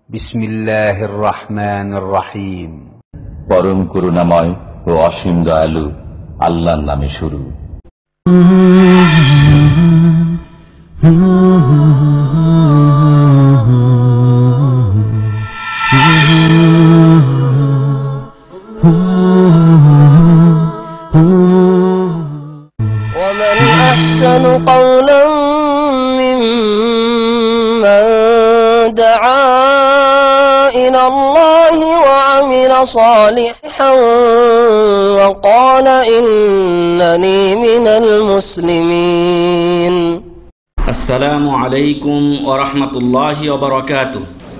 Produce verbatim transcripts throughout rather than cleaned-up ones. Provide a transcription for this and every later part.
বিসমিল্লাহির রহমানির রহিম। পরম করুণাময় ও অসীম দয়ালু আল্লাহর নামে শুরু। ومن أحسن قولا ممن دعا إلى الله وعمل صالحا وقال إنني من المسلمين. السلام عليكم ورحمة الله وبركاته.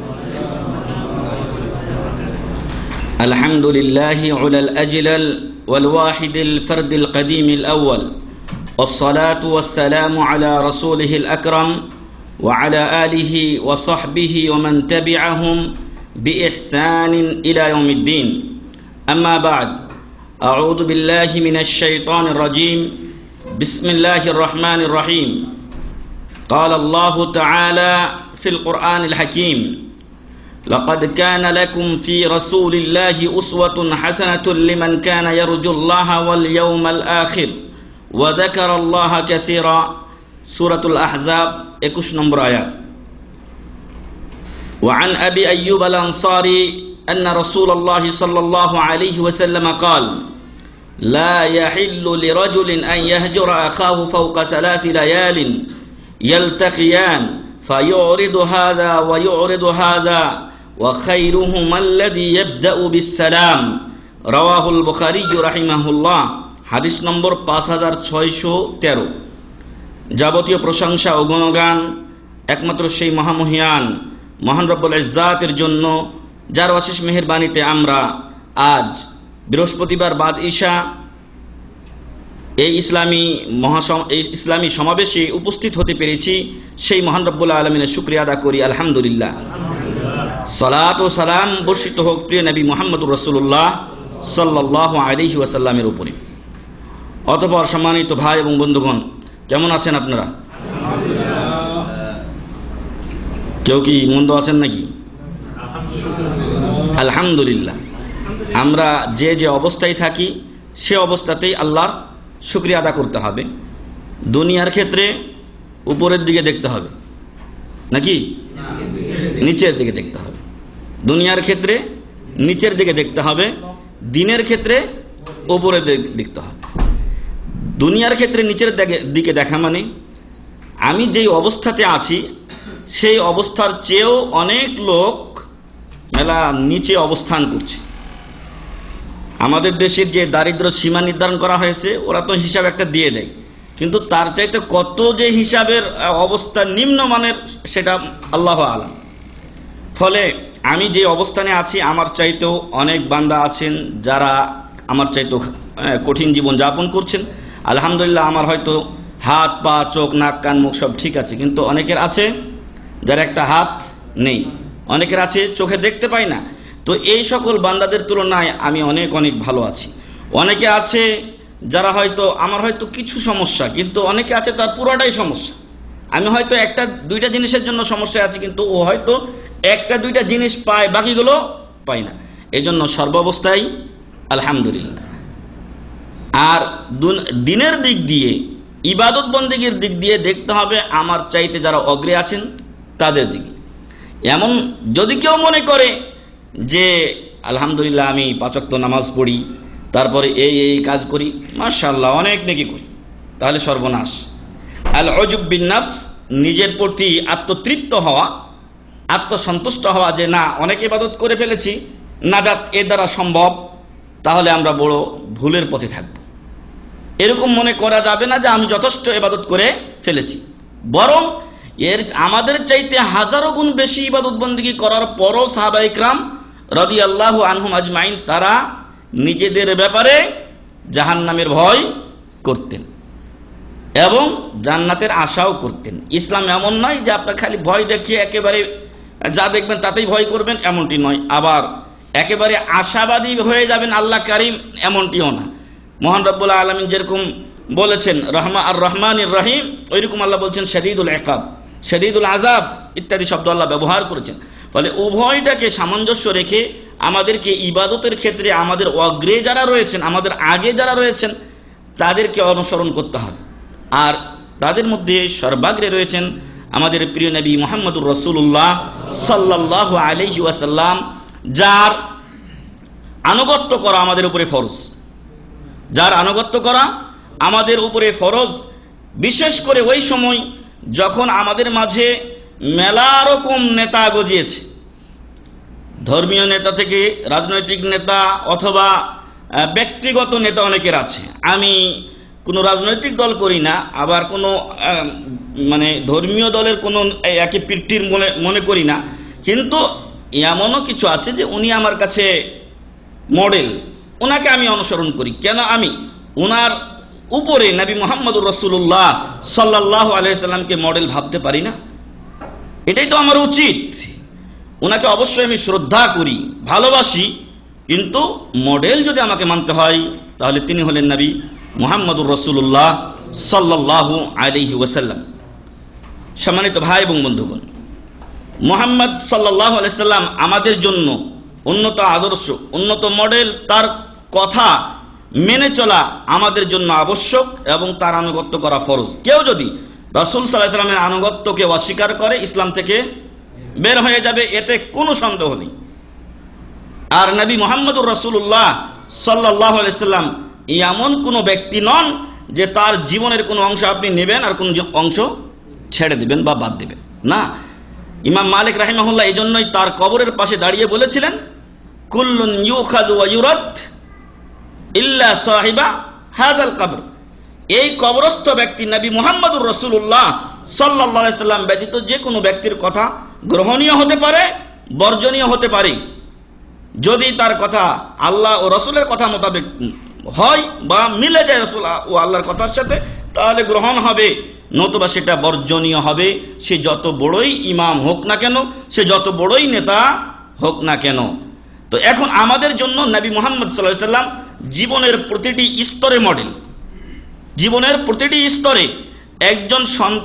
الحمد لله على الأجلل والواحد الفرد القديم الأول، والصلاة والسلام على رسوله الأكرم وعلى آله وصحبه ومن تبعهم بإحسان إلى يوم الدين. أما بعد، أعوذ بالله من الشيطان الرجيم. بسم الله الرحمن الرحيم. قال الله تعالى في القرآن الحكيم: لقد كان لكم في رسول الله أسوة حسنة لمن كان يرجو الله واليوم الآخر وذكر الله كثيرا. سورة الأحزاب একুশ নম্বর আয়াত। وعن أبي أيوب الأنصاري أن رسول الله صلى الله عليه وسلم قال: لا يحل لرجل أن يهجر أخاه فوق ثلاث ليال يلتقيان فيعرض هذا ويعرض هذا وخيرهما الذي يبدأ بالسلام. رواه البخاري رحمه الله. হাদিস নম্বর পাঁচ হাজার ছয়শো তেরো। যাবতীয় প্রশংসা ও গুণগান একমাত্র সেই মহামহিয়ান মহান রব্বুল ইজ্জাতের জন্য, যার অশেষ মেহেরবানিতে আমরা আজ বৃহস্পতিবার বাদ ঈশা এই ইসলামী মহাসম এই ইসলামী সমাবেশে উপস্থিত হতে পেরেছি। সেই মহান রব্বুল আলামিনের শুকরিয়া আদা করি, আলহামদুলিল্লাহ। সালাত ও সালাম বর্ষিত হোক প্রিয় নবী মুহাম্মদুর রাসূলুল্লাহ সাল্লাল্লাহু আলাইহি ওয়াসাল্লামের উপরে। অতঃপর সম্মানিত ভাই এবং বন্ধুগণ, কেমন আছেন আপনারা? কেউ কি মন্দ আছেন নাকি? আলহামদুলিল্লাহ। আমরা যে যে অবস্থায় থাকি সে অবস্থাতেই আল্লাহর শুকরিয়া আদা করতে হবে। দুনিয়ার ক্ষেত্রে উপরের দিকে দেখতে হবে নাকি নিচের দিকে দেখতে হবে? দুনিয়ার ক্ষেত্রে নিচের দিকে দেখতে হবে, দিনের ক্ষেত্রে উপরের দিকে দেখতে হবে। দুনিয়ার ক্ষেত্রে নিচের দিকে দেখা মানে আমি যেই অবস্থাতে আছি সেই অবস্থার চেয়েও অনেক লোক মেলা নিচে অবস্থান করছে। আমাদের দেশের যে দারিদ্র সীমা নির্ধারণ করা হয়েছে ওরা তো হিসাব একটা দিয়ে দেয়, কিন্তু তার চাইতে কত যে হিসাবের অবস্থা নিম্নমানের সেটা আল্লাহ আলাম। ফলে আমি যে অবস্থানে আছি আমার চাইতেও অনেক বান্দা আছেন যারা আমার চাইতেও কঠিন জীবন যাপন করছেন। আলহামদুলিল্লাহ, আমার হয়তো হাত পা চোখ নাক কান মুখ সব ঠিক আছে, কিন্তু অনেকের আছে যার একটা হাত নেই, অনেকের আছে চোখে দেখতে পাই না। তো এই সকল বান্দাদের তুলনায় আমি অনেক অনেক ভালো আছি। অনেকে আছে যারা হয়তো আমার হয়তো কিছু সমস্যা, কিন্তু অনেকে আছে তার পুরোটাই সমস্যা। আমি হয়তো একটা দুইটা জিনিসের জন্য সমস্যায় আছি, কিন্তু ও হয়তো একটা দুইটা জিনিস পায়, বাকিগুলো পায় না। এই জন্য সর্বাবস্থায় আলহামদুলিল্লাহ। আর দিনের দিক দিয়ে, ইবাদত বন্দেগীর দিক দিয়ে দেখতে হবে আমার চাইতে যারা অগ্রে আছেন তাদের দিকে। এমন যদি কেউ মনে করে যে আলহামদুলিল্লাহ আমি পাঁচ ওয়াক্ত নামাজ পড়ি, তারপরে এই এই কাজ করি, মাশাআল্লাহ অনেক নেকি করি, তাহলে সর্বনাশ। আল উজুব বিন নফস, নিজের প্রতি আত্মতৃপ্ত হওয়া, আত্মসন্তুষ্ট হওয়া যে না অনেক ইবাদত করে ফেলেছি, নাজাত এর দ্বারা সম্ভব, তাহলে আমরা বড় ভুলের পথে থাকব। এরকম মনে করা যাবে না যে আমি যথেষ্ট ইবাদত করে ফেলেছি, বরং এর আমাদের চাইতে হাজারো গুণ বেশি ইবাদত বন্দেগী করার পরও সাহাবায়ে কিরাম রাদিয়াল্লাহু আনহুম আজমাইন তারা নিজেদের ব্যাপারে জাহান্নামের ভয় করতেন এবং জান্নাতের আশাও করতেন। ইসলাম এমন নয় যে আপনার খালি ভয় দেখিয়ে একেবারে যা দেখবেন তাতেই ভয় করবেন, এমনটি নয়। আবার একেবারে আশাবাদী হয়ে যাবেন আল্লাহ কারীম, এমনটিও না। মহান রব্বুল আলামিন যেরকম বলেছেন রহমা আর রহমানির রহিম, ওইরকম আল্লাহ বলছেন শদীদুল ইকাব, শদীদুল আযাব ইত্যাদি শব্দ আল্লাহ ব্যবহার করেছেন। ফলে উভয়টাকে সামঞ্জস্য রেখে আমাদেরকে ইবাদতের ক্ষেত্রে আমাদের অগ্রে যারা রয়েছেন, আমাদের আগে যারা রয়েছেন, তাদেরকে অনুসরণ করতে হবে। আর তাদের মধ্যে সর্বাগ্রে রয়েছেন আমাদের প্রিয় নবী মুহাম্মদুর রাসূলুল্লাহ সাল্লাল্লাহু আলাইহি ওয়াসাল্লাম, যার আনুগত্য করা আমাদের উপরে ফরজ, যার আনুগত্য করা আমাদের উপরে ফরজ। বিশেষ করে ওই সময় যখন আমাদের মাঝে মেলা রকম নেতা গজিয়েছে, ধর্মীয় নেতা থেকে রাজনৈতিক নেতা অথবা ব্যক্তিগত নেতা অনেকের আছে। আমি কোনো রাজনৈতিক দল করি না, আবার কোনো মানে ধর্মীয় দলের কোনো একে পীরটির মনে মনে করি না, কিন্তু এমনও কিছু আছে যে উনি আমার কাছে মডেল, ওনাকে আমি অনুসরণ করি। কেন আমি ওনার উপরে নবী মুহাম্মদুর রাসূলুল্লাহ সাল্লাল্লাহু আলাইহি সাল্লামকে মডেল ভাবতে পারি না? এটাই তো আমার উচিত। ওনাকে অবশ্যই আমি শ্রদ্ধা করি, ভালোবাসি, কিন্তু মডেল যদি আমাকে মানতে হয় তাহলে তিনি হলেন নবী মুহাম্মদুর রাসূলুল্লাহ সাল্লাল্লাহু আলাইহি ওয়াসাল্লাম। সম্মানিত ভাই এবং বন্ধুগণ, মুহাম্মদ সাল্লাল্লাহু আলাইহি সাল্লাম আমাদের জন্য উন্নত আদর্শ, উন্নত মডেল। তার কথা মেনে চলা আমাদের জন্য আবশ্যক এবং তার আনুগত্য করা ফরজ। কেউ যদি রাসূল সাল্লাল্লাহু আলাইহি ওয়াসাল্লামের আনুগত্যকে অস্বীকার করে ইসলাম থেকে বের হয়ে যাবে, এতে কোনো সন্দেহ নেই। আর নবী মুহাম্মদুর রাসূলুল্লাহ সাল্লাল্লাহু আলাইহি সাল্লাম এমন কোনো ব্যক্তি নন যে তার জীবনের কোনো অংশ আপনি নেবেন আর কোনো অংশ ছেড়ে দিবেন বা বাদ দিবেন না। ইমাম মালিক রাহিমাহুল্লাহ এই জন্যই তার কবরের পাশে দাঁড়িয়ে বলেছিলেন, কুল্লুন ইউখাযু ওয়া ইউরাদ ইল্লা সাহিবা হাযাল কবর। এই কবরস্থ ব্যক্তি নবী মুহাম্মদুর রাসূলুল্লাহ সাল্লাল্লাহু আলাইহি সাল্লাম ব্যতীত যে কোনো ব্যক্তির কথা গ্রহণীয় হতে পারে, বর্জনীয় হতে পারে। যদি তার কথা আল্লাহ ও রাসূলের কথা মোতাবেক হয় বা মিলে যায় রাসূল ও আল্লাহর কথার সাথে, তাহলে গ্রহণ হবে, নতুবা সেটা বর্জনীয় হবে। সে যত বড়ই ইমাম হোক না কেন, সে যত বড়ই নেতা হোক না কেন। তো এখন আমাদের জন্য নবী মুহাম্মদ সাল্লাল্লাহু আলাইহি সাল্লাম জীবনের প্রতিটি স্তরে মডেল। জীবনের প্রতিটি স্তরে একজন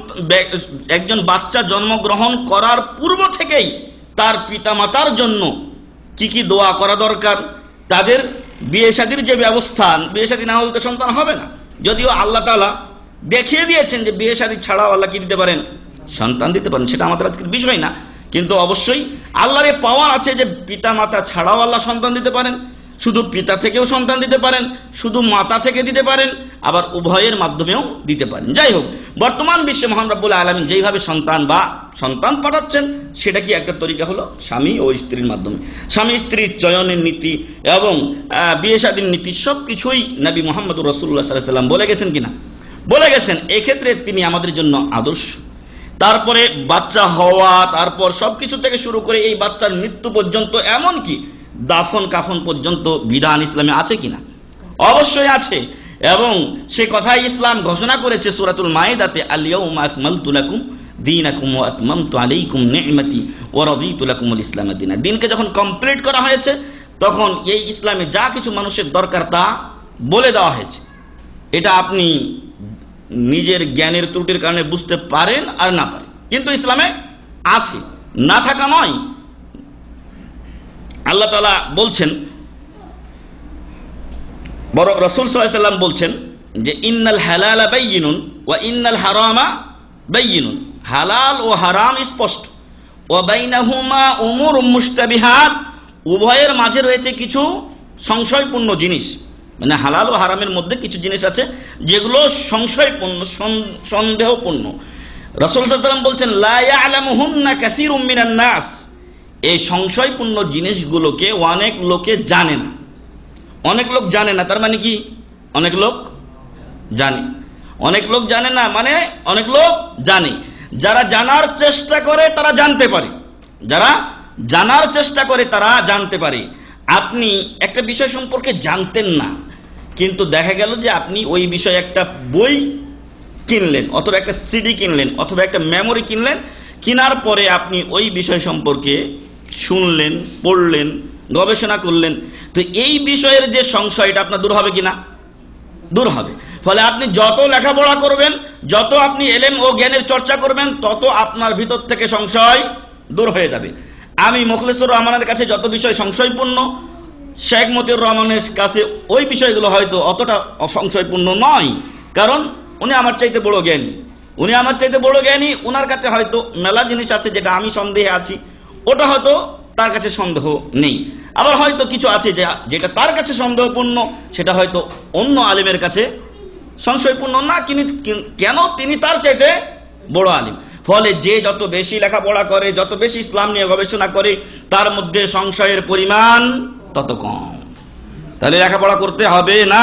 একজন বাচ্চা জন্মগ্রহণ করার পূর্ব থেকেই তার পিতামাতার জন্য কি কি দোয়া করা দরকার, তাদের বিয়ে শাদীর যে ব্যবস্থা, বিয়ে শাদী না হলে তো সন্তান হবে না। যদিও আল্লাহ তাআলা দেখিয়ে দিয়েছেন যে বিয়ে শাদী ছাড়াও আল্লাহ কি দিতে পারেন, সন্তান দিতে পারেন, সেটা আমাদের আজকের বিষয় না। কিন্তু অবশ্যই আল্লাহর এই পাওয়ার আছে যে পিতা মাতা ছাড়াও আল্লাহ সন্তান দিতে পারেন, শুধু পিতা থেকেও সন্তান দিতে পারেন, শুধু মাতা থেকে দিতে পারেন, আবার উভয়ের মাধ্যমেও দিতে পারেন। যাই হোক, বর্তমান বিশ্বে মহান রব্বুল আলামিন যেইভাবে সন্তান বা সন্তান পাঠাচ্ছেন, সেটা কি একটা তরিকা হলো স্বামী ও স্ত্রীর মাধ্যমে। স্বামী স্ত্রীর চয়নের নীতি এবং বিয়ে শাদীর নীতি সব কিছুই নবী মুহাম্মদুর রাসূলুল্লাহ সাল্লাল্লাহু আলাইহি সাল্লাম বলে গেছেন কিনা, বলে গেছেন। এক্ষেত্রে তিনি আমাদের জন্য আদর্শ। তারপরে বাচ্চা হওয়া, তারপর সবকিছু থেকে শুরু করে এই বাচ্চার মৃত্যু পর্যন্ত, এমনকি দাফন কাফন পর্যন্ত বিধান ইসলামে আছে কিনা, অবশ্যই আছে। এবং সে কথাই ইসলাম ঘোষণা করেছে সূরাতুল মাইদাতে, আল ইয়াউমা আকমালতু লাকুম দীনাকুম ওয়া আতমামতু আলাইকুম নি'মাতি ওয়া রাদিতু লাকুমুল ইসলাম দীনা। দিনকে যখন কমপ্লিট করা হয়েছে, তখন এই ইসলামে যা কিছু মানুষের দরকার তা বলে দেওয়া হয়েছে। এটা আপনি নিজের জ্ঞানের ত্রুটির কারণে বুঝতে পারেন আর না পারেন, কিন্তু ইসলামে আছে, না থাকা নয়। আল্লাহ তাআলা বলছেন, বড় রাসূল সাল্লাল্লাহু আলাইহি ওয়াসাল্লাম বলছেন যে ইন্নাল হালালা বাইয়িনুন ওয়া ইন্নাল হারামা বাইয়িনুন। হালাল ও হারাম স্পষ্ট, ওয়া বাইনাহুমা উমুরুম মুশতাবিহাত, উভয়ের মাঝে রয়েছে কিছু সংশয়পূর্ণ জিনিস। মানে হালাল ও হারামের মধ্যে কিছু জিনিস আছে যেগুলো সংশয়পূর্ণ, সন্দেহপূর্ণ। রাসূল সাল্লাল্লাহু আলাইহি ওয়াসাল্লাম বলছেন, লা ইয়ালামুহুন্না কাসীরুম মিনান নাস। এই সংশয়পূর্ণ জিনিসগুলোকে অনেক লোকে জানে না। অনেক লোক জানে না তার মানে কি? অনেক লোক জানে। অনেক লোক জানে না মানে অনেক লোক জানে। যারা জানার চেষ্টা করে তারা জানতে পারে, যারা জানার চেষ্টা করে তারা জানতে পারে। আপনি একটা বিষয় সম্পর্কে জানতেন না, কিন্তু দেখা গেল যে আপনি ওই বিষয়ে একটা বই কিনলেন, অথবা একটা সিডি কিনলেন, অথবা একটা মেমোরি কিনলেন। কেনার পরে আপনি ওই বিষয় সম্পর্কে শুনলেন, পড়লেন, গবেষণা করলেন। তো এই বিষয়ের যে সংশয়, এটা আপনার দূর হবে কিনা? দূর হবে। ফলে আপনি যত লেখাপড়া করবেন, যত আপনি এলেম ও জ্ঞানের চর্চা করবেন, তত আপনার ভিতর থেকে সংশয় দূর হয়ে যাবে। আমি মুখলেসুর রহমানের কাছে যত বিষয় সংশয়পূর্ণ, শেখ মতিউর রহমানের কাছে ওই বিষয়গুলো হয়তো অতটা অসংশয়পূর্ণ নয়, কারণ উনি আমার চাইতে বড় জ্ঞানী উনি আমার চাইতে বড় জ্ঞানী উনার কাছে হয়তো মেলা জিনিস আছে যেটা আমি সন্দেহে আছি, ওটা হয়তো তার কাছে সন্দেহ নেই। আবার হয়তো কিছু আছে যেটা তার কাছে সন্দেহপূর্ণ, সেটা হয়তো অন্য আলিমের কাছে সংশয়পূর্ণ না, কেন তিনি তার চাইতে বড় আলিম। ফলে যে যত বেশি লেখাপড়া করে, যত বেশি ইসলাম নিয়ে গবেষণা করে, তার মধ্যে সংশয়ের পরিমাণ তত কম। তাহলে লেখাপড়া করতে হবে না?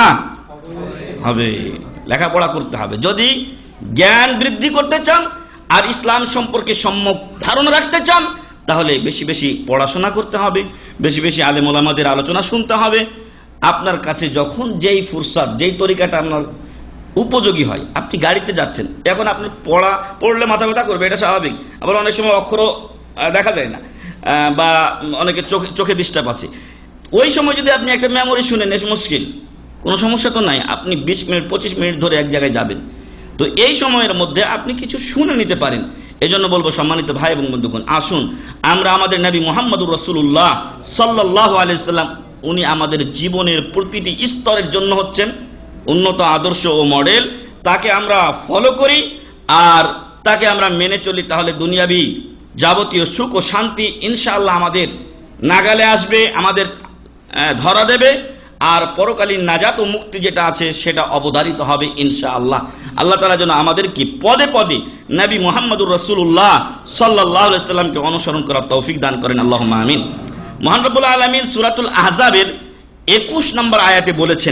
হবে, লেখাপড়া করতে হবে। যদি জ্ঞান বৃদ্ধি করতে চান আর ইসলাম সম্পর্কে সম্যক ধারণা রাখতে চান, তাহলে বেশি বেশি পড়াশোনা করতে হবে, বেশি বেশি আলেম ওলামাদের আলোচনা শুনতে হবে। আপনার কাছে যখন যেই ফুরসাত, যেই তরিকাটা আপনার উপযোগী হয়, আপনি গাড়িতে যাচ্ছেন, এখন আপনার পড়া পড়লে মাথা ব্যথা করবে, এটা স্বাভাবিক। আবার অনেক সময় অক্ষরও দেখা যায় না, বা অনেকের চোখে চোখে ডিস্টার্ব আছে। ওই সময় যদি আপনি একটা মেমোরি শুনেন, মুশকিল, কোনো সমস্যা তো নাই, আপনি বিশ মিনিট পঁচিশ মিনিট ধরে এক জায়গায় যাবেন। তো এই সময়ের মধ্যে আপনি কিছু শুনে নিতে পারেন। এই জন্য বলবো, সম্মানিত ভাই এবং বন্ধুগণ, আসুন আমরা আমাদের নবী মুহাম্মদুর রাসূলুল্লাহ সাল্লাল্লাহু আলাইহি সাল্লাম, উনি আমাদের জীবনের প্রতিটি স্তরের জন্য হচ্ছেন উন্নত আদর্শ ও মডেল। তাকে আমরা ফলো করি আর তাকে আমরা মেনে চলি, তাহলে দুনিয়াবি যাবতীয় সুখ ও শান্তি ইনশাআল্লাহ আমাদের নাগালে আসবে, আমাদের ধরা দেবে। আর পরকালীন নাজাত ও মুক্তি যেটা আছে সেটা অবধারিত হবে ইনশাআল্লাহ। আল্লাহ তাআলা যেন আমাদেরকে পদে পদে নবী মুহাম্মদুর রাসূলুল্লাহ সাল্লাল্লাহু আলাইহি সাল্লামকে অনুসরণ করার তৌফিক দান করেন, আল্লাহুম্মা আমিন। মহান রব্বুল আলামিন সূরাতুল আহজাবের একুশ নম্বর আয়াতে বলেছেন,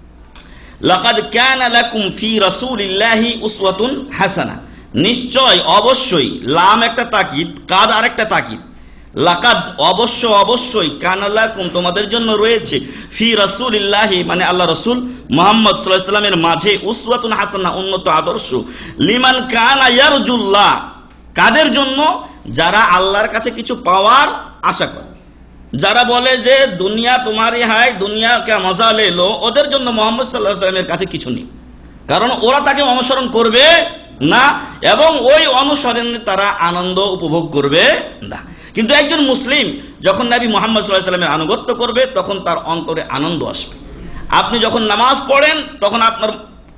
লাকাদ কানা লাকুম ফি রাসূলিল্লাহি উসওয়াতুন হাসানাহ। নিশ্চয়, অবশ্যই, লাম একটা তাকিদ, কাদ আরেকটা তাকিদ। লাকাদ অবশ্য অবশ্যই, কানা লাকুম তোমাদের জন্য রয়েছে, ফি রাসূলিল্লাহি মানে আল্লাহ রাসূল মুহাম্মদ সাল্লাল্লাহু আলাইহি ওয়াসাল্লামের মাঝে, উসওয়াতুন হাসানাহ উন্নত আদর্শ, লিমান কানা ইয়ারজুল্লাহ কাদের জন্য? যারা আল্লাহর কাছে কিছু পাওয়ার আশা করে। যারা বলে যে দুনিয়া তোমারই হায়, দুনিয়া কে মজা লে লো, ওদের জন্য মুহাম্মদ সাল্লাল্লাহু আলাইহি ওয়াসাল্লামের কাছে কিছু নেই, কারণ ওরা তাকে অনুসরণ করবে না এবং ওই অনুসরণে তারা আনন্দ উপভোগ করবে না। কিন্তু একজন মুসলিম যখন নবী মুহাম্মদ সাল্লাল্লাহু আলাইহি ওয়াসাল্লামের আনুগত্য করবে, তখন তার অন্তরে আনন্দ আসবে। আপনি যখন নামাজ পড়েন, তখন আপনার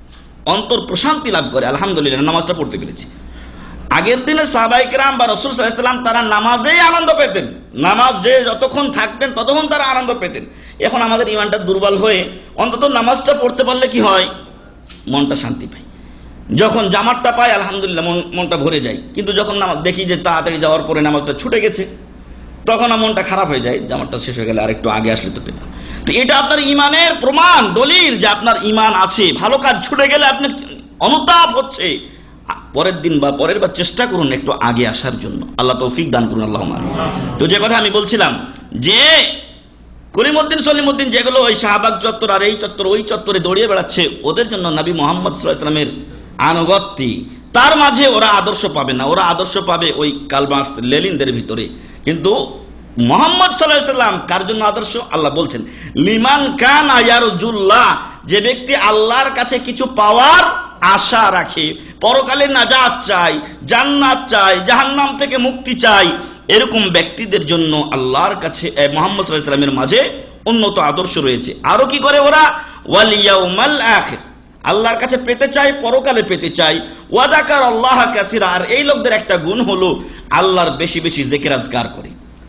অন্তর প্রশান্তি লাভ করে, আলহামদুলিল্লাহ নামাজটা পড়তে পেরেছি। আগের দিনে সাহাবায়ে কেরাম বা রাসূল সাল্লাল্লাহু আলাইহি ওয়াসাল্লাম তারা নামাজেই আনন্দ পেতেন, নামাজ যে যতক্ষণ থাকতেন ততক্ষণ তারা আনন্দ পেতেন। এখন আমাদের ইমানটা দুর্বল হয়ে অন্তত নামাজটা পড়তে পারলে কি হয়, মনটা শান্তি পায়। যখন জামাতটা পাই আলহামদুলিল্লাহ মনটা ভরে যায়, কিন্তু যখন নামাজ দেখি যে তাড়াতাড়ি যাওয়ার পরে নামাজটা ছুটে গেছে, তখন মনটা খারাপ হয়ে যায়, জামাতটা শেষ হয়ে গেলে আরেকটু আগে আসলে তো পেতাম। তো এটা আপনার ইমানের প্রমাণ, দলিল যে আপনার ইমান আছে। ভালো কাজ ছুটে গেলে আপনার অনুতাপ হচ্ছে, পরের দিন বা পরের বার চেষ্টা করুন একটু আগে আসার জন্য। আল্লাহ তৌফিক দান করুন, আল্লাহুম্মা আমিন। তো যে কথা আমি বলছিলাম যে কলিমউদ্দিন সলিমউদ্দিন যেগুলো ওই শাহবাগ চত্বর আর এই চত্বর ওই চত্বরে দৌড়িয়ে বেড়াচ্ছে, ওদের জন্য নবী মুহাম্মদ সাল্লাল্লাহু আলাইহি ওয়াসাল্লামের আনুগত্যি, তার মাঝে ওরা আদর্শ পাবে না, ওরা আদর্শ পাবে ওই কার্ল মার্কস লেনিনদের ভিতরে। কিন্তু মুহাম্মদ সাল্লাল্লাহু আলাইহি ওয়াসাল্লাম কার জন্য আদর্শ? আল্লাহ বলছেন, লিমান কানা ইয়ারজুল্লাহ, যে ব্যক্তি আল্লাহর কাছে কিছু পাওয়ার আশা রাখে, পরকালে নাজাত চাই, জান্নাত চাই, জাহান্নাম থেকে মুক্তি চাই, এরকম ব্যক্তিদের জন্য আল্লাহর কাছে মুহাম্মদ সাল্লাল্লাহু আলাইহি ওয়াসাল্লামের মাঝে উন্নত আদর্শ রয়েছে। আরো কি করে ওরা? ওয়াল ইয়াউমাল আখির, আল্লাহর কাছে পেতে চাই, পরকালে পেতে চাই। ওয়া যাকারাল্লাহ কাসীরা, আর এই লোকদের একটা গুণ হলো আল্লাহর বেশি বেশি জিকির আজকার করে।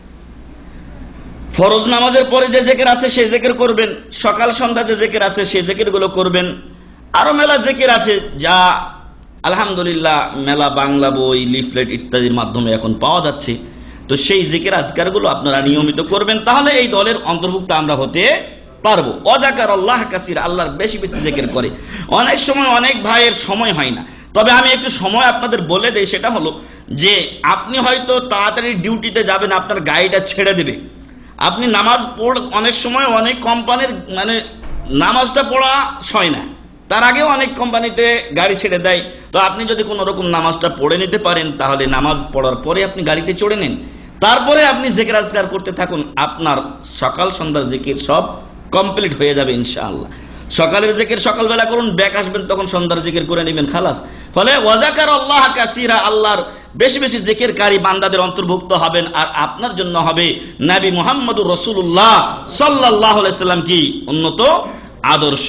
ফরজ নামাজের পরে যে জিকির আছে সেই জিকির করবেন, সকাল সন্ধ্যা যে জিকির আছে সেই জিকিরগুলো করবেন। আরো মেলা জিকির আছে যা আলহামদুলিল্লাহ মেলা বাংলা বই, লিফলেট ইত্যাদির মাধ্যমে এখন পাওয়া যাচ্ছে। তো সেই জিকির আজকারগুলো আপনারা নিয়মিত করবেন, তাহলে এই দলের অন্তর্ভুক্ত আমরা হতে পারবো। ওয়াযাকারাল্লাহ কাসীরা, আল্লাহর বেশি বেশি জিকির করে। অনেক সময় অনেক ভাইয়ের সময় হয় না, তবে আমি একটু সময় আপনাদের বলে দেই। সেটা হলো যে আপনি হয়তো তাড়াতাড়ি ডিউটিতে যাবেন, আপনার গাড়িটা ছেড়ে দেবে, আপনি নামাজ পড়, অনেক সময় অনেক কোম্পানির মানে নামাজটা পড়া হয় না, তার আগেও অনেক কোম্পানিতে গাড়ি ছেড়ে দেয়। তো আপনি যদি কোনো রকম নামাজটা পড়ে নিতে পারেন, তাহলে নামাজ পড়ার পরে আপনি গাড়িতে চড়ে নেন, তারপরে আপনি জিকির আজকার করতে থাকুন, আপনার সকাল সন্ধ্যার জিকির সব কমপ্লিট হয়ে যাবে ইনশাআল্লাহ। সকালের জিকির সকালবেলা করুন, ব্যাক আসবেন তখন সন্ধ্যার জিকির করে নেবেন, খালাস। ফলে ওয়াযাকারাল্লাহ কাসীরা, আল্লাহর বেশি বেশি জিকিরকারী বান্দাদের অন্তর্ভুক্ত হবেন। আর আপনার জন্য হবে নবী মুহাম্মদুর রাসূলুল্লাহ সাল্লাল্লাহু আলাইহি সাল্লাম কি উন্নত আদর্শ।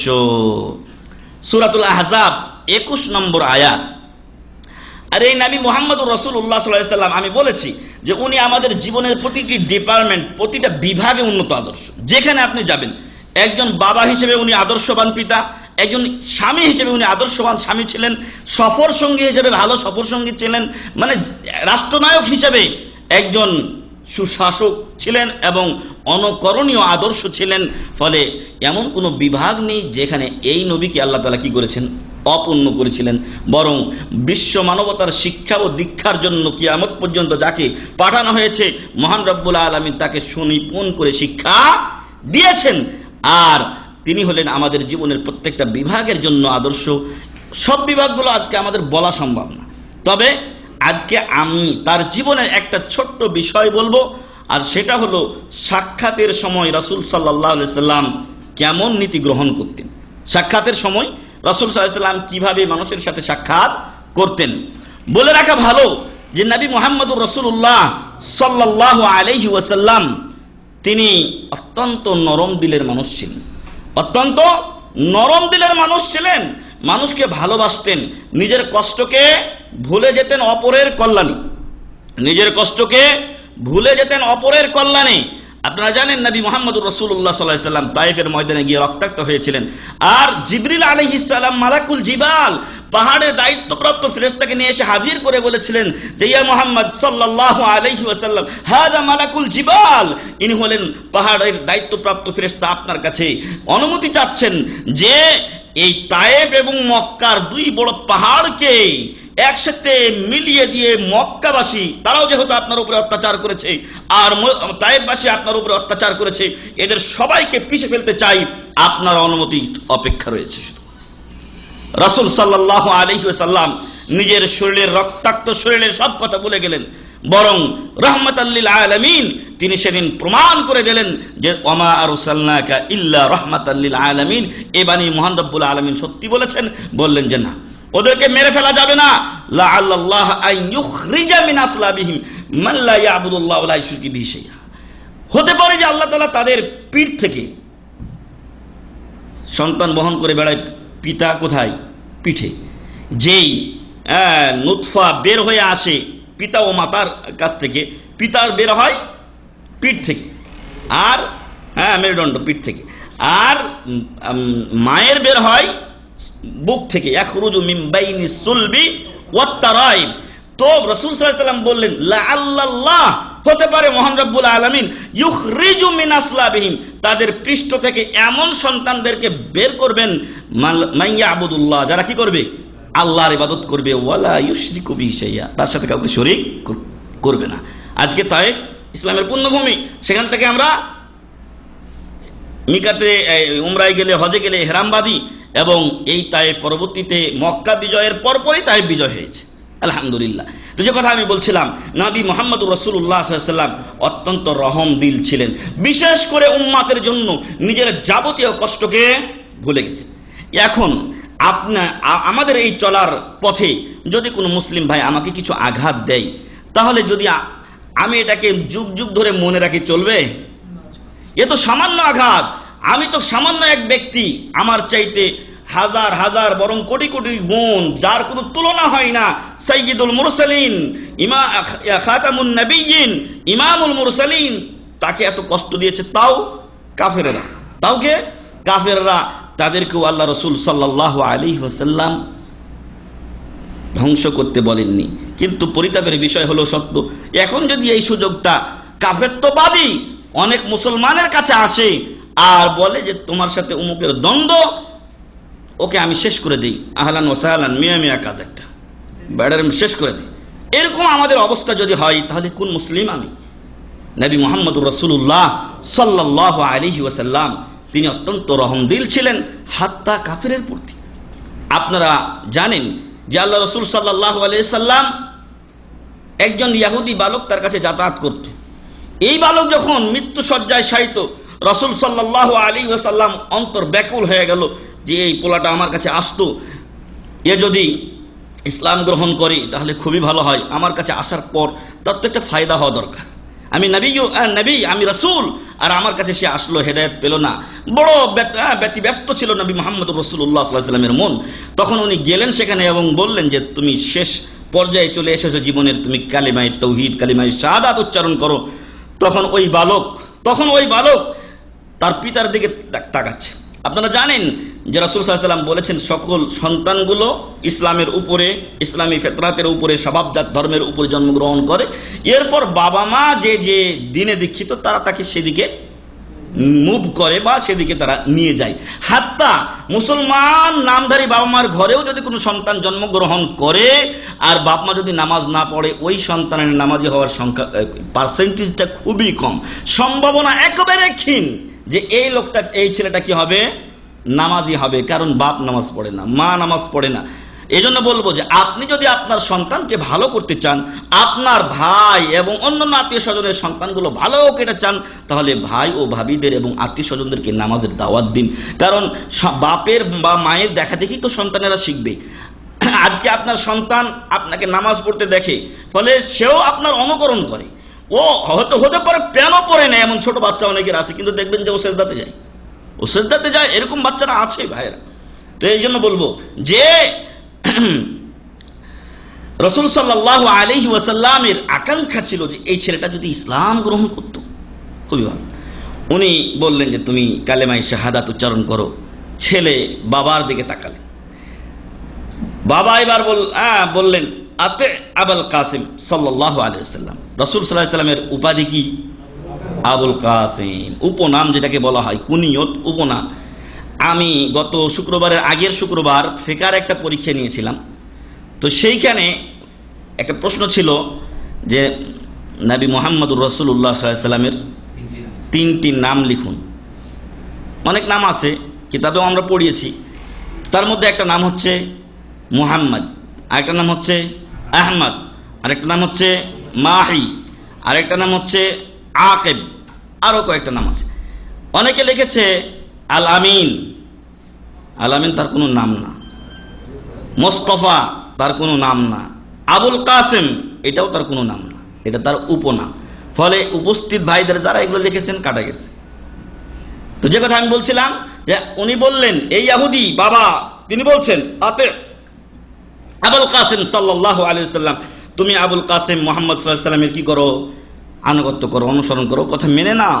সূরাতুল আহজাব একুশ নম্বর আয়াত। আর এই নবী মুহাম্মদুর রাসূলুল্লাহ সাল্লাল্লাহু আলাইহি সাল্লাম, আমি বলেছি যে উনি আমাদের জীবনের প্রতিটি ডিপার্টমেন্ট, প্রতিটা বিভাগে উন্নত আদর্শ। যেখানে আপনি যাবেন, একজন বাবা হিসেবে উনি আদর্শবান পিতা, একজন স্বামী হিসেবে উনি আদর্শবান স্বামী ছিলেন, সফর সঙ্গী হিসেবে ভালো সফর সঙ্গী ছিলেন, মানে রাষ্ট্রনায়ক হিসেবে একজন সুশাসক ছিলেন এবং অনুকরণীয় আদর্শ ছিলেন। ফলে এমন কোনো বিভাগ নেই যেখানে এই নবীকে আল্লাহ তাআলা কি করেছেন, অপূর্ণ করেছিলেন। বরং বিশ্ব মানবতার শিক্ষা ও দীক্ষার জন্য কিয়ামত পর্যন্ত যাকে পাঠানো হয়েছে, মহান রব্বুল আলামিন তাকে সুনিপুণ করে শিক্ষা দিয়েছেন। আর তিনি হলেন আমাদের জীবনের প্রত্যেকটা বিভাগের জন্য আদর্শ। সব বিভাগগুলো আজকে আমাদের বলা সম্ভব না, তবে আজকে আমি তার জীবনের একটা ছোট্ট বিষয় বলবো, আর সেটা হলো সাক্ষাতের সময় রাসূল সাল্লাল্লাহু আলাইহি সাল্লাম কেমন নীতি গ্রহণ করতেন। সাক্ষাতের সময় রাসূল সাল্লাল্লাহু আলাইহি সাল্লাম কিভাবে মানুষের সাথে সাক্ষাৎ করতেন। বলে রাখা ভালো যে নবী মুহাম্মদুর রাসূলুল্লাহ সাল্লাল্লাহু আলাইহি ওয়াসাল্লাম তিনি অত্যন্ত নরম দিলের মানুষ ছিলেন, অত্যন্ত নরম দিলের মানুষ ছিলেন। মানুষকে ভালোবাসতেন, নিজের কষ্টকে ভুলে যেতেন অপরের কল্যাণে, নিজের কষ্টকে ভুলে যেতেন অপরের কল্যাণে। আপনারা জানেন নবী মুহাম্মদুর রাসূলুল্লাহ সাল্লাল্লাহু আলাইহি সাল্লাম তায়েফের ময়দানে গিয়ে রক্তাক্ত হয়েছিলেন। আর জিবরিল আলাইহিস সালাম মালাকুল জিবাল, পাহাড়ের দায়িত্বপ্রাপ্ত ফেরেশতাকে নিয়ে এসে হাজির করে বলেছিলেন যে ইয়া মুহাম্মদ সাল্লাল্লাহু আলাইহি ওয়াসাল্লাম হাযা মালাকুল জিবাল, ইনি হলেন পাহাড়ের দায়িত্বপ্রাপ্ত ফেরেশতা, আপনার কাছে অনুমতি চাচ্ছেন যে এই তায়েফ এবং মক্কার দুই বড় পাহাড়কে একসাথে মিলিয়ে দিয়ে মক্কাবাসী তারাও যেহেতু আপনার উপরে অত্যাচার করেছে আর তায়েফবাসী আপনার উপরে অত্যাচার করেছে, এদের সবাইকে পিষে ফেলতে চাই, আপনার অনুমতি অপেক্ষা রয়েছে। রাসূল সাল্লাল্লাহু আলাইহি ওয়াসাল্লাম নিজের শরীরের রক্তাক্ত শরীরের সব কথা বলে গেলেন, বরং রাহমাতাল লিল আলামিন তিনি সেদিন প্রমাণ করে দিলেন যে ওমা আরসালনাকা ইল্লা রাহমাতাল লিল আলামিন। এ বাণী মহান রব্বুল আলামিন সত্যি বলেছেন। বললেন যে না, ওদেরকে মেরে ফেলা যাবে না, লাআল্লাল্লাহ আন ইউখরিজা মিন আসলাবিহিম মান লা ইয়াবুদুল্লাহ ওয়া লা ইউশরিকু বিহি শাইআ। হতে পারে যে আল্লাহ তাআলা তাদের পিঠ থেকে সন্তান বহন করে বেড়ায়, পিতা কোথায়? পিঠে। যেই নুতফা বের হয়ে আসে পিতা ও মাতার কাছ থেকে, পিতার বের হয় পিঠ থেকে, আর হ্যাঁ মেরুদণ্ড পিঠ থেকে, আর মায়ের বের হয় বুক থেকে, ইয়াখরুজু মিন বাইনি সুলবি ওয়াত তারাইব। তো রাসূল সাল্লাল্লাহু আলাইহি ওয়াসাল্লাম বললেন লাআল্লাল্লাহ, হতে পারে মহান রব্বুল আলামিন ইউখরিজু মিন আসলাবিহিম, তাদের পৃষ্ঠ থেকে এমন সন্তানদেরকে বের করবেন মান ইয়াবুদুল্লাহ, যারা কি করবে? আল্লাহর ইবাদত করবে, ওয়ালা ইউশরিকু বিহি শাইআ, তার সাথে কাউকে শরীক করবে না। আজকে তায়েফ ইসলামের পুণ্যভূমি, সেখান থেকে আমরা মিকাতে উমরায় গেলে, হজে গেলে ইহরামবাদী, এবং এই তায়েফ পরবর্তীতে মক্কা বিজয়ের পরপরই তায়েফ বিজয় হয়েছে, আলহামদুলিল্লাহ। তো যে কথা আমি বলছিলাম, নবী মুহাম্মদুর রাসূলুল্লাহ সাল্লাল্লাহু আলাইহি ওয়াসাল্লাম অত্যন্ত রহম দিল ছিলেন, বিশেষ করে উম্মাতের জন্য নিজের যাবতীয় কষ্টকে ভুলে গেছেন। এখন আপনার আমাদের এই চলার পথে যদি কোনো মুসলিম ভাই আমাকে কিছু আঘাত দেয়, তাহলে যদি আমি এটাকে যুগ যুগ ধরে মনে রাখি, চলবে? এ তো সামান্য আঘাত, আমি তো সামান্য এক ব্যক্তি, আমার চাইতে হাজার হাজার বরং কোটি কোটি গুণ, যার কোনো তুলনা হয় না, সাইয়্যিদুল মুরসালিন, ইমা খাতামুন নবিয়্যিন, ইমামুল মুরসালিন, তাকে এত কষ্ট দিয়েছে, তাও কাফেররা, তাও কে? কাফেররা, তাদেরকেও আল্লাহ রাসূল সাল্লাল্লাহু আলাইহি ওয়াসাল্লাম ধ্বংস করতে বলেননি। কিন্তু পরিতাপের বিষয় হলো সত্য, এখন যদি এই সুযোগটা কাফেরত্ববাদী অনেক মুসলমানের কাছে আসে আর বলে যে তোমার সাথে উমুকের দ্বন্দ্ব, ওকে আমি শেষ করে দিই, আহলান ওয়া সাহলান, মিয়া মিয়া কাজ একটা, ব্যাটার শেষ করে দিই, এরকম আমাদের অবস্থা যদি হয়, তাহলে কোন মুসলিম আমি? নবী মুহাম্মদুর রাসূলুল্লাহ সাল্লাল্লাহু আলাইহি ওয়াসাল্লাম তিনি অত্যন্ত রহমদিল ছিলেন, হাত্তা কাফেরের প্রতি। আপনারা জানেন যে আল্লাহ রাসূল সাল্লাল্লাহু আলাইহি সাল্লাম একজন ইহুদি বালক তার কাছে যাতায়াত করত। এই বালক যখন মৃত্যু শয্যায় শায়িত, রাসূল সাল্লাল্লাহু আলাইহি ওয়াসাল্লাম অন্তর ব্যাকুল হয়ে গেল যে এই পোলাটা আমার কাছে আসতো, এ যদি ইসলাম গ্রহণ করি তাহলে খুবই ভালো হয়, আমার কাছে আসার পর তার তো একটা ফায়দা হওয়া দরকার। আমি নবী নবী আমি রাসূল, আর আমার কাছে সে আসলো, হেদায়েত পেল না, বড় ব্যতিব্যস্ত ছিল নবী মুহাম্মদুর রাসূলুল্লাহ সাল্লাল্লাহু আলাইহি ওয়াসাল্লামের মন। তখন উনি গেলেন সেখানে এবং বললেন যে তুমি শেষ পর্যায়ে চলে এসেছো জীবনের, তুমি কালিমায়ে তাওহীদ কালিমায়ে শাহাদাত উচ্চারণ করো। তখন ওই বালক তখন ওই বালক তার পিতার দিকে তাকাচ্ছে। আপনারা জানেন যে রাসূল সাল্লাল্লাহু আলাইহি ওয়াসাল্লাম বলেছেন সকল সন্তানগুলো ইসলামের উপরে, ইসলামী ফিতরাতের উপরে, স্বভাবজাত ধর্মের উপরে জন্মগ্রহণ করে। এরপর বাবা মা যে যে দিনে দীক্ষিত তারা তাকে সেদিকে মুভ করে বা সেদিকে তারা নিয়ে যায়। হাত্তা মুসলমান নামধারী বাবা মার ঘরেও যদি কোনো সন্তান জন্মগ্রহণ করে আর বাপ মা যদি নামাজ না পড়ে, ওই সন্তানের নামাজি হওয়ার সংখ্যা পার্সেন্টেজটা খুবই কম, সম্ভাবনা একেবারে ক্ষীণ যে এই লোকটা এই ছেলেটা কি হবে, নামাজি হবে, কারণ বাপ নামাজ পড়ে না, মা নামাজ পড়ে না। এই জন্য বলবো যে আপনি যদি আপনার সন্তানকে ভালো করতে চান, আপনার ভাই এবং অন্যান্য আত্মীয় স্বজনের সন্তানগুলো ভালো কেটে চান, তাহলে ভাই ও ভাবিদের এবং আত্মীয় স্বজনদেরকে নামাজের দাওয়াত দিন। কারণ বাপের বা মায়ের দেখা দেখি তো সন্তানেরা শিখবে। আজকে আপনার সন্তান আপনাকে নামাজ পড়তে দেখে, ফলে সেও আপনার অনুকরণ করে। ও হয়তো হতে পারে প্যানও পড়ে না, এমন ছোট বাচ্চা অনেকের আছে, কিন্তু দেখবেন যে ও সেজদাতে যায়, ও সেজদাতে যায়, এরকম বাচ্চারা আছে ভাইয়েরা। তো এই জন্য বলবো যে রাসূল সাল্লাল্লাহু আলাইহি ওয়াসাল্লামের আকাঙ্ক্ষা ছিল যে এই ছেলেটা যদি ইসলাম গ্রহণ করত খুবই ভালো। উনি বললেন যে তুমি কালেমায়ে শাহাদাত উচ্চারণ করো। ছেলে বাবার দিকে তাকালেন, বাবা এবার বললেন আতে আবুল কাসিম সাল্লাল্লাহু আলাইহি ওয়াসাল্লাম। রাসূল সাল্লাল্লাহু আলাইহি ওয়াসাল্লামের উপাধি কি? আবুল কাসিম, উপনাম যেটাকে বলা হয়, কুনিয়ত, উপনাম। আমি গত শুক্রবারের আগের শুক্রবার ফিকার একটা পরীক্ষা নিয়েছিলাম, তো সেইখানে একটা প্রশ্ন ছিল যে নবী মুহাম্মদুর রাসূলুল্লাহ সাল্লাল্লাহু আলাইহি ওয়াসাল্লামের তিনটি নাম লিখুন। অনেক নাম আছে, কিতাবেও আমরা পড়িয়েছি। তার মধ্যে একটা নাম হচ্ছে মুহাম্মদ, আরেকটা নাম হচ্ছে আহমদ, আরেকটা নাম হচ্ছে মাহি, আরেকটা নাম হচ্ছে আকিব, আরও কয়েকটা নাম আছে। অনেকে লিখেছে আল আমিন। আল আমিন তার কোনো নাম না। মোস্তফা তার কোনো নাম না। আবুল কাসেম এটাও তার কোনো নাম না, এটা তার উপনাম। ফলে উপস্থিত ভাইদের যারা এগুলো লিখেছেন কাটা গেছে। তো যে কথা আমি বলছিলাম যে উনি বললেন, এই ইহুদি বাবা তিনি বলছেন আতে আবুল কাসেম সাল্লাল্লাহু আলাইহি ওয়াসাল্লাম, তুমি আবুল কাসেম মুহাম্মদ সাল্লাল্লাহু আলাইহি ওয়াসাল্লামের কি করো, আনুগত্য করো, অনুসরণ করো, কথা মেনে নাও।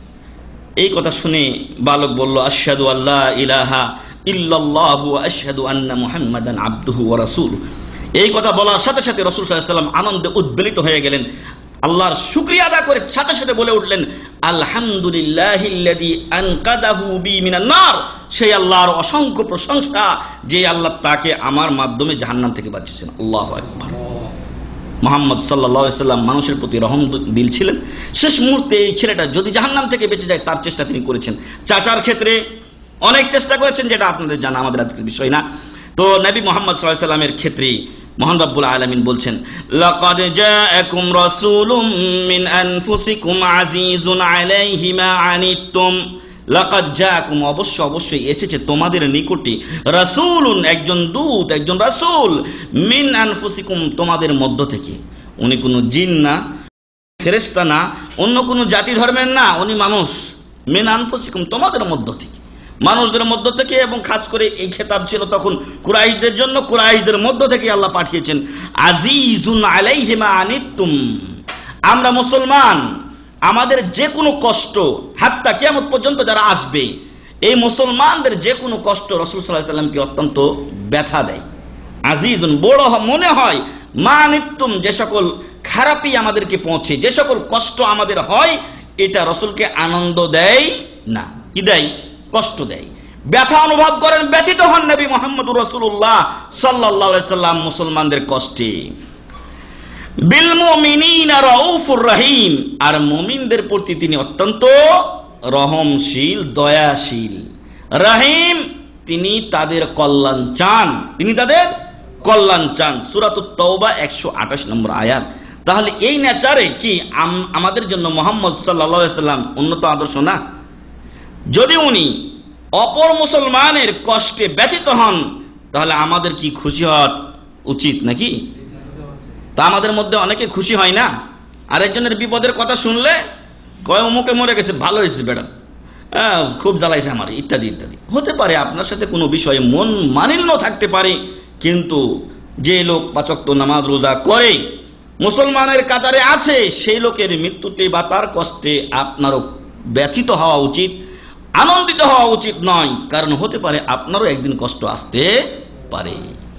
এই কথা শুনে বালক বলল আশহাদু আল্লা ইলাহা ইল্লাল্লাহু ওয়া আশহাদু আন্না মুহাম্মাদান আবদুহু ওয়া রাসূলুহু। এই কথা বলার সাথে সাথে রাসূল সাল্লাল্লাহু আলাইহি ওয়াসাল্লাম আনন্দে উদ্বেলিত হয়ে গেলেন, আল্লাহর শুকরিয়া আদা করে সাথে সাথে বলে উঠলেন আলহামদুলিল্লাহিল্লাযী আনকাদাহু বি মিনান নার। সেই আল্লাহর অসংখ্য প্রশংসা যে আল্লাহ তাকে আমার মাধ্যমে জাহান্নাম থেকে বাঁচিয়েছেন। আল্লাহু আকবার। মুহাম্মদ সাল্লাল্লাহু আলাইহি ওয়াসাল্লাম মানুষের প্রতি রহম দিল ছিলেন। শেষ মুহূর্তে এই ছেলেটা যদি জাহান্নাম থেকে বেঁচে যায় তার চেষ্টা তিনি করেছেন। চাচার ক্ষেত্রে অনেক চেষ্টা করেছেন, যেটা আপনাদের জানা, আমাদের আজকের বিষয় না। তো নবী মুহাম্মদ সাল্লাল্লাহু আলাইহি ওয়াসাল্লামের ক্ষেত্রে মহান রব্বুল আলামিন বলছেন লাকাদ জাআকুম রাসূলুম মিন আনফুসিকুম আজিজুন আলাইহি মা আনিতুম। লাকাদ জাআকুম, অবশ্য অবশ্যই এসেছে তোমাদের নিকটে, রাসূলুন একজন দূত, একজন রাসূল, মিন আনফুসিকুম তোমাদের মধ্য থেকে। উনি কোনো জিন না, ফেরেশতা না, অন্য কোনো জাতি ধর্মের না, উনি মানুষ। মিন আনফুসিকুম তোমাদের মধ্য থেকে, মানুষদের মধ্য থেকে। এবং খাস করে এই খেতাব ছিল তখন কুরাইশদের জন্য, কুরাইশদের মধ্য থেকে আল্লাহ পাঠিয়েছেন। আজিজুন আলাইহি মা আনিতুম, আমরা মুসলমান, আমাদের যে কোনো কষ্ট হাত্তা কিয়ামত পর্যন্ত যারা আসবে, এই মুসলমানদের যে কোনো কষ্ট রাসূল সাল্লাল্লাহু আলাইহি ওয়াসাল্লামকে অত্যন্ত ব্যথা দেয়। আজিজুন বড় মনে হয়, মা আনিতুম যে সকল খারাপই আমাদেরকে পৌঁছে, যে সকল কষ্ট আমাদের হয়, এটা রাসূলকে আনন্দ দেয় না। কি দেয়? কষ্ট দেয়, ব্যথা অনুভব করেন, ব্যথিত হন নবী মুহাম্মদুর রাসূলুল্লাহ সাল্লাল্লাহু আলাইহি ওয়াসাল্লাম মুসলমানদের কষ্টে। বিল মুমিনিনা রাউফুর রহিম, আর মুমিনদের প্রতি তিনি অত্যন্ত রহমশীল, দয়াশীল। রহিম, তিনি তাদের কল্যাণ চান, তিনি তাদের কল্যাণ চান। সূরাতুত তাওবা একশো আঠাশ নম্বর আয়াত। তাহলে এই নেচারে কি আমাদের জন্য মুহাম্মদ সাল্লাল্লাহু আলাইহি ওয়াসাল্লাম উন্নত আদর্শ না? যদি উনি অপর মুসলমানের কষ্টে ব্যথিত হন, তাহলে আমাদের কি খুশি হওয়ার উচিত নাকি? তা আমাদের মধ্যে অনেকে খুশি হয় না, আরেকজনের বিপদের কথা শুনলে কয় অমুকে মরে গেছে, ভালো হয়েছে বেটা, হ্যাঁ খুব জ্বালাইছে আমার, ইত্যাদি ইত্যাদি। হতে পারে আপনার সাথে কোনো বিষয়ে মন মানিন্য থাকতে পারে, কিন্তু যে লোক পাঁচ ওয়াক্ত নামাজ রোজা করে, মুসলমানের কাতারে আছে, সেই লোকের মৃত্যুতে বা তার কষ্টে আপনারও ব্যথিত হওয়া উচিত, আনন্দিত হওয়া উচিত নয়। কারণ হতে পারে আপনারও একদিন কষ্ট আসতে পারে।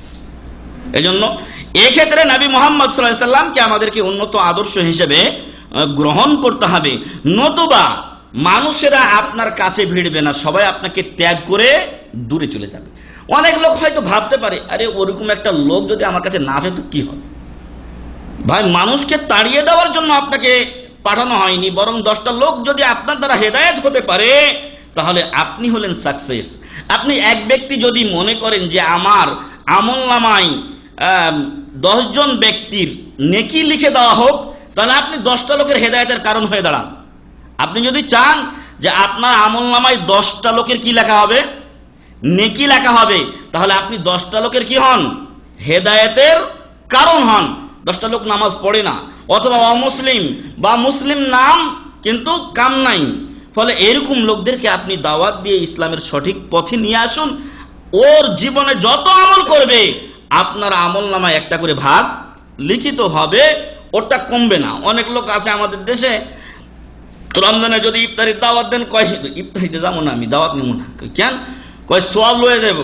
এজন্য এক্ষেত্রে নবী মুহাম্মদ সাল্লাল্লাহু আলাইহি সাল্লামকে আমাদেরকে উন্নত আদর্শ হিসেবে গ্রহণ করতে হবে, নতুবা মানুষেরা আপনার কাছে ভিড়বে না, সবাই আপনাকে ত্যাগ করে দূরে চলে যাবে। অনেক লোক হয়তো ভাবতে পারে, আরে ওরকম একটা লোক যদি আমার কাছে না আসে তো কি হবে? ভাই, মানুষকে তাড়িয়ে দেওয়ার জন্য আপনাকে পাঠানো হয়নি, বরং দশটা লোক যদি আপনার দ্বারা হেদায়েত হতে পারে তাহলে আপনি হলেন সাকসেস। আপনি এক ব্যক্তি যদি মনে করেন যে আমার আমলনামায় দশ জন ব্যক্তির নেকি লিখে দেওয়া হোক, তাহলে আপনি দশটা লোকের হেদায়েতের কারণ হয়ে দাঁড়ান। আপনি যদি চান যে আপনার আমলনামায় দশটা লোকের কি লেখা হবে, নেকি লেখা হবে, তাহলে আপনি দশটা লোকের কি হন, হেদায়েতের কারণ হন। দশটা লোক নামাজ পড়ে না, অথবা অমুসলিম বা মুসলিম নাম কিন্তু কাম নাই, ফলে এরকম লোকদেরকে আপনি দাওয়াত দিয়ে ইসলামের সঠিক পথে নিয়ে আসুন। ওর জীবনে যত আমল করবে আপনার আমল নামায় একটা করে ভাগ লিখিত হবে, ওটা কমবে না। অনেক লোক আছে আমাদের দেশে, রমজানে যদি ইফতারির দাওয়াত দেন, কয় ইফতারিতে যাবো না, আমি দাওয়াত নিব না। কেন? কয় সোয়াব লয়ে যাবো।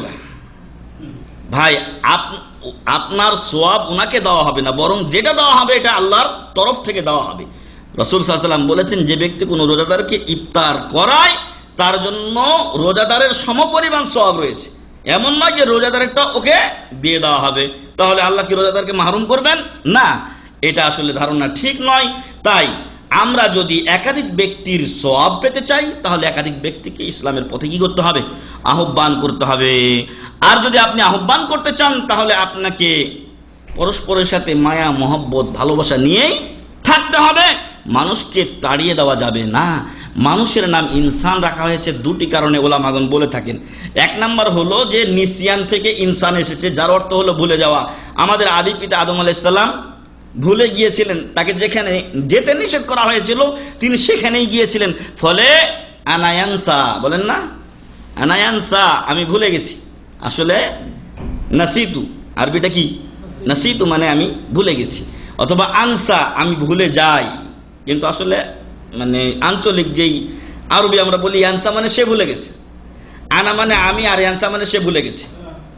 ভাই, আপনার সোয়াব ওনাকে দেওয়া হবে না, বরং যেটা দেওয়া হবে এটা আল্লাহর তরফ থেকে দেওয়া হবে। রাসূল সাল্লাল্লাহু আলাইহি ওয়াসাল্লাম বলেছেন, যে ব্যক্তি কোনো রোজাদারকে ইফতার করায় তার জন্য রোজাদারের সমপরিমাণ সওয়াব রয়েছে। এমন নয় যে রোজাদারেরটা ওকে দিয়ে দেওয়া হবে, তাহলে আল্লাহ কি রোজাদারকে মাহরুম করবেন? না, এটা আসলে ধারণা ঠিক নয়। তাই আমরা যদি একাধিক ব্যক্তির সওয়াব পেতে চাই, তাহলে একাধিক ব্যক্তিকে ইসলামের পথে কি করতে হবে? আহ্বান করতে হবে। আর যদি আপনি আহ্বান করতে চান, তাহলে আপনাকে পরস্পরের সাথে মায়া মহব্বত ভালোবাসা নিয়েই থাকতে হবে, মানুষকে তাড়িয়ে দেওয়া যাবে না। মানুষের নাম ইনসান রাখা হয়েছে দুটি কারণে, ওলামাগণ বলে থাকেন। এক নাম্বার হলো যে নিসিয়ান থেকে ইনসান এসেছে, যার অর্থ হলো ভুলে যাওয়া। আমাদের আদি পিতা আদম আলাইহিস সালাম ভুলে গিয়েছিলেন, তাকে যেখানে যেতে নিষেধ করা হয়েছিল তিনি সেখানেই গিয়েছিলেন, ফলে আনায়ানসা, বলেন না আনায়ানসা, আমি ভুলে গেছি। আসলে নাসিতু, আরবিটা কি? নাসিতু মানে আমি ভুলে গেছি, অথবা আনসা, আমি ভুলে যাই। কিন্তু আসলে মানে আঞ্চলিক যেই আরবি আমরা বলি, আনসা মানে সে ভুলে গেছে, আনা মানে আমি, আর আনসা মানে সে ভুলে গেছে।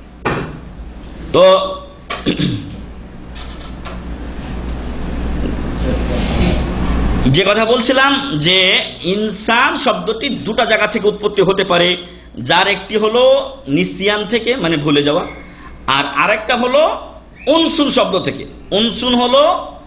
তো যে কথা বলছিলাম যে ইনসান শব্দটি দুটা জায়গা থেকে উৎপত্তি হতে পারে, যার একটি হলো নিসিয়ান থেকে মানে ভুলে যাওয়া, আর আরেকটা হলো উনসুন শব্দ থেকে। উনসুন হলো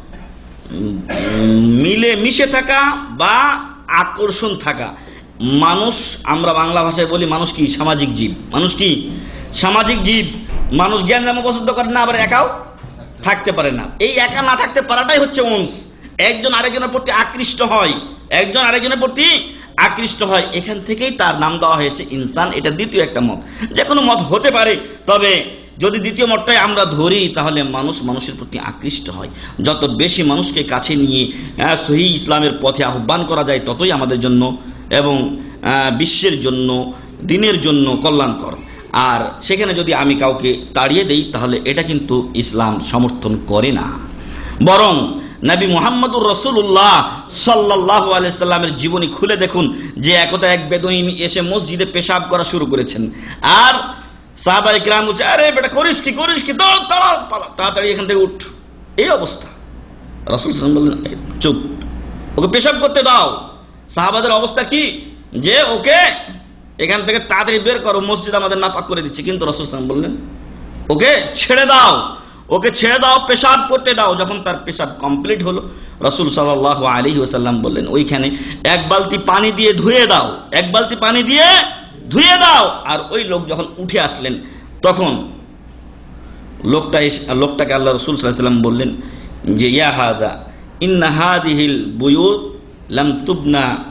মিলে মিশে থাকা বা আকর্ষণ থাকা। মানুষ, আমরা বাংলা ভাষায় বলি মানুষ কি? সামাজিক জীব। মানুষ কি? সামাজিক জীব। মানুষ জ্ঞান জামা পছন্দ করে না, আবার একাও থাকতে পারে না। এই একা না থাকতে পারাটাই হচ্ছে উনস। একজন আরেকজনের প্রতি আকৃষ্ট হয়, একজন আরেকজনের প্রতি আকৃষ্ট হয়, এখান থেকেই তার নাম দেওয়া হয়েছে ইনসান। এটা দ্বিতীয় একটা মত, যে কোনো মত হতে পারে, তবে যদি দ্বিতীয় মতটাই আমরা ধরি তাহলে মানুষ মানুষের প্রতি আকৃষ্ট হয়। যত বেশি মানুষকে কাছে নিয়ে সহি ইসলামের পথে আহ্বান করা যায় ততই আমাদের জন্য এবং বিশ্বের জন্য, দিনের জন্য কল্যাণকর। আর সেখানে যদি আমি কাউকে তাড়িয়ে দেই তাহলে এটা কিন্তু ইসলাম সমর্থন করে না। বরং নবী মুহাম্মদুর রাসূলুল্লাহ সাল্লাল্লাহু আলাইহি সাল্লামের জীবনী খুলে দেখুন, যে একদা এক বেদুইন এসে মসজিদে পেশাব করা শুরু করেছেন, আর সাহাবায়ে কিরাম বলছে, আরে বেটা করিস কি করিস কি, দৌড় তাড়াও পালা, তাড়াতাড়ি এখান থেকে উঠ। এই অবস্থা। রাসূল সাল্লাল্লাহু আলাইহি ওয়াসাল্লাম বললেন, চুপ, ওকে পেশাব করতে দাও। সাহাবাদের অবস্থা কি, যে ওকে এখান থেকে তাড়াতাড়ি বের করো, মসজিদ আমাদের নাপাক করে দিচ্ছে। কিন্তু রাসূল সাল্লাল্লাহু আলাইহি ওয়াসাল্লাম বললেন, ওকে ছেড়ে দাও, ওকে ছেড়ে দাও, পেশাব করতে দাও। যখন তার পেশাব কমপ্লিট হলো, রাসূল সাল্লাল্লাহু আলাইহি ওয়াসাল্লাম বললেন, ওইখানে এক বালতি পানি দিয়ে ধুয়ে দাও, এক বালতি পানি দিয়ে ধুয়ে দাও। আর ওই লোক যখন উঠে আসলেন, তখন লোকটা লোকটাকে আল্লাহ রাসূল সাল্লাল্লাহু আলাইহি ওয়াসাল্লাম বললেন যে, ইয়া হাযা ইন্না হাযিহিল বুয়ুত লাম তুবনা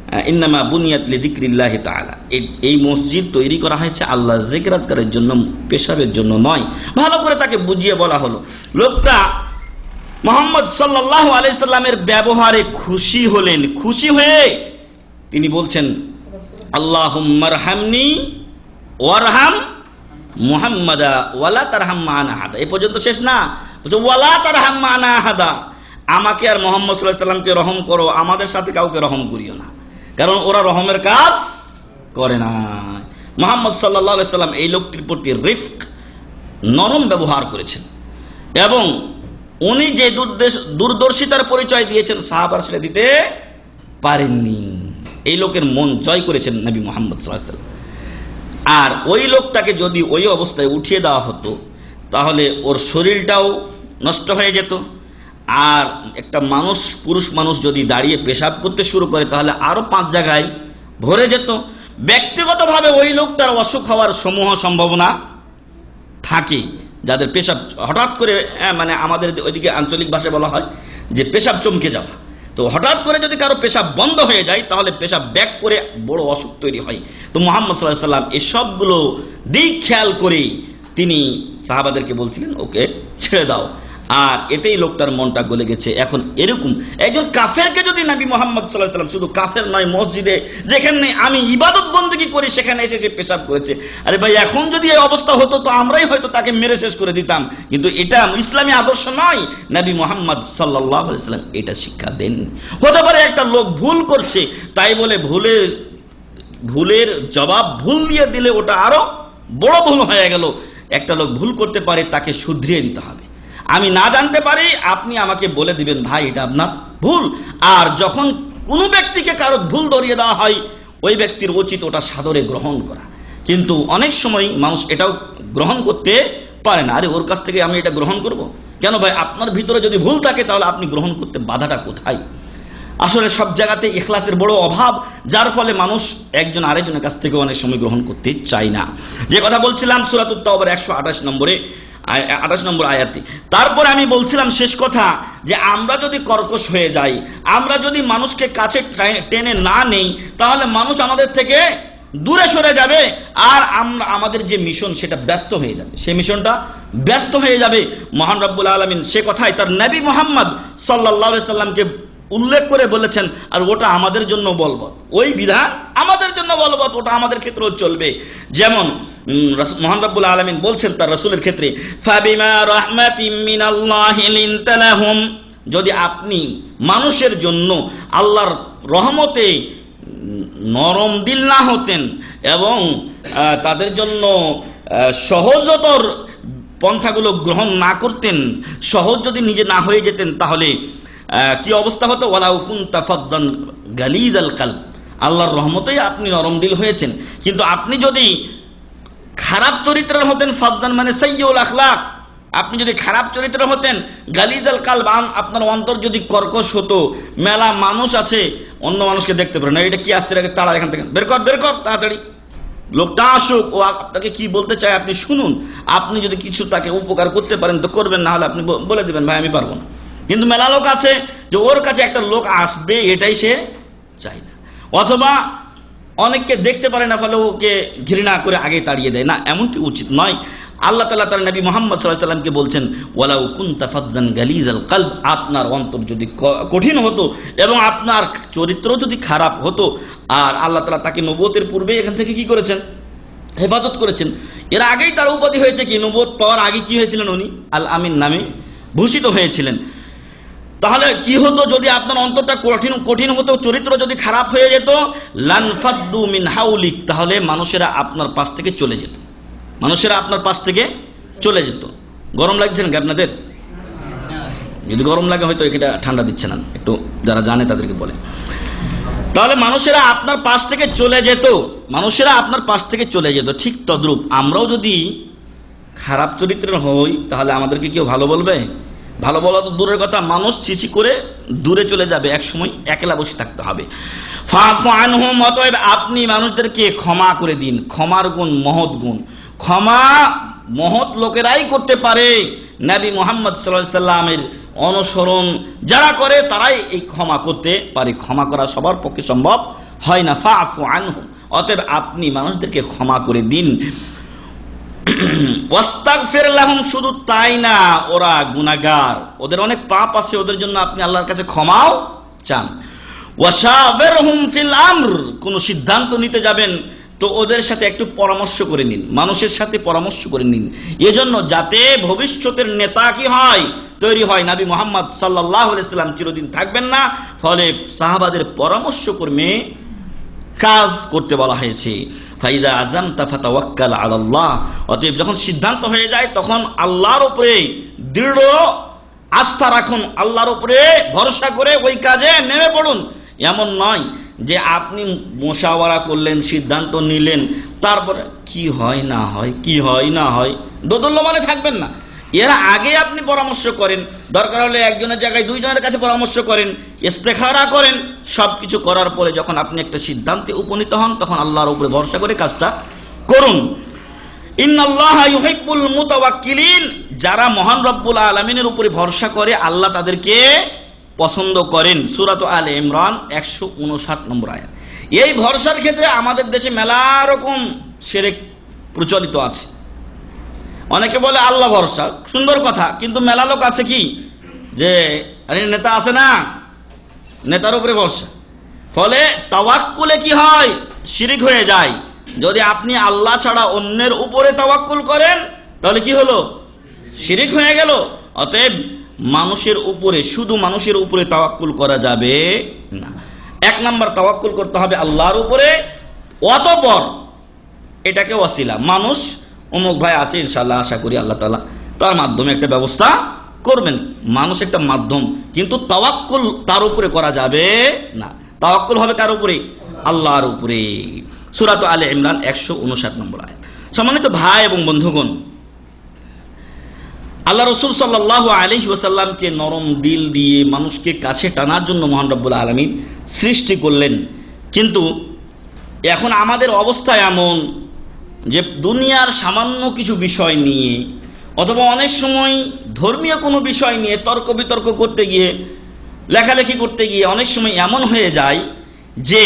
ইন্নামা বুনিয়াত লিযিকরিল্লাহি তাআলা, এই মসজিদ তৈরি করা হয়েছে আল্লাহর জিকির আজকারের জন্য, পেশাবের জন্য নয়। ভালো করে তাকে বুঝিয়ে বলা হলো। লোকটা মুহাম্মদ সাল্লাল্লাহু আলাইহি সাল্লামের ব্যবহারে খুশি হলেন। খুশি হয়ে তিনি বলছেন আল্লাহুম্মা রহামনি ওয়ারহাম মুহাম্মাদা ওয়ালা তারহাম মা'ানা আহাদা। এই পর্যন্ত শেষ না, বলছে ওয়ালা তারহাম মা'ানা আহাদা, আমাকে আর মুহাম্মদ সাল্লাল্লাহু আলাইহি সাল্লামকে রহম করো, আমাদের সাথে কাউকে রহম করিও না, কারণ ওরা রহমের কাজ করে না। মুহাম্মদ সাল্লাল্লাহু আলাইহি সাল্লাম এই লোকটির প্রতি রিফক, নরম ব্যবহার করেছেন এবং উনি যে দূরদর্শিতার পরিচয় দিয়েছেন সাহাবারা সেটা দিতে পারেননি। এই লোকের মন জয় করেছেন নবী মুহাম্মদ সাল্লাল্লাহু আলাইহি সাল্লাম। আর ওই লোকটাকে যদি ওই অবস্থায় উঠিয়ে দেওয়া হতো তাহলে ওর শরীরটাও নষ্ট হয়ে যেত, আর একটা মানুষ, পুরুষ মানুষ যদি দাঁড়িয়ে পেশাব করতে শুরু করে তাহলে আরো পাঁচ জায়গায় ভরে যেত। ব্যক্তিগতভাবে ওই লোকটার অসুখ হওয়ার সমূহ সম্ভাবনা থাকে, যাদের পেশাব হঠাৎ করে, মানে আমাদের ওইদিকে আঞ্চলিক ভাষায় বলা হয় যে পেশাব চমকে যাওয়া। তো হঠাৎ করে যদি কারো পেশাব বন্ধ হয়ে যায় তাহলে পেশাব ব্যাক করে বড় অসুখ তৈরি হয়। তো মুহাম্মদ সাল্লাল্লাহু আলাইহি সাল্লাম এসবগুলো দিক খেয়াল করে তিনি সাহাবাদেরকে বলছিলেন ওকে ছেড়ে দাও, আর এতেই লোকটার মনটা গলে গেছে। এখন এরকম একজন কাফেরকে যদি নবী মুহাম্মদ সাল্লাল্লাহু আলাইহি সাল্লাম, শুধু কাফের নয়, মসজিদে যেখানে আমি ইবাদত বন্দেগী করি সেখানে এসে যে পেশাব করেছে, আরে ভাই এখন যদি এই অবস্থা হতো তো আমরাই হয়তো তাকে মেরে শেষ করে দিতাম, কিন্তু এটা ইসলামী আদর্শ নয়। নবী মুহাম্মদ সাল্লাল্লাহু আলাইহি সাল্লাম এটা শিক্ষা দেন। হতে পারে একটা লোক ভুল করছে, তাই বলে ভুলের ভুলের জবাব ভুল দিয়ে দিলে ওটা আরো বড় ভুল হয়ে গেল। একটা লোক ভুল করতে পারে, তাকে শুধরিয়ে দিতে হবে। আমি না জানতে পারি, আপনি আমাকে বলে দিবেন ভাই এটা আপনার ভুল। আর যখন কোনো ব্যক্তিকে কারো ভুল ধরিয়ে দেওয়া হয় ওই ব্যক্তির উচিত ওটা সাদরে গ্রহণ করা। কিন্তু অনেক সময় মানুষ এটাও গ্রহণ করতে পারে না। আরে ওর কাছ থেকে আমি এটা গ্রহণ করব কেন ভাই? আপনার ভিতরে যদি ভুল থাকে তাহলে আপনি গ্রহণ করতে বাধাটা কোথায়? আসলে সব জায়গাতে ইখলাসের বড় অভাব, যার ফলে মানুষ একজন আরেকজনের কাছ থেকে অনেক সময় গ্রহণ করতে চায় না। যে কথা বলছিলাম সূরাতুত তাওবার একশো আঠাশ নম্বরে আঠাশ নম্বর আয়াতটি। তারপরে আমি বলছিলাম শেষ কথা যে আমরা যদি কর্কশ হয়ে যাই, আমরা যদি মানুষকে কাছে টেনে না নেই, তাহলে মানুষ আমাদের থেকে দূরে সরে যাবে, আর আমরা আমাদের যে মিশন সেটা ব্যর্থ হয়ে যাবে, সেই মিশনটা ব্যর্থ হয়ে যাবে। মহান রব্বুল আলামিন সে কথাই তার নবী মুহাম্মদ সাল্লাল্লাহু আলাইহি সাল্লামকে উল্লেখ করে বলেছেন, আর ওটা আমাদের জন্য বলবৎ, ওই বিধান আমাদের জন্য বলবৎ, ওটা আমাদের ক্ষেত্রেও চলবে। যেমন মহান রব্বুল আলামিন বলছেন তার রাসূলের ক্ষেত্রে, ফাবিমা রাহমাতিম মিনাল্লাহি লিনতা লাহুম, যদি আপনি মানুষের জন্য আল্লাহর রহমতে নরম দিল না হতেন এবং তাদের জন্য সহজতর পন্থাগুলো গ্রহণ না করতেন, সহজ যদি নিজে না হয়ে যেতেন, তাহলে কি অবস্থা হতো? ওয়ালাউ কুনতা ফাদ্দান গালিযাল কলব, আল্লাহর রহমতেই আপনি নরম দিল হয়েছেন, কিন্তু আপনি যদি খারাপ চরিত্রের হতেন, ফাদ্দান মানে সাইয়্যুল আখলাক, আপনি যদি খারাপ চরিত্রের হতেন, গালিযাল কলব, আপনার অন্তর যদি কর্কশ হতো, মেলা মানুষ আছে অন্য মানুষকে দেখতে পারে না, এটা কি আসছে রে, তারা এখান থেকে বের কর বের কর তাড়াতাড়ি, লোকটা আসুক, ও আপনাকে কি বলতে চায় আপনি শুনুন, আপনি যদি কিছু তাকে উপকার করতে পারেন তো করবেন, না হলে আপনি বলে দিবেন ভাই আমি পারবো না। কিন্তু মেলা লোক আছে যে ওর কাছে একটা লোক আসবে এটাই সে চায় না, অথবা অনেককে দেখতে পারে না ফলে ওকে ঘৃণা করে আগে তাড়িয়ে দেয় না, এমনটি উচিত নয়। আল্লাহ তাআলা তার নবী মুহাম্মদ সাল্লাল্লাহু আলাইহি সাল্লামকে বলছেন, ওয়ালাউ কুনতা ফাদ্দান গালিযাল কলব, আপনার অন্তর যদি কঠিন হতো এবং আপনার চরিত্র যদি খারাপ হতো, আর আল্লাহ তাআলা তাকে নবুয়তের পূর্বে এখান থেকে কি করেছেন? হেফাজত করেছেন। এর আগেই তার উপাধি হয়েছে কি? নবুয়ত পাওয়ার আগে কি হয়েছিলেন? উনি আল আমিন নামে ভূষিত হয়েছিলেন। তাহলে কি হতো যদি আপনার অন্তরটা কঠিন কঠিন হতো, চরিত্র যদি খারাপ হয়ে যেত? লানফাদ্দু মিন হাউলিক, তাহলে মানুষেরা আপনার পাশ থেকে চলে যেত, মানুষেরা আপনার পাশ থেকে চলে যেত। গরম লাগছে নাকি আপনাদের? যদি গরম লাগে হয়তো এটা ঠান্ডা দিচ্ছে না, একটু যারা জানে তাদেরকে বলে। তাহলে মানুষেরা আপনার পাশ থেকে চলে যেত, মানুষেরা আপনার পাশ থেকে চলে যেত। ঠিক তদ্রূপ আমরাও যদি খারাপ চরিত্রের হই তাহলে আমাদেরকে কেউ ভালো বলবে? ভালো বলা তো দূরের কথা, মানুষ চিচি করে দূরে চলে যাবে, এক সময় একলা বসে থাকতে হবে। ফাফু আনহুম, অতএব আপনি মানুষদেরকে ক্ষমা করে দিন। ক্ষমার গুণ মহৎ গুণ। ক্ষমা মহৎ লোকেরাই করতে পারে। নবী মুহাম্মদ সাল্লাল্লাহু আলাইহি সাল্লামের অনুসরণ যারা করে তারাই এই ক্ষমা করতে পারে। ক্ষমা করা সবার পক্ষে সম্ভব হয় না। ফাফু আনহু, অতএব আপনি মানুষদেরকে ক্ষমা করে দিন। ওয়াস্তাগফির লাহুম, শুধু তাই না, ওরা গুনাহগার, ওদের অনেক পাপ আছে, ওদের জন্য আপনি আল্লাহর কাছে ক্ষমাও চান। ওয়াশাবিরহুম ফিল আমর, কোন সিদ্ধান্ত নিতে যাবেন তো ওদের সাথে একটু পরামর্শ করে নিন, মানুষের সাথে পরামর্শ করে নিন, এজন্য যাতে ভবিষ্যতের নেতা কি হয়, তৈরি হয়। নবী মুহাম্মদ সাল্লাল্লাহু আলাইহি সাল্লাম চিরদিন থাকবেন না, ফলে সাহাবাদের পরামর্শ ক্রমে কাজ করতে বলা হয়েছে। ফাইদা আযামতা ফাতাওয়াক্কাল আলাল্লাহ, অতএব যখন সিদ্ধান্ত হয়ে যায় তখন আল্লাহর উপরে দৃঢ় আস্থা রাখুন, আল্লাহর উপরে ভরসা করে ওই কাজে নেমে পড়ুন। এমন নয় যে আপনি মুশাওয়ারা করলেন, সিদ্ধান্ত নিলেন, তারপরে কি হয় না হয় কি হয় না হয় দোদুল্যমানে থাকবেন না। এর আগে আপনি পরামর্শ করেন, দরকার হলে একজনের জায়গায় দুইজনের কাছে পরামর্শ করেন, ইস্তেখারা করেন। সবকিছু করার পরে যখন আপনি একটা সিদ্ধান্তে উপনীত হন তখন আল্লাহর উপরে ভরসা করে কাজটা করুন। ইন্নাল্লাহা ইউহিব্বুল মুতাওয়াক্কিলিন, যারা মহান রব্বুল আলামিনের উপরে ভরসা করে আল্লাহ তাদেরকে পছন্দ করেন। সূরা আলে ইমরান একশো উনষাট নম্বর আয়াত। এই ভরসার ক্ষেত্রে আমাদের দেশে মেলা রকম শিরক প্রচলিত আছে। অনেকে বলে আল্লাহ ভরসা, সুন্দর কথা, কিন্তু মেলা লোক আছে কি যে আরে নেতা আছে না, নেতার উপরে ভরসা, ফলে তাওয়াক্কুলে কি হয়, শিরক হয়ে যায়। যদি আপনি আল্লাহ ছাড়া অন্যের উপরে তাওয়াক্কুল করেন তাহলে কি হলো, শিরক হয়ে গেল। অতএব মানুষের উপরে, শুধু মানুষের উপরে তাওয়াক্কুল করা যাবে না। এক নাম্বার তাওয়াক্কুল করতে হবে আল্লাহর উপরে, অতঃপর এটাকে ওয়াসিলা, মানুষ অমুক ভাই আছে ইনশাআল্লাহ, আশা করি আল্লাহ তাআলা তার মাধ্যমে একটা ব্যবস্থা করবেন। মানুষ একটা মাধ্যম, কিন্তু তাওয়াক্কুল তার উপরে করা যাবে না। তাওয়াক্কুল হবে কার উপরে, আল্লাহর উপরে। সূরা আলে ইমরান একশো উনষাট নম্বর আয়াত। সম্মানিত ভাই এবং বন্ধুগণ, আল্লাহ রাসূল সাল্লাল্লাহু আলাইহি ওয়াসাল্লামকে নরম দিল দিয়ে মানুষকে কাছে টানার জন্য মহান রব্বুল আলামিন সৃষ্টি করলেন। কিন্তু এখন আমাদের অবস্থা এমন যে দুনিয়ার সামান্য কিছু বিষয় নিয়ে অথবা অনেক সময় ধর্মীয় কোনো বিষয় নিয়ে তর্ক বিতর্ক করতে গিয়ে, লেখালেখি করতে গিয়ে অনেক সময় এমন হয়ে যায় যে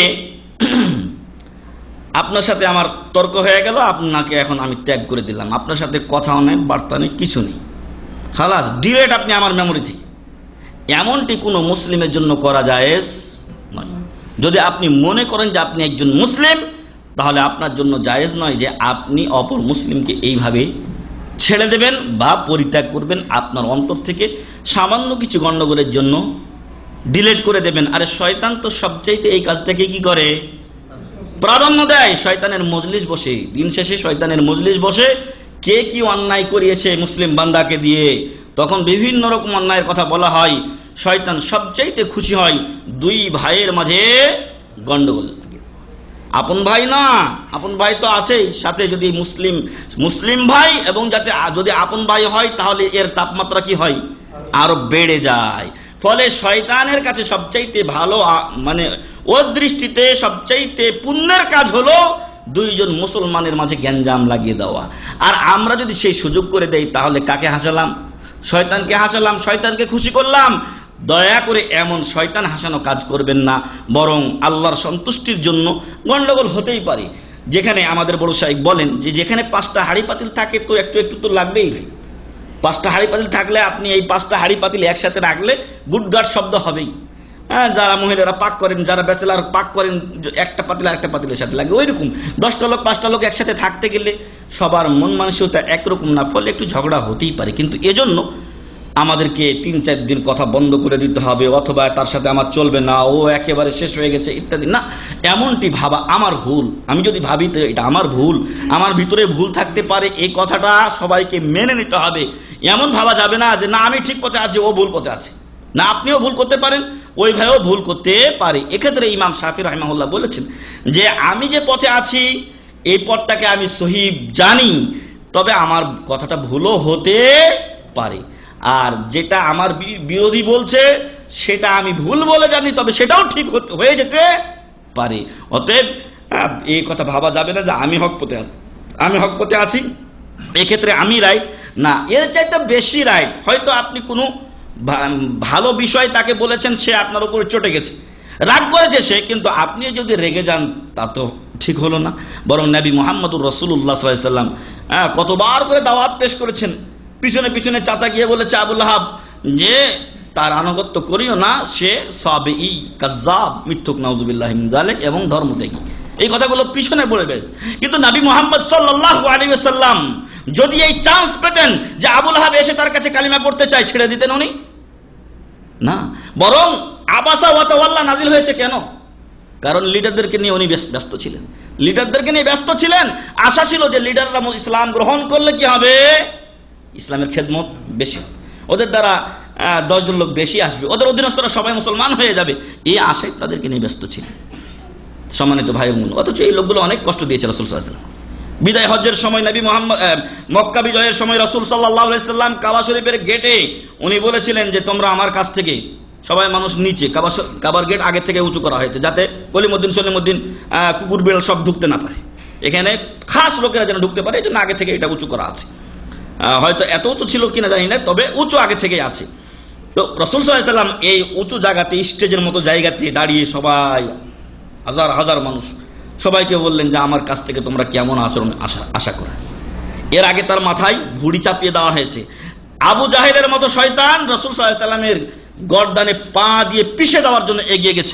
আপনার সাথে আমার তর্ক হয়ে গেল, আপনাকে এখন আমি ত্যাগ করে দিলাম, আপনার সাথে কথাও নেই, বার্তা নেই, কিছু নেই, খালাস, ডিলেট আপনি আমার মেমোরি থেকে। এমনটি কোনো মুসলিমের জন্য করা জায়েজ নয়। যদি আপনি মনে করেন যে আপনি একজন মুসলিম, তাহলে আপনার জন্য জায়েজ নয় যে আপনি অপর মুসলিমকে এইভাবে ছেড়ে দেবেন বা পরিত্যাগ করবেন, আপনার অন্তর থেকে সামান্য কিছু গণ্ডগোলের জন্য ডিলেট করে দেবেন। আরে শয়তান তো সবচাইতে এই কাজটাকে কি করে, প্রাধান্য দেয়। শয়তানের মজলিস বসে, দিন শেষে শয়তানের মজলিস বসে, কে কি অন্যায় করিয়েছে মুসলিম বান্দাকে দিয়ে, তখন বিভিন্ন রকম অন্যায়ের কথা বলা হয়। শয়তান সবচাইতে খুশি হয় দুই ভাইয়ের মাঝে গন্ডগোল। আপন ভাই না, আপন ভাই তো আছেই সাথে, যদি মুসলিম মুসলিম ভাই এবং যাতে যদি আপন ভাই হয় তাহলে এর তাপমাত্রা কি হয়, আরো বেড়ে যায়। ফলে শয়তানের কাছে সবচাইতে ভালো, মানে ওর দৃষ্টিতে সবচাইতে পুণ্যের কাজ হলো দুইজন মুসলমানের মাঝে গ্যাঞ্জাম লাগিয়ে দেওয়া। আর আমরা যদি সেই সুযোগ করে দেই তাহলে কাকে হাসালাম, শয়তানকে হাসালাম, শয়তানকে খুশি করলাম। দয়া করে এমন শয়তান হাসানো কাজ করবেন না, বরং আল্লাহর সন্তুষ্টির জন্য গন্ডগোল হতেই পারে। যেখানে আমাদের বড় সাহেব বলেন যে যেখানে পাঁচটা হাড়ি পাতিল থাকে তো একটু একটু তো লাগবেই ভাই। পাঁচটা হাড়ি পাতিল থাকলে আপনি এই পাঁচটা হাড়ি পাতিল একসাথে রাখলে গুডগাট শব্দ হবেই। হ্যাঁ, যারা মহিলারা পাক করেন, যারা ব্যাচেলার পাক করেন, একটা পাতিল আর একটা পাতিলের সাথে লাগে, ওই রকম দশটা লোক পাঁচটা লোক একসাথে থাকতে গেলে সবার মন মানসিকতা একরকম না, ফলে একটু ঝগড়া হতেই পারে। কিন্তু এজন্য আমাদেরকে তিন চার দিন কথা বন্ধ করে দিতে হবে, অথবা তার সাথে আমার চলবে না, ও একেবারে শেষ হয়ে গেছে ইত্যাদি না। এমনটি ভাবা আমার ভুল, আমি যদি ভাবি তো এটা আমার ভুল, আমার ভিতরে ভুল থাকতে পারে, এই কথাটা সবাইকে মেনে নিতে হবে। এমন ভাবা যাবে না যে না আমি ঠিক পথে আছি, ও ভুল পথে আছে। না, আপনিও ভুল করতে পারেন, ওই ভাইও ভুল করতে পারে। এক্ষেত্রে ইমাম শাফি রাহিমাহুল্লাহ বলেছেন যে আমি যে পথে আছি এই পথটাকে আমি সহি জানি, তবে আমার কথাটা ভুলও হতে পারে। আর যেটা আমার বিরোধী বলছে সেটা আমি ভুল বলে জানি, তবে সেটাও ঠিক হয়ে যেতে পারে। অতএব এই কথা ভাবা যাবে না যে আমি হক পথে আছি, আমি হক পথে আছি এক্ষেত্রে আমি রাইট না, এর চাইতে বেশি রাইট। হয়তো আপনি কোনো ভালো বিষয় তাকে বলেছেন, সে আপনার উপরে চটে গেছে, রাগ করেছে সে, কিন্তু আপনি যদি রেগে যান তা তো ঠিক হলো না। বরং নবী মুহাম্মদুর রাসূলুল্লাহ সাল্লাল্লাহু আলাইহি ওয়াসাল্লাম কতবার করে দাওয়াত পেশ করেছেন, পিছনে পিছনে চাচা গিয়ে বলেছে আবু লাহাব যে তার আনুগত্য করিও না, সে সাবিঈ কাযযাব, মিথ্যুক, নাউযুবিল্লাহি মিন যালিক, এবং ধর্মত্যাগী। এই কথাগুলো পিছনে বলে গেছে। কিন্তু নবী মুহাম্মদ সাল্লাল্লাহু আলাইহি ওয়াসাল্লাম যদি এই চান্স পেতেন যে আবু লাহাব এসে তার কাছে কালিমা পড়তে চায়, ছেড়ে দিতেন উনি? না, বরং আবাসা ওয়া তাওয়াল্লা নাজিল হয়েছে কেন? কারণ লিডারদেরকে নিয়ে উনি ব্যস্ত ছিলেন, লিডারদেরকে নিয়ে ব্যস্ত ছিলেন। আশা ছিল যে লিডাররা ইসলাম গ্রহণ করলে কি হবে, ইসলামের খেদমত বেশি, ওদের দ্বারা দশজন লোক বেশি আসবে, ওদের অধীনস্থরা সবাই মুসলমান হয়ে যাবে, এই আশায় তাদেরকে নিয়ে ব্যস্ত ছিলেন। সম্মানিত ভাই বোন, অথচ এই লোকগুলো অনেক কষ্ট দিয়েছে রাসূল সাল্লাল্লাহু আলাইহি ওয়াসাল্লাম। বিদায় হজ্জের সময় নবী মুহাম্মদ মক্কা বিজয়ের সময় রাসূল সাল্লাল্লাহু আলাইহি ওয়াসাল্লাম কাবা শরীফের গেটে উনি বলেছিলেন যে তোমরা আমার কাছ থেকে, সবাই মানুষ নিচে, কাবা কাবার গেট আগে থেকে উঁচু করা হয়েছে যাতে কলিমুদ্দিন সলিমুদ্দিন কুকুর বিড়াল সব ঢুকতে না পারে, এখানে খাস লোকেরা যেন ঢুকতে পারে, এই জন্য আগে থেকে এটা উঁচু করা আছে। হয়তো এত উঁচু ছিল কিনা জানি না, তবে উঁচু আগে থেকেই আছে। তো রাসূল সাল্লাল্লাহু আলাইহি ওয়াসাল্লাম এই উঁচু জায়গাতে, স্টেজের মতো জায়গাতে দাঁড়িয়ে সবাই, হাজার হাজার মানুষ, সবাইকে বললেন যে আমার কাছ থেকে তোমরা কেমন আচরণ আশা আশা করো। এর আগে তার মাথায় ভুঁড়ি চাপিয়ে দেওয়া হয়েছে। আবু জাহেলের মতো শয়তান রাসূল সাল্লাল্লাহু আলাইহি ওয়াসাল্লামের গর্দানে পা দিয়ে পিষে দেওয়ার জন্য এগিয়ে গেছে।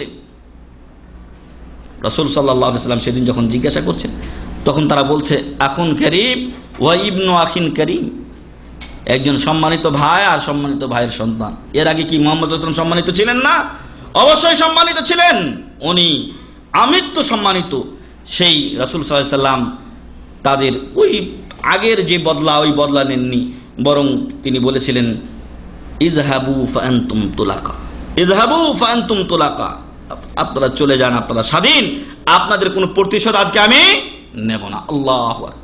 রাসূল সাল্লাল্লাহু আলাইহি ওয়াসাল্লাম সেদিন যখন জিজ্ঞাসা করছেন, তখন তারা বলছে আখুন কারীম ওয়া ইবনু আখিন কারীম, একজন সম্মানিত ভাই আর সম্মানিত ভাইয়ের সন্তান। এর আগে কি মুহাম্মদ সাল্লাল্লাহু আলাইহি ওয়াসাল্লাম সম্মানিত ছিলেন না? অবশ্যই সম্মানিত ছিলেন। উনি আমৃত্যু সম্মানিত। সেই রাসূল সাল্লাল্লাহু আলাইহি ওয়াসাল্লাম তাদের ওই আগের যে বদলা, ওই বদলা নেননি, বরং তিনি বলেছিলেন ইযহাবু ফাআনতুম তুলাকা, ইযহাবু ফাআনতুম তুলাকা, আপনারা চলে যান, আপনারা স্বাধীন, আপনাদের কোনো প্রতিশোধ আজকে আমি নেব না। আল্লাহু আকবার।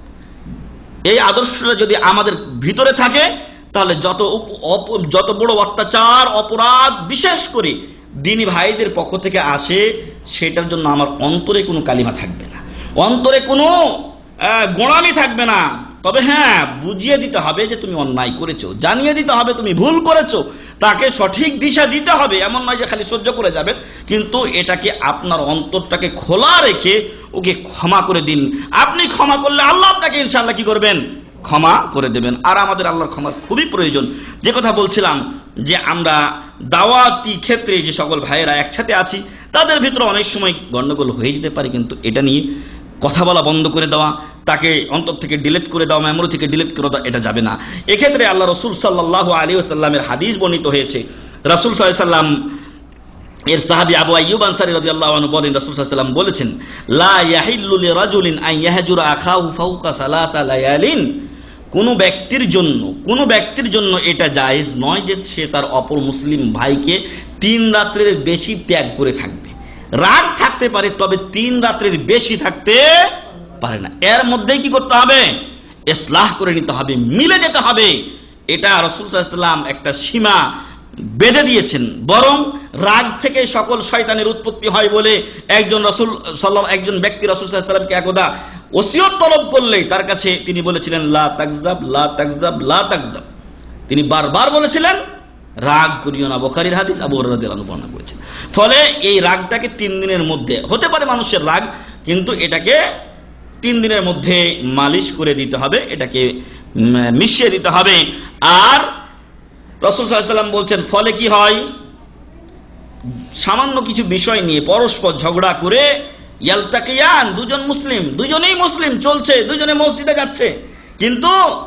এই আদর্শটা যদি আমাদের ভিতরে থাকে, তাহলে যত যত বড় অত্যাচার, অপরাধ, বিশেষ করে দ্বীনি ভাইদের পক্ষ থেকে আসে, সেটার জন্য আমার অন্তরে কোনো কালিমা থাকবে না, অন্তরে কোনো গোঁড়ামি থাকবে না। তবে হ্যাঁ, বুঝিয়ে দিতে হবে যে তুমি অন্যায় করেছো, জানিয়ে দিতে হবে তুমি ভুল করেছো, তাকে সঠিক দিশা দিতে হবে। এমন নয় যে খালি সহ্য করে যাবেন, কিন্তু এটাকে আপনার অন্তরটাকে খোলা রেখে ওকে ক্ষমা করে দিন। আপনি ক্ষমা করলে আল্লাহ আপনাকে ইনশাআল্লাহ কি করবেন, ক্ষমা করে দেবেন। আর আমাদের আল্লাহর ক্ষমার খুবই প্রয়োজন। যে কথা বলছিলাম যে আমরা দাওয়াতি ক্ষেত্রে যে সকল ভাইয়েরা একসাথে আছি, তাদের ভিতরে অনেক সময় গন্ডগোল হয়ে যেতে পারে, কিন্তু এটা নিয়ে কথা বলা বন্ধ করে দেওয়া, তাকে অন্তর থেকে ডিলিট করে দেওয়া, মেমোরি থেকে ডিলিট করে দেওয়া, এটা যাবে না। এক্ষেত্রে আল্লাহ রাসূল সাল্লাল্লাহু আলাইহি ওয়াসাল্লামের হাদিস বর্ণিত হয়েছে। রাসূল সাল্লাল্লাহু আলাইহি ওয়াসাল্লাম এর সাহাবী আবু আইয়ুব আনসারী রাদিয়াল্লাহু আনহু বলেন, রাসূল সাল্লাল্লাহু আলাইহি ওয়াসাল্লাম বলেছেন, লা ইয়াহিল্লু লিরাজুলিন আন ইয়াহজুরা আখাহু ফাওকা সালাসা লায়ালিন, কোন ব্যক্তির জন্য কোন ব্যক্তির জন্য এটা জায়েজ নয় যে সে তার অপর মুসলিম ভাইকে তিন রাত্রের বেশি ত্যাগ করে থাকবে। রাগ থাকতে পারে, তবে তিন রাত্রের বেশি থাকতে পারে না। এর মধ্যেই কি করতে হবে, ইসলাহ করে নিতে হবে, মিলে যেতে হবে। এটা রাসূল সাল্লাল্লাহু আলাইহি ওয়াসাল্লাম একটা সীমা বেঁধে দিয়েছেন। বরং রাগ থেকে সকল শয়তানের উৎপত্তি হয় বলে একজন রাসূল সাল্লাল্লাহু একজন ব্যক্তি রাসূল সাল্লাল্লাহু আলাইহি ওয়াসাল্লামকে একদা ওসিয়ত তলব করলেই তার কাছে তিনি বলেছিলেন লা তাকযাব লা তাকযাব লা তাকযাব, তিনি বারবার বলেছিলেন রাগ করিও না। বুখারীর হাদিস, আবু হুরায়রা রাদিয়াল্লাহু আনহু বর্ণনা করেছেন। ফলে এই রাগটাকে তিন দিনের মধ্যে, হতে পারে মানুষের রাগ, কিন্তু এটাকে তিন দিনের মধ্যে মালিশ করে দিতে হবে, এটাকে মিশিয়ে দিতে হবে। আর রাসূল সাল্লাল্লাহু আলাইহি ওয়াসাল্লাম বলছেন, ফলে কি হয়, সামান্য কিছু বিষয় নিয়ে পরস্পর ঝগড়া করে ইয়ালতাকিয়ান, দুজন মুসলিম, দুজনেই মুসলিম, চলছে, দুজনে মসজিদে যাচ্ছে, কিন্তু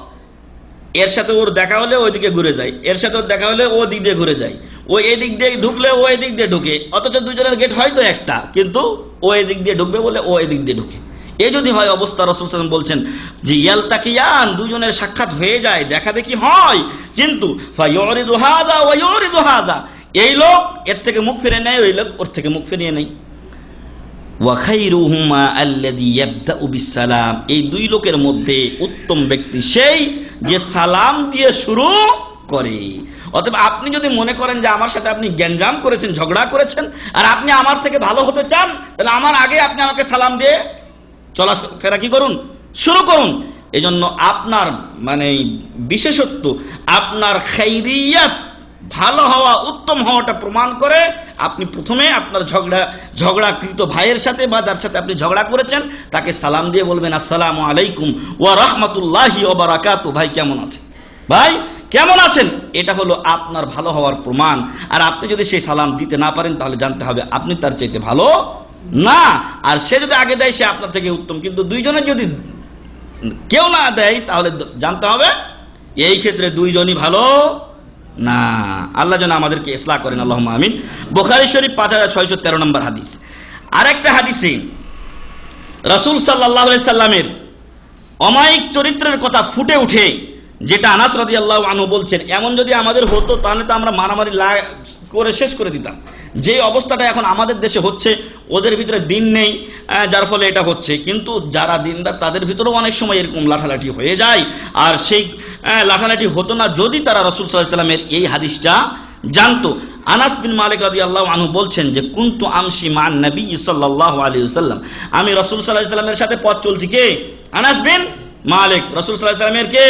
এর সাথে ওর দেখা হলে ওই দিকে ঘুরে যায়, এর সাথে ওর দেখা হলে ও দিক দিয়ে ঘুরে যায়, ও এই দিক দিয়ে ঢুকলে ও এই দিক দিয়ে ঢুকে, অথচ দুজনের গেট হয়তো একটা, কিন্তু ও এই দিক দিয়ে ঢুকবে বলে ও এই দিক দিয়ে ঢুকে। এই যদি হয় অবস্থা, রাসূল সাল্লাল্লাহু আলাইহি ওয়াসাল্লাম বলছেন যে ইয়ালতাকিয়ান, দুজনের সাক্ষাৎ হয়ে যায়, দেখা দেখি হয়, কিন্তু ফায়ুরিদু হাযা ওয়া ইউরিদু হাযা, এই লোক এর থেকে মুখ ফিরিয়ে নেয়, ওই লোক ওর থেকে মুখ ফিরিয়ে নেয়। ওয়া খায়রুহুমা আল্লাযী ইয়াবদাউ বিসসালাম, এই দুই লোকের মধ্যে উত্তম ব্যক্তি সেই যে সালাম দিয়ে শুরু করে। অতএব আপনি যদি মনে করেন যে আমার সাথে আপনি গ্যাঞ্জাম করেছেন, ঝগড়া করেছেন, আর আপনি আমার থেকে ভালো হতে চান, তাহলে আমার আগে আপনি আমাকে সালাম দিয়ে চলাফেরা কি করুন, শুরু করুন। এজন্য আপনার মানে বিশেষত্ব, আপনার খাইরিয়াত, ভালো হওয়া, উত্তম হওয়াটা প্রমাণ করে আপনি প্রথমে আপনার ঝগড়া ঝগড়াকৃত ভাইয়ের সাথে বা যার সাথে আপনি ঝগড়া করেছেন তাকে সালাম দিয়ে বলবেন আসসালামু আলাইকুম ওয়া রাহমাতুল্লাহি ওয়া বারাকাতুহু, ভাই কেমন আছেন, ভাই কেমন আছেন। এটা হলো আপনার ভালো হওয়ার প্রমাণ। আর আপনি যদি সেই সালাম দিতে না পারেন তাহলে জানতে হবে আপনি তার চাইতে ভালো না, আর সে যদি আগে দেয় সে আপনার থেকে উত্তম। কিন্তু দুইজনে যদি কেউ না দেয় তাহলে জানতে হবে এই ক্ষেত্রে দুইজনই ভালো না। আল্লাহ যেন আমাদেরকে ইসলাহ করেন, আল্লাহুম্মা আমিন। বুখারী শরীফ পাঁচ হাজার ছয়শো তেরো নম্বর হাদিস। আরেকটা হাদিসে রাসূল সাল্লাল্লাহু আলাইহি সাল্লামের অমায়িক চরিত্রের কথা ফুটে উঠে, যেটা আনাস রাদিয়াল্লাহু আনহু বলছেন, এমন যদি আমাদের হতো তাহলে তো আমরা মারামারি করে শেষ করে দিতাম। যে অবস্থাটা এখন আমাদের দেশে হচ্ছে, ওদের ভিতরে দিন নেই যার ফলে এটা হচ্ছে, কিন্তু যারা দিনদার তাদের ভিতরেও অনেক সময় এরকম লাঠালাঠি হয়ে যায়। আর সেই লাঠালাঠি হতো না যদি তারা রাসূল সাল্লাল্লাহু আলাইহি সাল্লামের এই হাদিসটা জানতো। আনাস বিন মালিক রাদিয়াল্লাহু আনহু বলছেন যে কুনতু আমশি মান নবী সাল্লাল্লাহু আলাইহি ওয়াসাল্লাম, আমি রাসূল সাল্লাল্লাহু আলাইহি সাল্লামের সাথে পথ চলছি। কে? আনাস বিন মালিক। রাসূল সাল্লাল্লাহু আলাইহি সাল্লামের কে?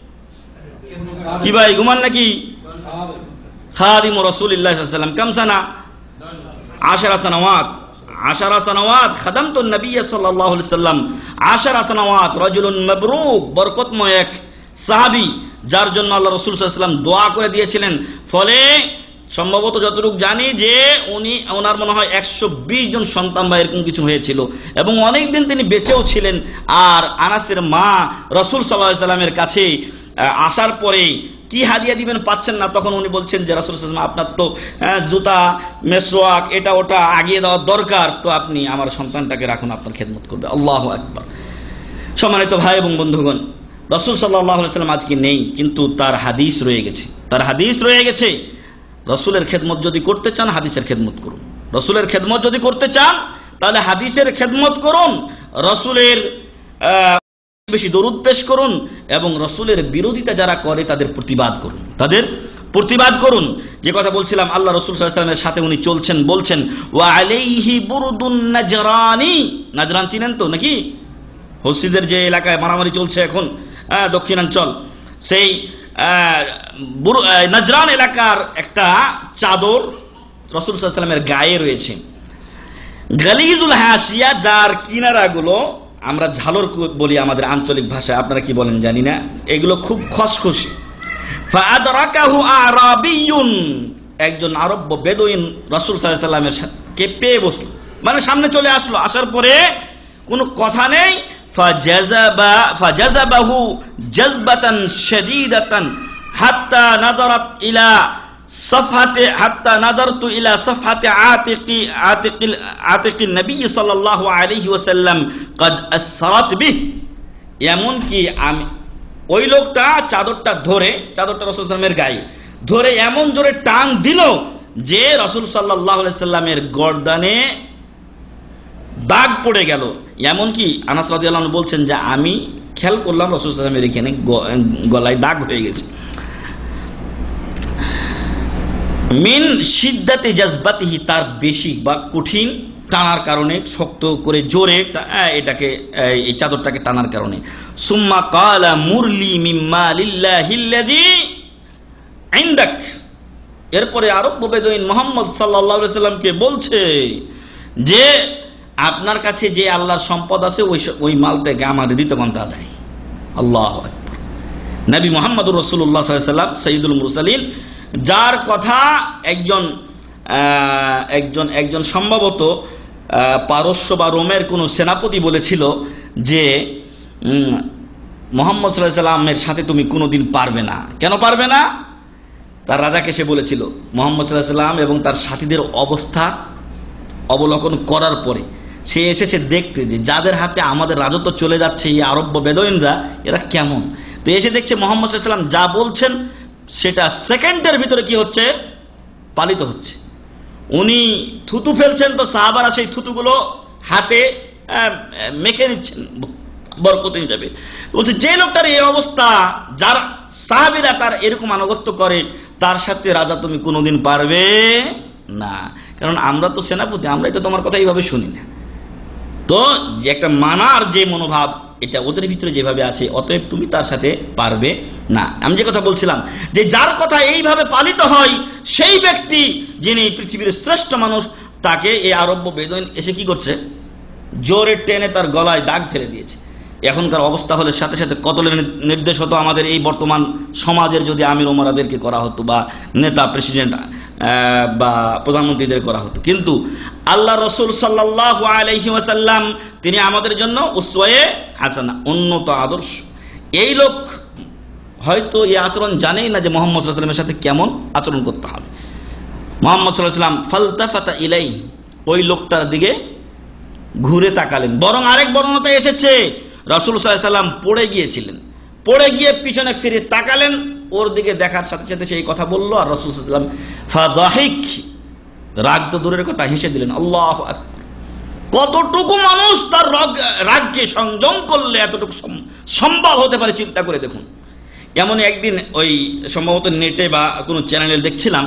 কি ভাই ঘুমান নাকি? খাদিম রাসূলুল্লাহ সাল্লাল্লাহু আলাইহি ওয়াসাল্লাম। কাম সানা? আশারা সানাওয়াত। আশারা সানাওয়াত খাদামতুন নবী সাল্লাল্লাহু আলাইহি ওয়াসাল্লাম। আশারা সানাওয়াত। রাজুলুন মাবরুক, বরকতময় এক সাহাবী, যার জন্য আল্লাহ রাসূল সাল্লাল্লাহু আলাইহি ওয়াসাল্লাম দোয়া করে দিয়েছিলেন। ফলে সম্ভবত যতটুকু জানি যে উনি ওনার মনে হয় একশো বিশ জন সন্তান বা এরকম কিছু হয়েছিল, এবং অনেকদিন তিনি বেঁচেও ছিলেন। আর আনাসের মা রাসূল সাল্লাল্লাহু আলাইহি ওয়াসাল্লামের কাছে আসার পরে কি হাদিয়া দিবেন পাচ্ছেন না, তখন উনি বলছেন যে রাসূল সাল্লাল্লাহু আলাইহি ওয়াসাল্লাম, আপনার তো জুতা, মেসওয়াক, এটা ওটা আগিয়ে দেওয়ার দরকার, তো আপনি আমার সন্তানটাকে রাখুন, আপনার খেদমত করবে। আল্লাহু আকবার। সম্মানিত ভাই এবং বন্ধুগণ, রাসূল সাল্লাল্লাহু আলাইহি ওয়াসাল্লাম আজকে নেই, কিন্তু তার হাদিস রয়ে গেছে, তার হাদিস রয়ে গেছে। রাসূলের খেদমত যদি করতে চান হাদিসের খেদমত করুন। রাসূলের খেদমত যদি করতে চান তাহলে হাদিসের খেদমত করুন, রাসূলের বেশি দরুদ পেশ করুন, এবং রাসূলের বিরোধিতা যারা করে তাদের প্রতিবাদ করুন, তাদের প্রতিবাদ করুন। যে কথা বলছিলাম, আল্লাহ রাসূল সাল্লাল্লাহু আলাইহি ওয়াসাল্লামের সাথে উনি চলছেন, বলছেন ওয়া আলাইহি বুরদুন নাজরানি। নাজরান চিনেন তো নাকি? হসিদের যে এলাকায় মারামারি চলছে এখন দক্ষিণাঞ্চল, সেই নাজরান এলাকার একটা চাদর রাসূল সাল্লাল্লাহু আলাইহি ওয়াসাল্লামের গায়ে রয়েছে। গালিজুল হাসিয়া, যার কিনারাগুলো আমরা ঝালর বলি আমাদের আঞ্চলিক ভাষায়, আপনারা কি বলেন জানি না, এগুলো খুব খসখসে। ফাআদরাকাহু আরাবিয়ুন, একজন আরব বেদুইন রাসূল সাল্লাল্লাহু আলাইহি ওয়াসাল্লামের কে পেয়ে বসলো, মানে সামনে চলে আসলো। আসার পরে কোনো কথা নেই, ফাজাযাবা ফাজাযাবাহু জাযবাতান শাদীদাতান হাত্তা নাযারাত ইলা সাফহাতে হাত্তা নাযারতু ইলা সাফহাতে আতিকি আতিকিল আতিকিন নবী সাল্লাল্লাহু আলাইহি ওয়াসাল্লাম قد আসরাত বিহ। এমন কি আমি ওই লোকটা চাদরটা ধরে, চাদরটা রাসূল সাল্লাল্লাহু আলাইহি ওয়াসাল্লামের গায়ে ধরে এমন জোরে টান দিল যে রাসূল সাল্লাল্লাহু আলাইহি ওয়াসাল্লামের গর্দানে দাগ পড়ে গেল। এমন কি আনাস রাদিয়াল্লাহু আনহু বলছেন যে আমি খেয়াল করলাম রাসূল সাল্লাল্লাহু আলাইহি ওয়াসাল্লামের এখানে গলায় দাগ হয়ে গেছে। মিন শিদ্দাতি জাযবাতিহি, তার বেশি বা কঠিন টানার কারণে, শক্ত করে জোরে এটাকে এই চাদরটাকে টানার কারণে। সুম্মা ক্বালা মুরলি মিম্মা লিল্লাহিল্লাযী ইনদাক, এরপরে আরব বেদুইন মুহাম্মদ সাল্লাল্লাহু আলাইহি ওয়াসাল্লামকে বলছে যে আপনার কাছে যে আল্লাহর সম্পদ আছে ওই ওই মাল থেকে আমার দিতে কোনটা দেয়। আল্লাহু আকবার। নবী মুহাম্মদুর রাসূলুল্লাহ সাল্লাল্লাহু আলাইহি ওয়াসাল্লাম সাইয়্যিদুল মুরসালিন, যার কথা একজন একজন একজন সম্ভবত পারস্য বা রোমের কোনো সেনাপতি বলেছিল যে মুহাম্মদ সাল্লাল্লাহু আলাইহি ওয়াসাল্লামের সাথে তুমি কোনোদিন পারবে না। কেন পারবে না? তার রাজাকে সে বলেছিল। মুহাম্মদ সাল্লাল্লাহু আলাইহি ওয়াসাল্লাম এবং তার সাথীদের অবস্থা অবলোকন করার পরে সে এসেছে দেখতে যে যাদের হাতে আমাদের রাজত্ব চলে যাচ্ছে এই আরব বেদুইনরা, এরা কেমন। তো এসে দেখছে মুহাম্মদ সাল্লাল্লাহু আলাইহি ওয়াসাল্লাম যা বলছেন সেটা সেকেন্ডের ভিতরে কি হচ্ছে, পালিত হচ্ছে। উনি থুতু ফেলছেন তো সাহাবারা সেই থুতুগুলো হাতে মেখে নিচ্ছেন বরকত হিসাবে। বলছে যে লোকটার এই অবস্থা, যার সাহাবীরা তার এরকম আনুগত্য করে, তার সাথে রাজা তুমি কোনোদিন পারবে না। কারণ আমরা তো সেনাপতি, আমরাই তো তোমার কথা এইভাবে শুনি না। তো যে একটা মানার যে মনোভাব, এটা ওদের ভিতরে যেভাবে আছে, অতএব তুমি তার সাথে পারবে না। আমি যে কথা বলছিলাম যে যার কথা এইভাবে পালিত হয় সেই ব্যক্তি যিনি পৃথিবীর শ্রেষ্ঠ মানুষ, তাকে এই আরব্য বেদুইন এসে কি করছে, জোরে টেনে তার গলায় দাগ ফেলে দিয়েছে। এখনকার অবস্থা হলে সাথে সাথে কতলের নির্দেশ হতো আমাদের এই বর্তমান সমাজের, যদি আমির ওমরাদেরকে করা হতো বা নেতা প্রেসিডেন্ট বা প্রধানমন্ত্রীদের করা হতো। কিন্তু আল্লাহ রসুল সাল্লাল্লাহু আলাইহি ওয়াসাল্লাম তিনি আমাদের জন্য উসওয়ায়ে হাসানা, উন্নত আদর্শ। এই লোক হয়তো এই আচরণ জানেই না যে মুহাম্মদ সাল্লাল্লাহু আলাইহি ওয়াসাল্লামের সাথে কেমন আচরণ করতে হবে। মুহাম্মদ সাল্লাল্লাহু আলাইহি ওয়াসাল্লাম ফালতাফাতা ইলাই, ওই লোকটার দিকে ঘুরে তাকালেন। বরং আরেক বর্ণনাতে এসেছে রাসূল সাল্লাল্লাহু আলাইহি ওয়াসাল্লাম পড়ে গিয়েছিলেন, পড়ে গিয়ে পিছনে ফিরে তাকালেন, ওর দিকে দেখার সাথে সাথে সেই কথা বললো, আর রাসূল সাল্লাল্লাহু আলাইহি ওয়াসাল্লাম ফাদাহিক, রাগ তো দূরের কথা, হেসে দিলেন। আল্লাহু আকবার! কতটুকু মানুষ তার রাগ রাগকে সংযম করলে এতটুকু সম্ভব হতে পারে চিন্তা করে দেখুন। এমন একদিন ওই সম্ভবত নেটে বা কোনো চ্যানেলে দেখছিলাম,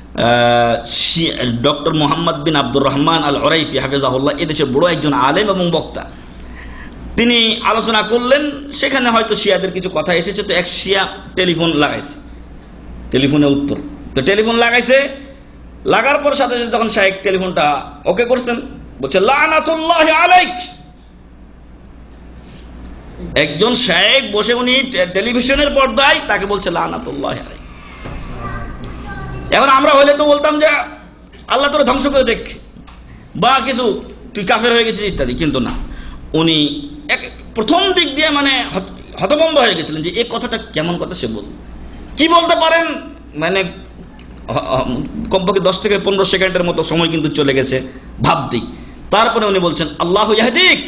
doctor Muhammad bin Abdur Rahman al Arifi হাফিজাহুল্লাহ, এদেশের বড় একজন আলেম এবং বক্তা, তিনি আলোচনা করলেন। সেখানে হয়তো শিয়াদের কিছু কথা এসেছে, তো এক শিয়া টেলিফোন লাগাইছে, টেলিফোনে উত্তর, তো টেলিফোন লাগাইছে, লাগার পর সাথে সাথে যখন শায়েখ টেলিফোনটা ওকে করছেন, বলছে লানাতুল্লাহি আলাইক। একজন শায়েখ বসে, উনি টেলিভিশনের পর্দায়, তাকে বলছে লানাতুল্লাহি আলাইক। এখন আমরা হইলে তো বলতাম যে আল্লাহ তোরা ধ্বংস করে দেখ, বা কিছু তুই কাফের হয়ে গেছিস ইত্যাদি, কিন্তু না, উনি এক প্রথম দিক দিয়ে মানে হতভম্ব হয়ে গেছিলেন যে এই কথাটা কেমন কথা সে বল, কি বলতে পারেন, মানে কমপক্ষে দশ থেকে পনেরো সেকেন্ডের মতো সময় কিন্তু চলে গেছে ভাবতেই। তারপরে উনি বলছেন আল্লাহু ইয়াহদিক,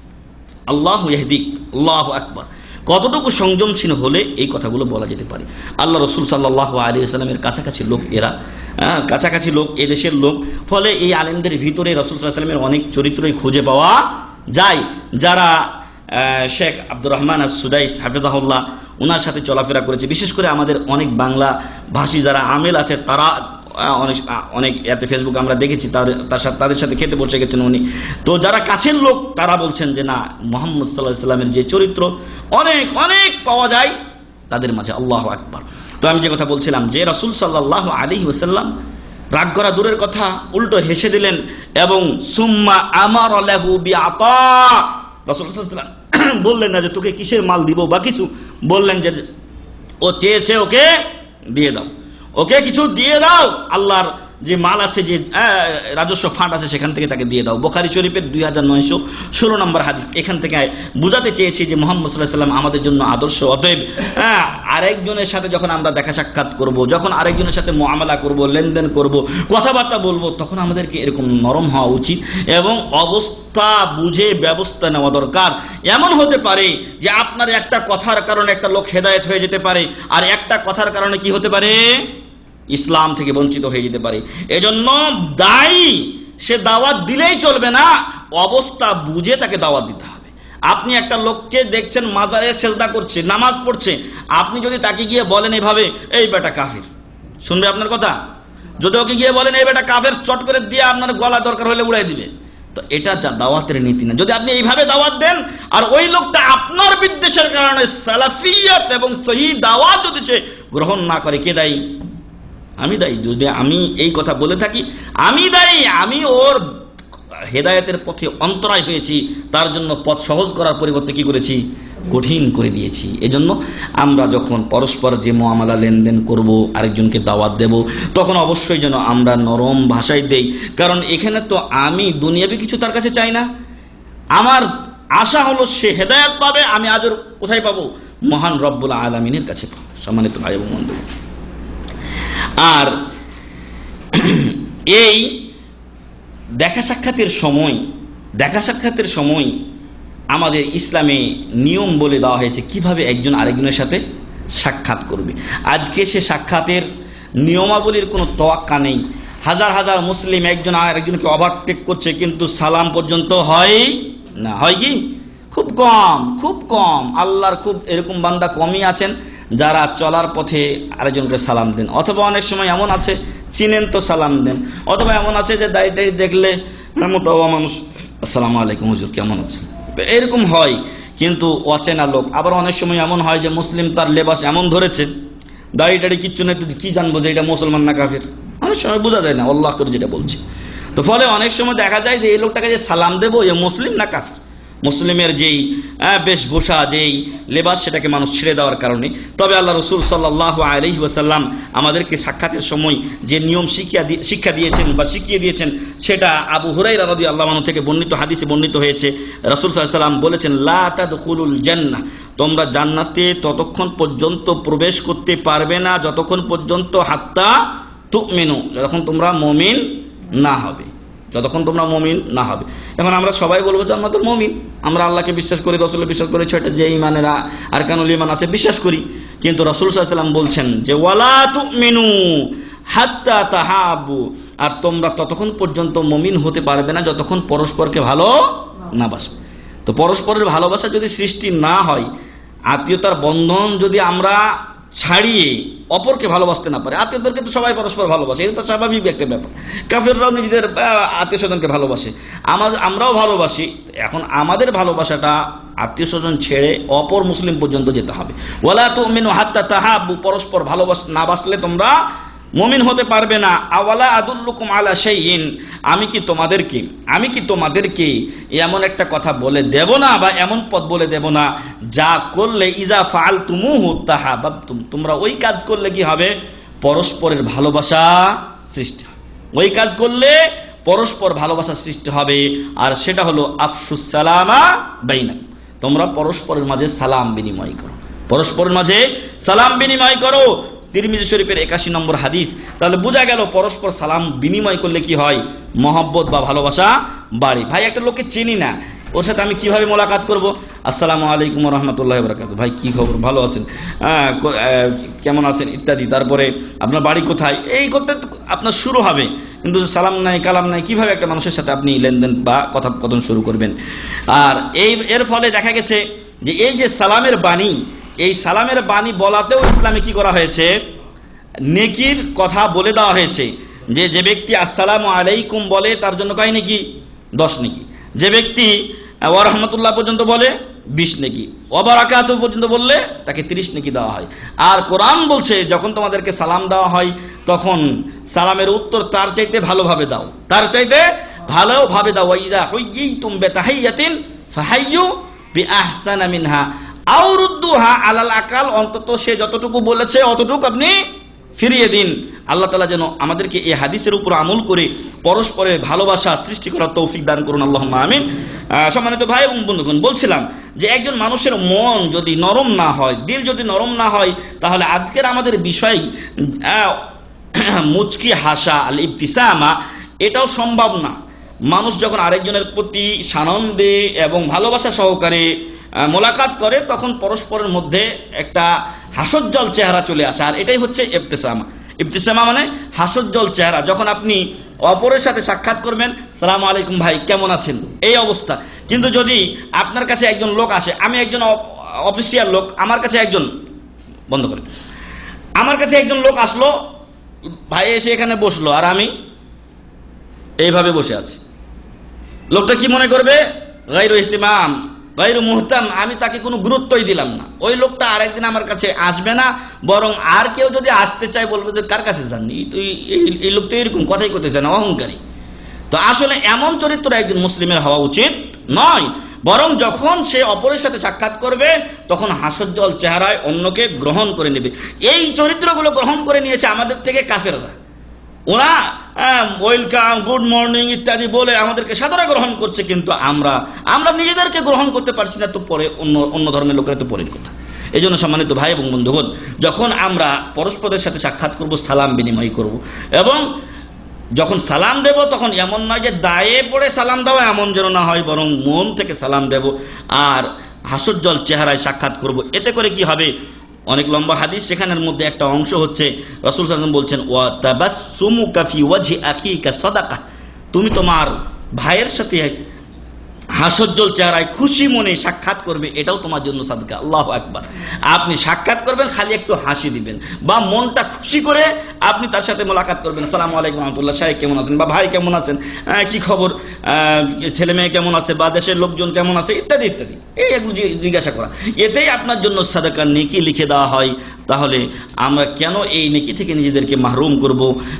আল্লাহু ইয়াহদিক, আল্লাহু আকবার। কতটুকু সংযমশীল হলে এই কথাগুলো বলা যেতে পারে। আল্লাহ রসুল সাল্লাল্লাহু আলাইহি ওয়াসাল্লামের কাছাকাছি লোক এরা, হ্যাঁ কাছাকাছি লোক, এদেশের লোক, ফলে এই আলেমদের ভিতরে রসুল সাল্লাল্লাহু আলাইহি ওয়াসাল্লামের অনেক চরিত্রই খুঁজে পাওয়া যায়, যারা শেখ আব্দুর রহমান আস-সুদাইস হাফিজাহুল্লাহ ওনার সাথে চলাফেরা করেছে। বিশেষ করে আমাদের অনেক বাংলা ভাষী যারা আমেল আছে, তারা অনেক অনেক এতে ফেসবুক আমরা দেখেছি, তার সাথে তাদের সাথে খেতে বসে গেছেন উনি। তো যারা কাছের লোক তারা বলছেন যে না, মুহাম্মদ সাল্লাল্লাহু আলাইহি ওয়াসাল্লামের যে চরিত্র অনেক অনেক পাওয়া যায় তাদের মাঝে। আল্লাহু আকবার। তো আমি যে কথা বলছিলাম যে রাসূল সাল্লাল্লাহু আলাইহি ওয়াসাল্লাম রাগ করা দূরের কথা, উল্টো হেসে দিলেন এবং সুম্মা আমারা লাহু বিআতা, রাসূল সাল্লাল্লাহু আলাইহি ওয়াসাল্লাম বললেন না যে তোকে কিসের মাল দিব বা কিছু, বললেন যে ও চেয়েছে ওকে দিয়ে দাও, ওকে কিছু দিয়ে দাও, আল্লাহর যে মাল আছে, যে রাজস্ব ফান্ড আছে সেখান থেকে তাকে দিয়ে দাও। বুখারী শরীফের দুই হাজার নয়শো ষোলো নম্বর হাদিস। এখান থেকে বুঝাতে চেয়েছি যে মুহাম্মদ সাল্লাল্লাহু আলাইহি ওয়াসাল্লাম আমাদের জন্য আদর্শ। অতএব হ্যাঁ, আরেকজনের সাথে যখন আমরা দেখা সাক্ষাৎ করব, যখন আরেকজনের সাথে মুআমালা করব, লেনদেন করব, কথাবার্তা বলবো, তখন আমাদেরকে এরকম নরম হওয়া উচিত এবং অবস্থা বুঝে ব্যবস্থা নেওয়া দরকার। এমন হতে পারে যে আপনার একটা কথার কারণে একটা লোক হেদায়েত হয়ে যেতে পারে, আর একটা কথার কারণে কি হতে পারে, ইসলাম থেকে বঞ্চিত হয়ে যেতে পারে। এজন্য দায়ী সে দাওয়াত দিলেই চলবে না, অবস্থা বুঝে তাকে দাওয়াত দিতে হবে। আপনি একটা লোককে দেখছেন মাজারে সেজদা করছে, নামাজ পড়ছে, আপনি যদি তাকে গিয়ে বলেন এভাবে, এই বেটা কাফির, শুনবে আপনার কথা? যদি ওকে গিয়ে বলেন এই বেটা কাফের, চট করে দিয়ে আপনার গলা দরকার হলে উড়াই দিবে, তো এটা যা দাওয়াতের নীতি না। যদি আপনি এইভাবে দাওয়াত দেন আর ওই লোকটা আপনার বিদ্বেষের কারণে সালাফিয়ত এবং সহিহ দাওয়াত যদি সে গ্রহণ না করে, কে দায়ী? আমি দায়ী। যদি আমি এই কথা বলে থাকি, আমি দায়ী। আমি ওর হেদায়েতের পথে অন্তরায় হয়েছি, তার জন্য পথ সহজ করার পরিবর্তে কি করেছি, কঠিন করে দিয়েছি। এজন্য আমরা যখন পরস্পর যে মুআমালা লেনদেন করব, আরেকজনকে দাওয়াত দেব, তখন অবশ্যই যেন আমরা নরম ভাষায় দেই। কারণ এখানে তো আমি দুনিয়াবি কিছু তার কাছে চাই না, আমার আশা হলো সে হেদায়েত পাবে। আমি আজর কোথায় পাবো? মহান রব্বুল আলামিনের কাছে পাবো। সম্মানিত ভাই এবং বন্ধু, আর এই দেখা সাক্ষাতের সময় দেখা সাক্ষাতের সময় আমাদের ইসলামে নিয়ম বলে দেওয়া হয়েছে কিভাবে একজন আরেকজনের সাথে সাক্ষাৎ করবে। আজকে সে সাক্ষাতের নিয়মাবলীর কোনো তোয়াক্কা নেই। হাজার হাজার মুসলিম একজন আরেকজনকে ওভারটেক করছে, কিন্তু সালাম পর্যন্ত হয় না। হয় কি? খুব কম, খুব কম। আল্লাহর খুব এরকম বান্দা কমই আছেন যারা চলার পথে আরেকজনকে সালাম দেন, অথবা অনেক সময় এমন আছে চিনেন তো সালাম দেন, অথবা এমন আছে যে দাড়ি টাড়ি দেখলে মোটাও মানুষ আসসালামু আলাইকুম হুজুর কেমন আছেন, এরকম হয়, কিন্তু অচেনা লোক। আবার অনেক সময় এমন হয় যে মুসলিম তার লেবাস এমন ধরেছে, দাড়ি টাড়ি কিচ্ছু নেই, তো কি জানবো যে এটা মুসলমান না কাফের? অনেক সময় বোঝা যায় না, আল্লাহ করে যেটা বলছে। তো ফলে অনেক সময় দেখা যায় যে এই লোকটাকে যে সালাম দেবো, এ মুসলিম না কাফের। মুসলিমের যেই বেশভূষা, যেই লেবাস, সেটাকে মানুষ ছেড়ে দেওয়ার কারণে। তবে আল্লাহ রসুল সাল্লাল্লাহু আলাইহি ওয়াসাল্লাম আমাদেরকে সাক্ষাতের সময় যে নিয়ম শিক্ষা শিক্ষা দিয়েছেন বা শিখিয়ে দিয়েছেন, সেটা আবু হুরায়রা রাদিয়াল্লাহু আনহু থেকে বর্ণিত হাদিসে বর্ণিত হয়েছে। রাসূল সাল্লাল্লাহু আলাইহি ওয়াসাল্লাম বলেছেন, লা তাদখুলুল জান্নাহ, তোমরা জান্নাতে ততক্ষণ পর্যন্ত প্রবেশ করতে পারবে না যতক্ষণ পর্যন্ত হাত্তা তুমিনু, যতক্ষণ তোমরা মুমিন না হবে, যতক্ষণ তোমরা মুমিন না হবে। এখন আমরা সবাই বলবো যে আমরা তো মুমিন, আমরা আল্লাহকে বিশ্বাস করি, রাসূলকে বিশ্বাস করি, ছয়টা যে ঈমানের আরকানুল ঈমান আছে বিশ্বাস করি। কিন্তু রাসূল সাল্লাল্লাহু আলাইহি ওয়াসাল্লাম বলছেন যে ওয়ালা তুমিনু হাত্তা তাহাবু, আর তোমরা ততক্ষণ পর্যন্ত মুমিন হতে পারবে না যতক্ষণ পরস্পরকে ভালো না বাসবে। তো পরস্পরের ভালোবাসা যদি সৃষ্টি না হয়, আত্মীয়তার বন্ধন যদি আমরা ছাড়িয়ে অপরকে ভালোবাসতে না পারে, আত্মীয়দেরকে তো সবাই পরস্পর ভালোবাসে, এটা তো স্বাভাবিক একটা ব্যাপার। কাফেররাও নিজেদের আত্মীয় স্বজনকে ভালোবাসে, আমাদের আমরাও ভালোবাসি। এখন আমাদের ভালোবাসাটা আত্মীয় স্বজন ছেড়ে অপর মুসলিম পর্যন্ত যেতে হবে। ওয়ালা তুমিনু হাত্তা তাহাব্বু, পরস্পর ভালোবাস না বাসলে তোমরা মুমিন হতে পারবে না। আওয়ালা আদুল্লুকুম আলা শাইইন, আমি কি তোমাদেরকে আমি কি তোমাদেরকে এমন একটা কথা বলে দেব না, বা এমন পথ বলে দেব না, যা করলে ইজা ফাআলতুমুহু তাহাব্বাতুম, তোমরা ওই কাজ করলে কি হবে? পরস্পরের ভালোবাসা সৃষ্টি হবে। ওই কাজ করলে পরস্পর ভালোবাসা সৃষ্টি হবে, আর সেটা হলো আফশুস সালামা বাইনাকুম, তোমরা পরস্পরের মাঝে সালাম বিনিময় করো, পরস্পরের মাঝে সালাম বিনিময় করো। তিরমিজি শরীফের একাশি নম্বর হাদিস। তাহলে বোঝা গেল পরস্পর সালাম বিনিময় করলে কি হয়? মহব্বত বা ভালোবাসা বাড়ে। ভাই একটা লোককে চিনি না, ওর সাথে আমি কিভাবে মোলাকাত করব? আসসালামু আলাইকুম ওয়া রাহমাতুল্লাহি ওয়া বারাকাতুহু, ভাই কি খবর, ভালো আছেন, কেমন আছেন ইত্যাদি। তারপরে আপনার বাড়ি কোথায়, এই করতে আপনার শুরু হবে। কিন্তু সালাম নাই কালাম নাই, কিভাবে একটা মানুষের সাথে আপনি লেনদেন বা কথোপকথন শুরু করবেন? আর এই এর ফলে দেখা গেছে যে এই যে সালামের বাণী, এই সালামের বাণী বলাতেও ইসলামে কি করা হয়েছে? নেকির কথা বলে দেওয়া হয়েছে, যে যে ব্যক্তি আসসালামু আলাইকুম বলে তার জন্য কয় নেকি? দশ নেকি। যে ব্যক্তি ওয়া রাহমাতুল্লাহ পর্যন্ত বলে বিশ নেকি, ওয়া বারাকাতুহু পর্যন্ত বললে তাকে ত্রিশ নেকি দেওয়া হয়। আর কোরআন বলছে যখন তোমাদেরকে সালাম দেওয়া হয় তখন সালামের উত্তর তার চাইতে ভালোভাবে দাও, তার চাইতে ভালোভাবে দাও। ওয়া ইযা হুয়্যিতুম বিতাহিয়াতিন ফাহাইয়্যু বিআহসানা মিনহা আও রুদ্দুহা আলাল আকাল, অন্তত সে যতটুকু বলেছে অতটুকু আপনি ফিরিয়ে দিন। আল্লাহ তাআলা যেন আমাদেরকে এই হাদিসের উপর আমল করে পরস্পরের ভালোবাসা সৃষ্টি করার তৌফিক দান করুন, আল্লাহুম্মা আমিন। সম্মানিত ভাই এবং বন্ধুগণ, বলছিলাম যে একজন মানুষের মন যদি নরম না হয়, দিল যদি নরম না হয়, তাহলে আজকের আমাদের বিষয় মুচকি হাসা আল ইবতিসামা, এটাও সম্ভব না। মানুষ যখন আরেকজনের প্রতি সানন্দে এবং ভালোবাসা সহকারে মোলাকাত করে তখন পরস্পরের মধ্যে একটা হাস্যোজ্জ্বল চেহারা চলে আসে, আর এটাই হচ্ছে ইবতিসামা। ইবতিসামা মানে হাস্যোজ্জ্বল চেহারা। যখন আপনি অপরের সাথে সাক্ষাৎ করবেন, সালাম আলাইকুম ভাই কেমন আছেন, এই অবস্থা। কিন্তু যদি আপনার কাছে একজন লোক আসে, আমি একজন অফিসিয়াল লোক, আমার কাছে একজন বন্ধ করে আমার কাছে একজন লোক আসলো, ভাই এসে এখানে বসলো, আর আমি এইভাবে বসে আছি, লোকটা কি মনে করবে? গায়রু ইহতিমাম, গায়রু মুহতাম, আমি তাকে কোনো গুরুত্বই দিলাম না। ওই লোকটা আরেকদিন আমার কাছে আসবে না, বরং আর কেউ যদি আসতে চায় বলবে যে কার কাছে যাননি, তুই এই লোকটা এরকম কথাই করতে চায় না, অহংকারী। তো আসলে এমন চরিত্র একজন মুসলিমের হওয়া উচিত নয়, বরং যখন সে অপরের সাথে সাক্ষাৎ করবে তখন হাস্যোজ্জ্বল চেহারায় অন্যকে গ্রহণ করে নেবে। এই চরিত্রগুলো গ্রহণ করে নিয়েছে আমাদের থেকে কাফেররা। ওরা ওয়েলকাম, গুড মর্নিং ইত্যাদি বলে আমাদেরকে সাদরে গ্রহণ করছে, কিন্তু আমরা আমরা নিজেদেরকে গ্রহণ করতে পারছি না, তো পরে অন্য অন্য ধর্মের লোকেরা তো পরের কথা। এই জন্য সম্মানিত ভাই এবং বন্ধুগণ, যখন আমরা পরস্পরের সাথে সাক্ষাৎ করব, সালাম বিনিময় করব, এবং যখন সালাম দেব তখন এমন নয় যে দায়ে পড়ে সালাম দেওয়া, এমন যেন না হয়, বরং মন থেকে সালাম দেব আর হাস্যোজ্জ্বল চেহারায় সাক্ষাৎ করব। এতে করে কি হবে? অনেক লম্বা হাদিস, সেখানের মধ্যে একটা অংশ হচ্ছে রাসূল সাল্লাল্লাহু আলাইহি ওয়াসাল্লাম বলছেন, ওয়া তাবাসসুমুকা ফি ওয়াজহি আখিকা সাদাকা, তুমি তোমার ভাইয়ের সাথে হাস্যোজ্জ্বল চেহারায় খুশি মনে সাক্ষাৎ করবে, এটাও তোমার জন্য সাদকা। আল্লাহু আকবার। আপনি সাক্ষাৎ করবেন, খালি একটু হাসি দিবেন বা মনটা খুশি করে আপনি তার সাথে মোলাকাত করবেন। আসসালামু আলাইকুম রহমতুল্লাহ, সাহেব কেমন আছেন, বা ভাই কেমন আছেন, কি খবর, ছেলে মেয়ে কেমন আছে, বা দেশের লোকজন কেমন আছে, ইত্যাদি ইত্যাদি, এই এগুলো জিজ্ঞাসা করা, এতেই আপনার জন্য সাদাকা নেকি লিখে দেওয়া হয়। তাহলে আমরা কেন এই নেকি থেকে নিজেদেরকে মাহরুম করব?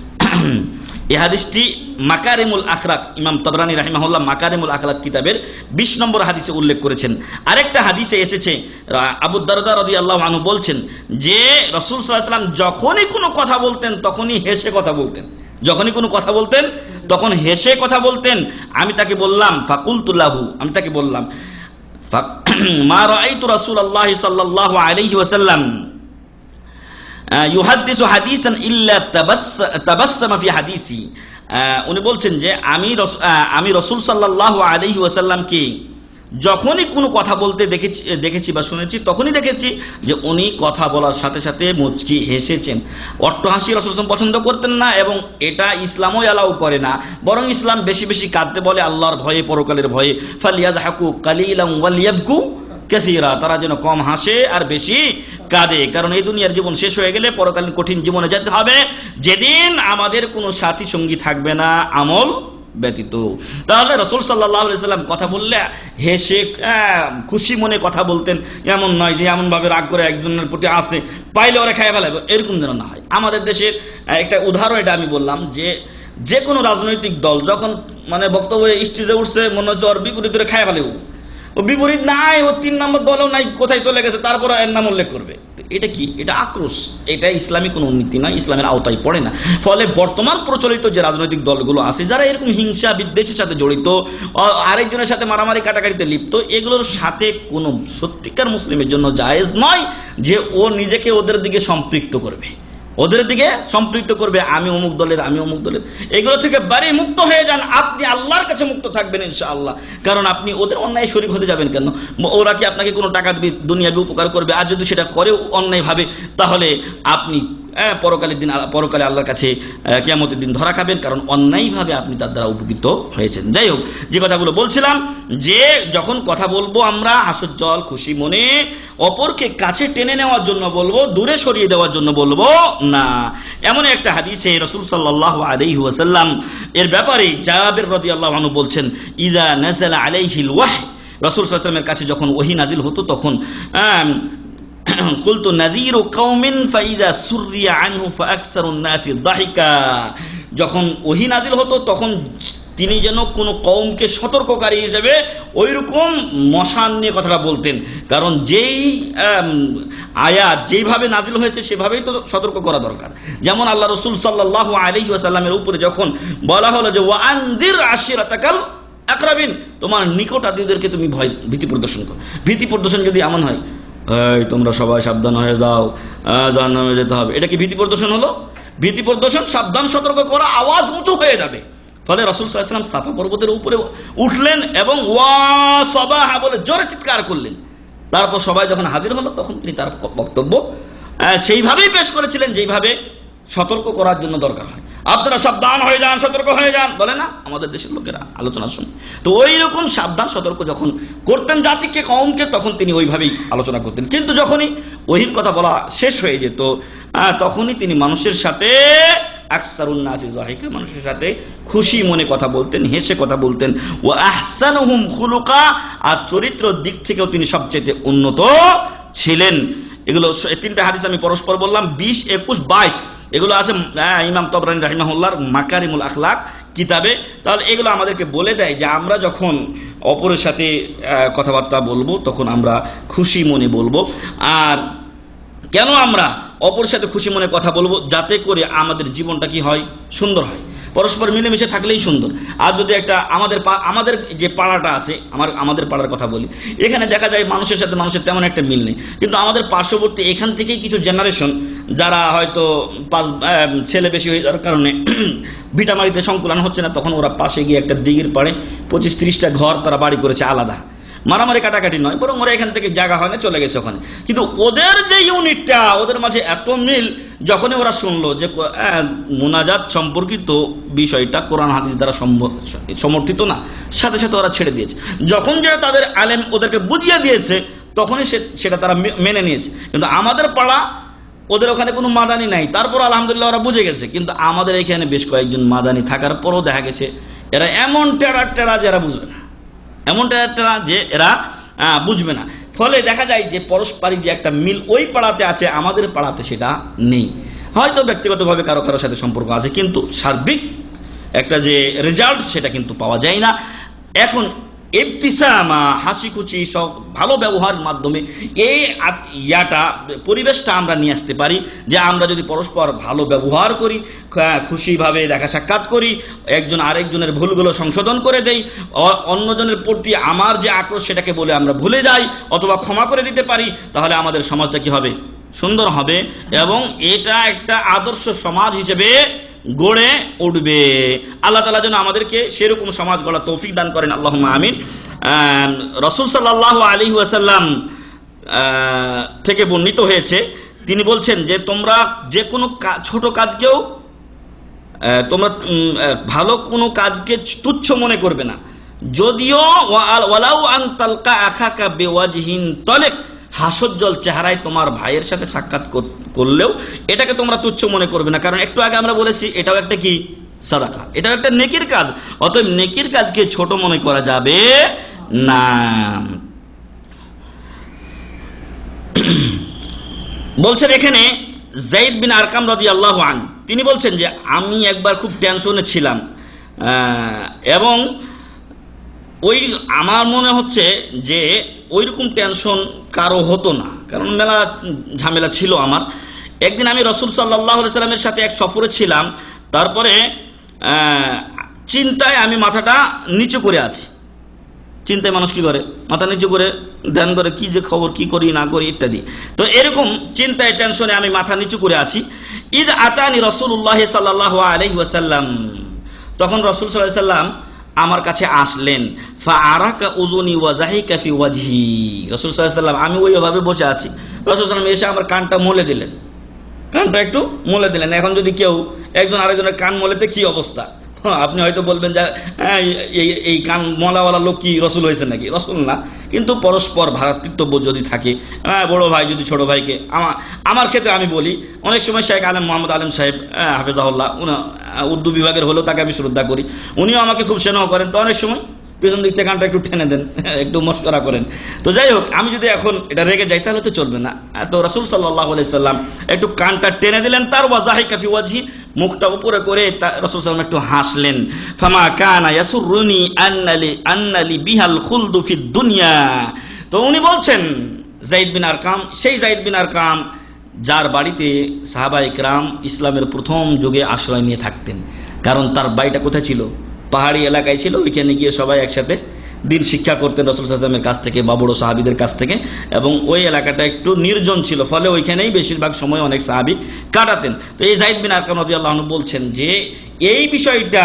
এই হাদিসটি মাকারিমুল আখলাক, ইমাম তাবরানী রাহিমাহুল্লাহ মাকারিমুল আখলাক কিতাবের বিশ নম্বর হাদিসে উল্লেখ করেছেন। আরেকটা হাদিসে এসেছে, আবু দারদা রাদিয়াল্লাহু আনহু বলছেন যে রাসূল সাল্লাল্লাহু আলাইহি ওয়াসাল্লাম যখনই কোনো কথা বলতেন তখনই হেসে কথা বলতেন, যখনই কোনো কথা বলতেন তখন হেসে কথা বলতেন। আমি তাকে বললাম, ফাকুলতু লাহু, আমি তাকে বললাম, মা রাআইতু রাসূলুল্লাহ সাল্লাল্লাহু আলাইহি ওয়াসাল্লাম ইউহাদ্দিসু হাদিসান ইল্লা তাবাসসামা ফি হাদিসি। উনি বলছেন যে আমি আমি রাসূল সাল্লাল্লাহু আলাইহি ওয়াসাল্লামকে যখনই কোনো কথা বলতে দেখেছি দেখেছি বা শুনেছি তখনই দেখেছি যে উনি কথা বলার সাথে সাথে মুচকি হেসেছেন। অট্টহাসি রাসূল সাল্লাল্লাহু পছন্দ করতেন না, এবং এটা ইসলামও অ্যালাউ করে না, বরং ইসলাম বেশি বেশি কাঁদতে বলে আল্লাহর ভয়ে, পরকালের ভয়ে। ফালিয়াযহাকু কালিলান ওয়ালিয়াবকু কাসীরা, তারা যেন কম হাসে আর বেশি কাঁদে, কারণ এই দুনিয়ার জীবন শেষ হয়ে গেলে পরকালীন কঠিন জীবনে যেতে হবে, যেদিন আমাদের কোনো সাথী সঙ্গী থাকবে না আমল ব্যতীত। তাহলে রাসূল সাল্লাল্লাহু আলাইহি ওয়াসাল্লাম কথা বললে হেসে খুশি মনে কথা বলতেন, এমন নয় যে এমন ভাবে রাগ করে একজনের প্রতি আসে পাইলে ওরা খায় ফেলাবে, এরকম যেন না হয়। আমাদের দেশের একটা উদাহরণ এটা আমি বললাম যে যে কোনো রাজনৈতিক দল যখন মানে বক্তব্য স্টেজে উঠছে মনে হচ্ছে ওর বিপরীতে খায় ফেলে, ও বিপরীত নাই, ও তিন নম্বর দলও নাই, কোথায় চলে গেছে, তারপরে এর নাম উল্লেখ করবে। এটা কি? এটা আক্রোশ, এটা ইসলামী কোনো নীতি নয়, ইসলামের আওতায় পড়ে না। ফলে বর্তমান প্রচলিত যে রাজনৈতিক দলগুলো আছে যারা এরকম হিংসা বিদ্বেষের সাথে জড়িত, আরেকজনের সাথে মারামারি কাটাকাটিতে লিপ্ত, এগুলোর সাথে কোনো সত্যিকার মুসলিমের জন্য জায়েজ নয় যে ও নিজেকে ওদের দিকে সম্পৃক্ত করবে, ওদের দিকে সম্পৃক্ত করবে, আমি অমুক দলের, আমি অমুক দলের। এগুলো থেকে বাড়ি মুক্ত হয়ে যান, আপনি আল্লাহর কাছে মুক্ত থাকবেন ইনশাআল্লাহ। কারণ আপনি ওদের অন্যায় শরীক হতে যাবেন কেন? ওরা কি আপনাকে কোনো টাকা দিবে, দুনিয়াবি উপকার করবে? আর যদি সেটা করেও অন্যায়ভাবে, তাহলে আপনি পরকালের দিন পরকালে আল্লাহর কাছে কিয়ামতের দিন ধরা খাবেন, কারণ অন্যায়ভাবে আপনি তার দ্বারা উপকৃত হয়েছেন। যাই হোক, যে কথাগুলো বলছিলাম যে যখন কথা বলবো আমরা হাস্যোজ্জ্বল খুশি মনে, অপরকে কাছে টেনে নেওয়ার জন্য বলবো, দূরে সরিয়ে দেওয়ার জন্য বলবো না। এমন একটা হাদিসে রাসূল সাল্লাল্লাহু আলাইহি ওয়াসাল্লাম এর ব্যাপারে জাবির রাদিয়াল্লাহু আনহু বলছেন, ইযা নাযালা আলাইহিল ওয়াহী, রাসূল সাল্লাল্লাহু আলাইহি ওয়াসাল্লামের কাছে যখন ওহী নাজিল হতো তখন কুলতু নাযীরু কওমিন ফাইযা সুররিয়া আনহু ফাআকসারুন নাসি দাহিকা, যখন ওহী নাজিল হতো তখন তিনি যেন কোনো কওমকে সতর্ককারী হিসেবে ওইরকম মশান নিয়ে কথাটা বলতেন, কারণ যেই আয়াত যেইভাবে নাজিল হয়েছে সেভাবেই তো সতর্ক করা দরকার। যেমন আল্লাহ রাসূল সাল্লাল্লাহু আলাইহি ওয়াসাল্লামের উপরে যখন বলা হলো যে ওয়া আনদির আশিরাতাকাল আকরাবিন, তোমার নিকটাত্মীয়দেরকে তুমি ভয় ভীতি প্রদর্শন করো। ভীতি প্রদর্শন যদি এমন হয়, এই তোমরা সবাই সাবধান হয়ে যাও, জাহান্নামে যেতে হবে, এটা কি ভীতি প্রদর্শন হলো? ভীতি প্রদর্শন সাবধান সতর্ক করা, আওয়াজ উঁচু হয়ে যাবে। ফলে রাসূল সাল্লাল্লাহু আলাইহি ওয়াসাল্লাম সাফা পর্বতের উপরে উঠলেন এবং ওয়া সাবাহা বলে জোরে চিৎকার করলেন। তারপর সবাই যখন হাজির হলো তখন তিনি তার বক্তব্য সেইভাবেই পেশ করেছিলেন যেইভাবে সতর্ক করার জন্য দরকার হয়। আপনারা সাবধান হয়ে যান, সতর্ক হয়ে যান, বলে না আমাদের দেশের লোকেরা আলোচনা শুনে, তো ওই রকম সাবধান সতর্ক যখন করতেন জাতিকে, কওমকে, তখন তিনি ওইভাবেই আলোচনা করতেন। কিন্তু যখনই ওহির কথা বলা শেষ হয়ে যেত তখনই তিনি মানুষের সাথে আকসারুন নাসি যাহিকা, মানুষের সাথে খুশি মনে কথা বলতেন, হেসে কথা বলতেন। ওয়া আহসানুহুম খুলুকা, আর চরিত্রের দিক থেকেও তিনি সবচেয়ে উন্নত ছিলেন। এগুলো তিনটা হাদিস আমি পরস্পর বললাম, বিশ, একুশ, বাইশ, এগুলো আছে ইমাম তাবরানী রাহিমাহুল্লাহর মাকারিমুল আখলাক কিতাবে। তাহলে এগুলো আমাদেরকে বলে দেয় যে আমরা যখন অপরের সাথে কথাবার্তা বলবো তখন আমরা খুশি মনে বলবো। আর কেন আমরা অপরের সাথে খুশি মনে কথা বলবো? যাতে করে আমাদের জীবনটা কি হয়, সুন্দর হয়, পরস্পর মিলেমিশে থাকলেই সুন্দর। আর যদি একটা আমাদের আমাদের যে পাড়াটা আছে, আমার আমাদের পাড়ার কথা বলি, এখানে দেখা যায় মানুষের সাথে মানুষের তেমন একটা মিল নেই, কিন্তু আমাদের পার্শ্ববর্তী এখান থেকেই কিছু জেনারেশন যারা হয়তো পাঁচ ছেলে বেশি হয়ে যাওয়ার কারণে ভিটামারিতে সংকুলান হচ্ছে না, তখন ওরা পাশে গিয়ে একটা দিঘির পাড়ে পঁচিশ ত্রিশটা ঘর তারা বাড়ি করেছে আলাদা। মারামারি কাটাকাটি নয়, বরং ওরা এখান থেকে জায়গা হয় না, চলে গেছে ওখানে। কিন্তু ওদের যে ইউনিটটা, ওদের মাঝে এত মিল, যখনই ওরা শুনলো যে মুনাজাত সম্পর্কিত বিষয়টা কোরআন হাদিস দ্বারা সমর্থিত না, সাথে সাথে ওরা ছেড়ে দিয়েছে। যখন যেটা তাদের আলেম ওদেরকে বুঝিয়ে দিয়েছে, তখনই সেটা তারা মেনে নিয়েছে। কিন্তু আমাদের পাড়া, ওদের ওখানে কোনো মাদানি নাই, তারপর আলহামদুলিল্লাহ ওরা বুঝে গেছে। কিন্তু আমাদের এখানে বেশ কয়েকজন মাদানি থাকার পরও দেখা গেছে এরা এমন টেরা টেরা যে এরা বুঝবে না, এমন টেরা টেরা যে এরা বুঝবে না। ফলে দেখা যায় যে পারস্পরিক যে একটা মিল ওই পাড়াতে আছে, আমাদের পাড়াতে সেটা নেই। হয়তো ব্যক্তিগতভাবে কারো কারোর সাথে সম্পর্ক আছে, কিন্তু সার্বিক একটা যে রেজাল্ট সেটা কিন্তু পাওয়া যায় না। এখন ইবতিসামা, হাসি খুশি, সব ভালো ব্যবহারের মাধ্যমে এই ইয়াটা পরিবেশটা আমরা নিয়ে আসতে পারি, যে আমরা যদি পরস্পর ভালো ব্যবহার করি, খুশিভাবে দেখা সাক্ষাৎ করি, একজন আরেকজনের ভুলগুলো সংশোধন করে দেই, অন্যজনের প্রতি আমার যে আক্রোশ সেটাকে বলে আমরা ভুলে যাই অথবা ক্ষমা করে দিতে পারি, তাহলে আমাদের সমাজটা কি হবে? সুন্দর হবে, এবং এটা একটা আদর্শ সমাজ হিসেবে গড়ে উঠবে। আল্লাহ তাআলা যেন আমাদেরকে সেরকম সমাজ গড়া তৌফিক দান করেন, আল্লাহুম্মা আমিন। রাসূল সাল্লাল্লাহু আলাইহি ওয়াসাল্লাম থেকে বর্ণিত হয়েছে, তিনি বলছেন যে তোমরা যে কোনো ছোট কাজকেও, তোমরা ভালো কোনো কাজকে তুচ্ছ মনে করবে না, যদিও ওয়ালাউ আন তালকা আখাকা বিওয়াজহিন তালিক, হাস্যোজ্জ্বল চেহারায় তোমার ভাইয়ের সাথে সাক্ষাৎ করলেও এটাকে তোমরা তুচ্ছ মনে করবে না। কারণ একটু আগে আমরা বলেছি এটাও একটা কি? সাদাকা, এটাও একটা নেকির কাজ। অতএব নেকির কাজকে ছোট মনে করা যাবে না। বলছেন এখানে যায়েদ বিন আরকাম রাদিয়াল্লাহু আনহু, তিনি বলছেন যে আমি একবার খুব টেনশনে ছিলাম, এবং ওই আমার মনে হচ্ছে যে ওইরকম টেনশন কারো হতো না, কারণ মেলা ঝামেলা ছিল আমার। একদিন আমি রাসূল সাল্লাল্লাহু আলাইহি সাল্লামের সাথে এক সফরে ছিলাম, তারপরে চিন্তায় আমি মাথাটা নিচু করে আছি। চিন্তায় মানুষ কি করে? মাথা নিচু করে ধ্যান করে, কি যে খবর, কি করি না করি ইত্যাদি। তো এরকম চিন্তায় টেনশনে আমি মাথা নিচু করে আছি। ইদ আতানি রাসূলুল্লাহ সাল্লাল্লাহু আলাইহি ওয়াসাল্লাম, তখন রাসূল সাল্লাল্লাহু আলাইহি ওয়াসাল্লাম আমার কাছে আসলেন। ফা আরাকা উযুনি ওয়া যাহিকা ফি ওয়াজহি, রাসূল সাল্লাল্লাহু আলাইহি ওয়াসাল্লাম, আমি ওইভাবে বসে আছি, রাসূল সাল্লাল্লাহু আলাইহি ওয়াসাল্লাম এসে আমার কানটা মলে দিলেন, কানটা একটু মলে দিলেন। এখন যদি কেউ একজন আরেকজনের কান মলেতে কি অবস্থা, আপনি হয়তো বলবেন যে এই কান মলাওয়ালা লোক কি রসুল হয়েছে নাকি? রসুল না, কিন্তু পরস্পর ভ্রাতৃত্ববোধ যদি থাকে, বড় ভাই যদি ছোট ভাইকে, আমার আমার ক্ষেত্রে আমি বলি, অনেক সময় শেখ আলেম মোহাম্মদ আলম সাহেব হাফেজাহুল্লাহ, উর্দু বিভাগের হলেও তাকে আমি শ্রদ্ধা করি, উনিও আমাকে খুব স্নেহ করেন। তো অনেক সময় পেছন দিক থেকে কানটা একটু টেনে দেন, একটু মস্করা করেন। তো যাই হোক, আমি যদি এখন এটা রেগে যাই তাহলে তো চলবে না। তো রাসূল সাল্লাল্লাহু আলাইহি সাল্লাম একটু কানটা টেনে দিলেন, তার ওয়াজাহিকা ফি ওয়াজহি, মুখটা উপরে করে রাসূল সাল্লাল্লাহু একটু হাসলেন। ফামা কানা ইয়াসুরুনি আন্নালি আন্নালি বিহাল খুলদু ফিদ দুনিয়া। তো উনি বলছেন যায়েদ বিন আরকাম, সেই যায়েদ বিন আরকাম যার বাড়িতে সাহাবায়ে কেরাম ইসলামের প্রথম যুগে আশ্রয় নিয়ে থাকতেন। কারণ তার বাড়িটা কোথায় ছিল? পাহাড়ি এলাকায় ছিল। ওইখানে গিয়ে সবাই একসাথে দিন শিক্ষা করতেন রাসূল সাল্লাল্লাহু আলাইহি ওয়াসাল্লামের কাছ থেকে বা বড় সাহাবীদের কাছ থেকে, এবং ওই এলাকাটা একটু নির্জন ছিল, ফলে ওইখানেই বেশিরভাগ সময় অনেক সাহাবী কাটাতেন। তো এই যায়েদ বিন আরকাম রাদিয়াল্লাহু আনহু বলছেন যে এই বিষয়টা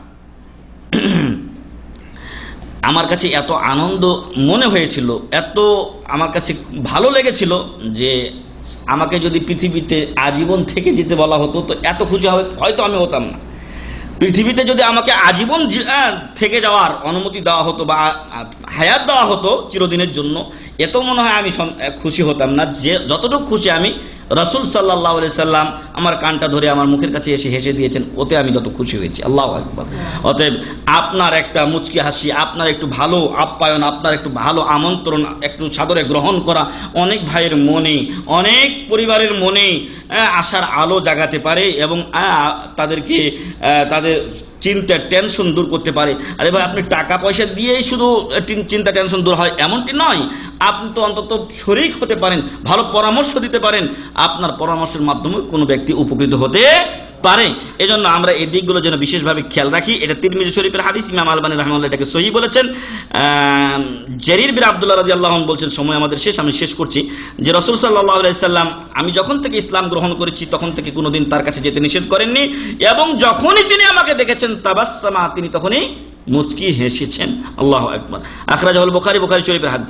আমার কাছে এত আনন্দ মনে হয়েছিল, এত আমার কাছে ভালো লেগেছিল যে আমাকে যদি পৃথিবীতে আজীবন থেকে যেতে বলা হতো তো এত খুশি হয়তো আমি হতাম না। পৃথিবীতে যদি আমাকে আজীবন থেকে যাওয়ার অনুমতি দেওয়া হতো বা হায়াত দেওয়া হতো চিরদিনের জন্য, এত মনে হয় আমি খুশি হতাম না যে যতটুকু খুশি আমি রাসূল সাল্লাল্লাহু আলাইহি সাল্লাম আমার কানটা ধরে আমার মুখের কাছে এসে হেসে দিয়েছেন, ওতে আমি যত খুশি হয়েছি। আল্লাহু আকবার। অতএব আপনার একটা মুচকি হাসি, আপনার একটু ভালো আপ্যায়ন, আপনার একটু ভালো আমন্ত্রণ একটু সাদরে গ্রহণ করা অনেক ভাইয়ের মনে, অনেক পরিবারের মনে আশার আলো জাগাতে পারে, এবং তাদেরকে তাদের চিন্তা টেনশন দূর করতে পারে। আরে ভাই, আপনি টাকা পয়সা দিয়েই শুধু চিন্তা টেনশন দূর হয় এমনটি নয়, আপনি তো অন্তত শরীক হতে পারেন, ভালো পরামর্শ দিতে পারেন, আপনার পরামর্শের মাধ্যমে কোনো ব্যক্তি উপকৃত হতে পারে। এজন্য আমরা এই দিকগুলো যেন বিশেষভাবে খেয়াল রাখি। এটা তিরমিজি শরীফের হাদিস, ইমাম আলবানী রাহিমাহুল্লাহ এটাকে সহিহ বলেছেন। জারীর বিন আব্দুল্লাহ রাদিয়াল্লাহু আনহু বলছেন, সময় আমাদের শেষ, আমি শেষ করছি, যে রাসূল সাল্লাল্লাহু আলাইহি সাল্লাম আমি যখন থেকে ইসলাম গ্রহণ করেছি তখন থেকে কোনোদিন তার কাছে যেতে নিষেধ করেননি, এবং যখনই তিনি আমাকে দেখেছেন তাবাসসামা, তিনি তখনই মুচকি হেসেছেন। আল্লাহু আকবার। আখরাজাহুল বুখারী, বুখারী শরীফের হাদিস।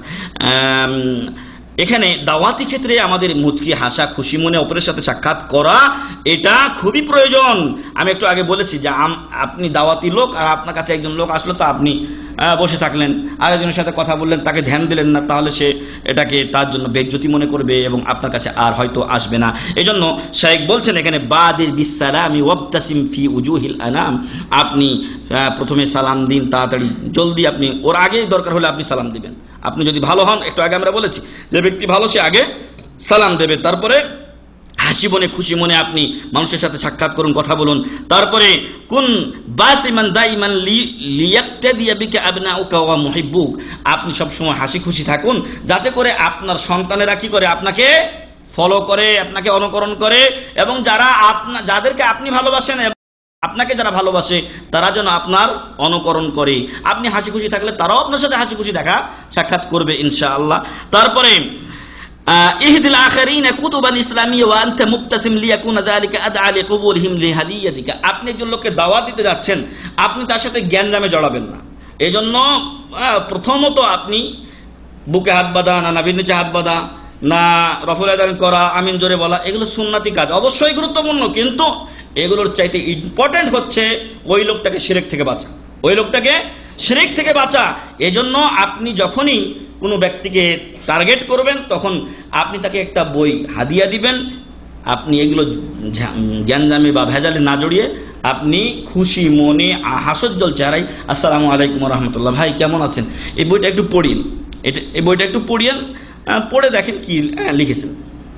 এখানে দাওয়াতি ক্ষেত্রে আমাদের মুচকি হাসা, খুশি মনে অপরের সাথে সাক্ষাৎ করা এটা খুবই প্রয়োজন। আমি একটু আগে বলেছি যে আপনি দাওয়াতি লোক, আর আপনার কাছে একজন লোক আসলো, তো আপনি বসে থাকলেন, আরেকজনের সাথে কথা বললেন, তাকে ধ্যান দিলেন না, তাহলে সে এটাকে তার জন্য বেজ্জতি মনে করবে এবং আপনার কাছে আর হয়তো আসবে না। এই জন্য শাইখ বলছেন এখানে বাদির বিসসালামি ওয়াবতাসিম ফি উজুহিল আনাম, আপনি প্রথমে সালাম দিন, তাড়াতাড়ি জলদি, আপনি ওর আগে দরকার হলে আপনি সালাম দিবেন। আপনি যদি ভালো হন, একটু আগে আমরা বলেছি যে ব্যক্তি ভালো সে আগে সালাম দেবে, তারপরে হাসি মনে খুশি মনে আপনি মানুষের সাথে সাক্ষাৎ করুন, কথা বলুন। তারপরে কোন বাসিমান দাইমান লিয়াক্তাদিয়া বিকা আবনাউকা ওয়া মুহিব্বুক, আপনি সবসময় হাসি খুশি থাকুন, যাতে করে আপনার সন্তানেরা কি করে, আপনাকে ফলো করে, আপনাকে অনুকরণ করে, এবং যারা আপনা যাদেরকে আপনি ভালোবাসেন, আপনাকে যারা ভালোবাসে তারা যেন আপনার অনুকরণ করে। আপনি হাসি খুশি থাকলে তারাও আপনার সাথে হাসি খুশি দেখা সাক্ষাৎ করবে ইনশাআল্লাহ। তারপরে ইহদিল আখিরিন কুতুবান ইসলামিয়া ওয়া আনতা মুবতাসিম লিয়াকুনা যালিকা আদআ লিকুবুলহিম লিহাদিয়াতিকা, আপনি একজন লোককে দাওয়াত দিতে যাচ্ছেন, আপনি তার সাথে জ্ঞানজামে জড়াবেন না। এজন্য প্রথমত আপনি বুকে হাত বাঁধা, না নাভির নিচে হাত বাঁধা, না রফুল আদান করা, আমিন জোরে বলা, এগুলো সুন্নতি কাজ, অবশ্যই গুরুত্বপূর্ণ, কিন্তু এগুলোর চাইতে ইম্পর্টেন্ট হচ্ছে ওই লোকটাকে শিরক থেকে বাঁচা, ওই লোকটাকে শিরক থেকে বাঁচা। এজন্য আপনি যখনই কোনো ব্যক্তিকে টার্গেট করবেন, তখন আপনি তাকে একটা বই হাদিয়া দিবেন। আপনি এগুলো জ্ঞানজামে বা ভেজালে না জড়িয়ে আপনি খুশি মনে হাস্যোজ্জ্বল চেহারায় আসসালামু আলাইকুম ওয়া রাহমাতুল্লাহ, ভাই কেমন আছেন, এই বইটা একটু পড়িন, এটা এই বইটা একটু পড়িয়েন, পড়ে দেখেন কি লিখেছেন।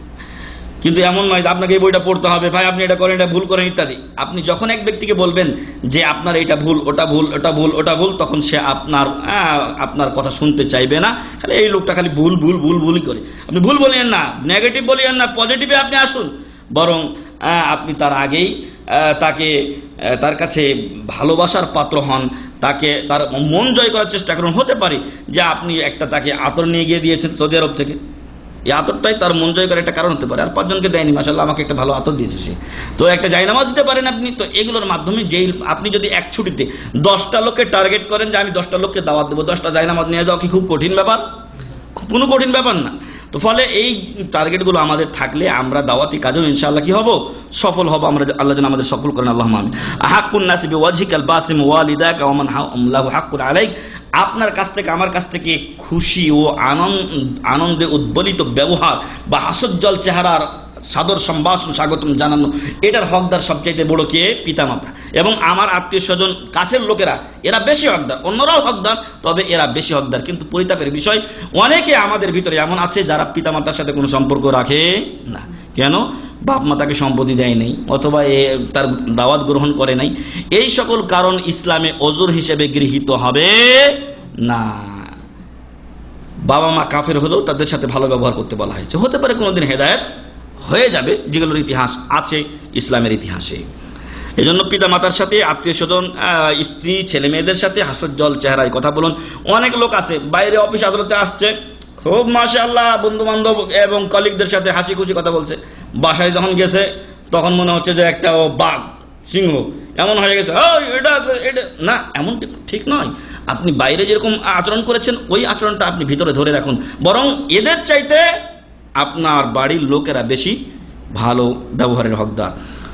কিন্তু এমন নয় যে আপনাকে এই বইটা পড়তে হবে, ভাই আপনি এটা করেন, এটা ভুল করেন ইত্যাদি। আপনি যখন এক ব্যক্তিকে বলবেন যে আপনার এটা ভুল, ওটা ভুল, ওটা ভুল, ওটা ভুল, তখন সে আপনার আপনার কথা শুনতে চাইবে না। খালি এই লোকটা খালি ভুল ভুল ভুল ভুলই করে। আপনি ভুল বলিয়েন না, নেগেটিভ বলিয়েন না, পজিটিভে আপনি আসুন, বরং আপনি তার আগেই তাকে তার কাছে ভালোবাসার পাত্র হন, তাকে তার মন জয় করার চেষ্টা করুন। হতে পারে যে আপনি একটা তাকে আতর নিয়ে গিয়ে দিয়েছেন সৌদি আরব থেকে, এই আতরটাই তার মন জয় করার একটা কারণ হতে পারে, আর পাঁচজনকে দেয়নি, মাশাআল্লাহ আমাকে একটা ভালো আতর দিয়েছে সে, তো একটা জায়নামাজ দিতে পারেন আপনি। তো এগুলোর মাধ্যমে যেই আপনি যদি এক ছুটিতে দশটা লোককে টার্গেট করেন যে আমি দশটা লোককে দাওয়াত দেবো, দশটা জায়নামাজ নিয়ে যাওয়া কি খুব কঠিন ব্যাপার? কোনো কঠিন ব্যাপার না। তো ফলে এই টার্গেটগুলো আমাদের থাকলে আমরা দাওয়াতি কাজেও ইনশাআল্লাহ কি হব, সফল হব। আমরা আল্লাহ যেন আমাদের সফল করেন, আল্লাহুম্মা আমিন। হাক্কুন নাসি বিওয়াজহিকাল বাসিম ওয়ালিদাকা ওয়া মান লাহু হাক্কুন আলাইক, আপনার কাছ থেকে আমার কাছ থেকে খুশি ও আনন্দ আনন্দে উদ্বলিত ব্যবহার বা হাস্যোজ্জ্বল চেহারার সাদর সম্ভাষণ স্বাগতম জানানো, এটার হকদার সবচাইতে বড় কে? পিতামাতা এবং আমার আত্মীয় স্বজন, কাছের লোকেরা, এরা বেশি হকদার। অন্যরাও হকদার, তবে এরা বেশি হকদার। কিন্তু পরিতাপের বিষয়, অনেকে আমাদের ভিতরে এমন আছে যারা পিতামাতার সাথে কোনো সম্পর্ক রাখে না। কেন? বাপ মা তাকে সম্পত্তি দেয় নাই, অথবা এ তার দাওয়াত গ্রহণ করে নাই। এই সকল কারণ ইসলামে ওজর হিসেবে গৃহীত হবে না। বাবা মা কাফের হলেও তাদের সাথে ভালো ব্যবহার করতে বলা হয়েছে। হতে পারে কোনোদিন হেদায়েত হয়ে যাবে, যেগুলোর ইতিহাস আছে ইসলামের ইতিহাসে। এই জন্য পিতা মাতার সাথে, আত্মীয় স্বজন, স্ত্রী, ছেলে মেয়েদের সাথে হাস্যোজ্জ্বল চেহারায় কথা বলুন। অনেক লোক আছে বাইরে অফিস আদালতে আসছে, খুব মাশাআল্লাহ বন্ধু বান্ধব এবং কলিগদের সাথে হাসি খুশি কথা বলছে, বাসায় যখন গেছে তখন মনে হচ্ছে যে একটা ও বাঘ, সিংহ এমন হয়ে গেছে। এটা এটা না, এমন ঠিক নয়। আপনি বাইরে যেরকম আচরণ করেছেন ওই আচরণটা আপনি ভিতরে ধরে রাখুন, বরং এদের চাইতে আপনার বাড়ির লোকেরা বেশি ভালো ব্যবহারের হকদার।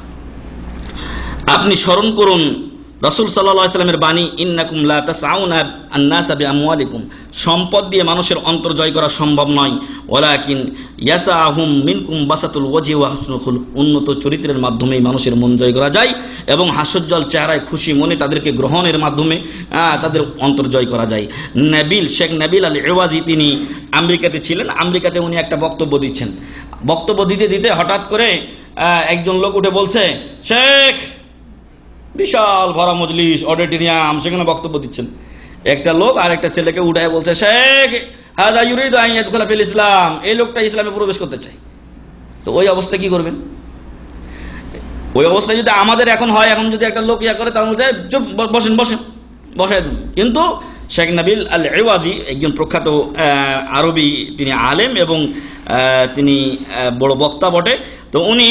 আপনি স্মরণ করুন রাসূল সাল্লাল্লাহু আলাইহি ওয়াসাল্লামের বাণী, ইন্নাকুম লা তাসআউনা আন-নাসা বিআমওয়ালিকুম, সম্পদ দিয়ে মানুষের অন্তর জয় করা সম্ভব নয়। ওয়ালাকিন ইয়াসাহুম মিনকুম বাসাতুল ওয়াজহি ওয়া হুসনুল খুলুক, উন্নত চরিত্রের মাধ্যমেই মানুষের মন জয় করা যায় এবং হাস্যোজ্জ্বল চেহারায় খুশি মনে তাদেরকে গ্রহণের মাধ্যমে তাদের অন্তর জয় করা যায়। নাবিল শেখ নাবিল আল এওয়াজি, তিনি আমেরিকাতে ছিলেন। আমেরিকাতে উনি একটা বক্তব্য দিচ্ছেন। বক্তব্য দিতে দিতে হঠাৎ করে একজন লোক উঠে বলছে, শেখ, বিশাল ভরা মজলিস, অডিটোরিয়াম, সেখানে বক্তব্য দিচ্ছেন। একটা লোক আর একটা ছেলেকে উঠায় বলছে, শেখ হাযা ইউরিদু আন ইয়াদখুলা ফিল ইসলাম, এই লোকটা ইসলামে প্রবেশ করতে চায়। তো ওই অবস্থা কি করবেন? ওই অবস্থায় যদি আমাদের এখন হয়, এখন যদি একটা লোক ইয়া করে, তার মধ্যে চুপ বসেন বসেন বসায় দেন। কিন্তু শেখ নাবিল আল এওয়াজি একজন প্রখ্যাত আরবি, তিনি আলেম এবং তিনি বড় বক্তা বটে। তো উনি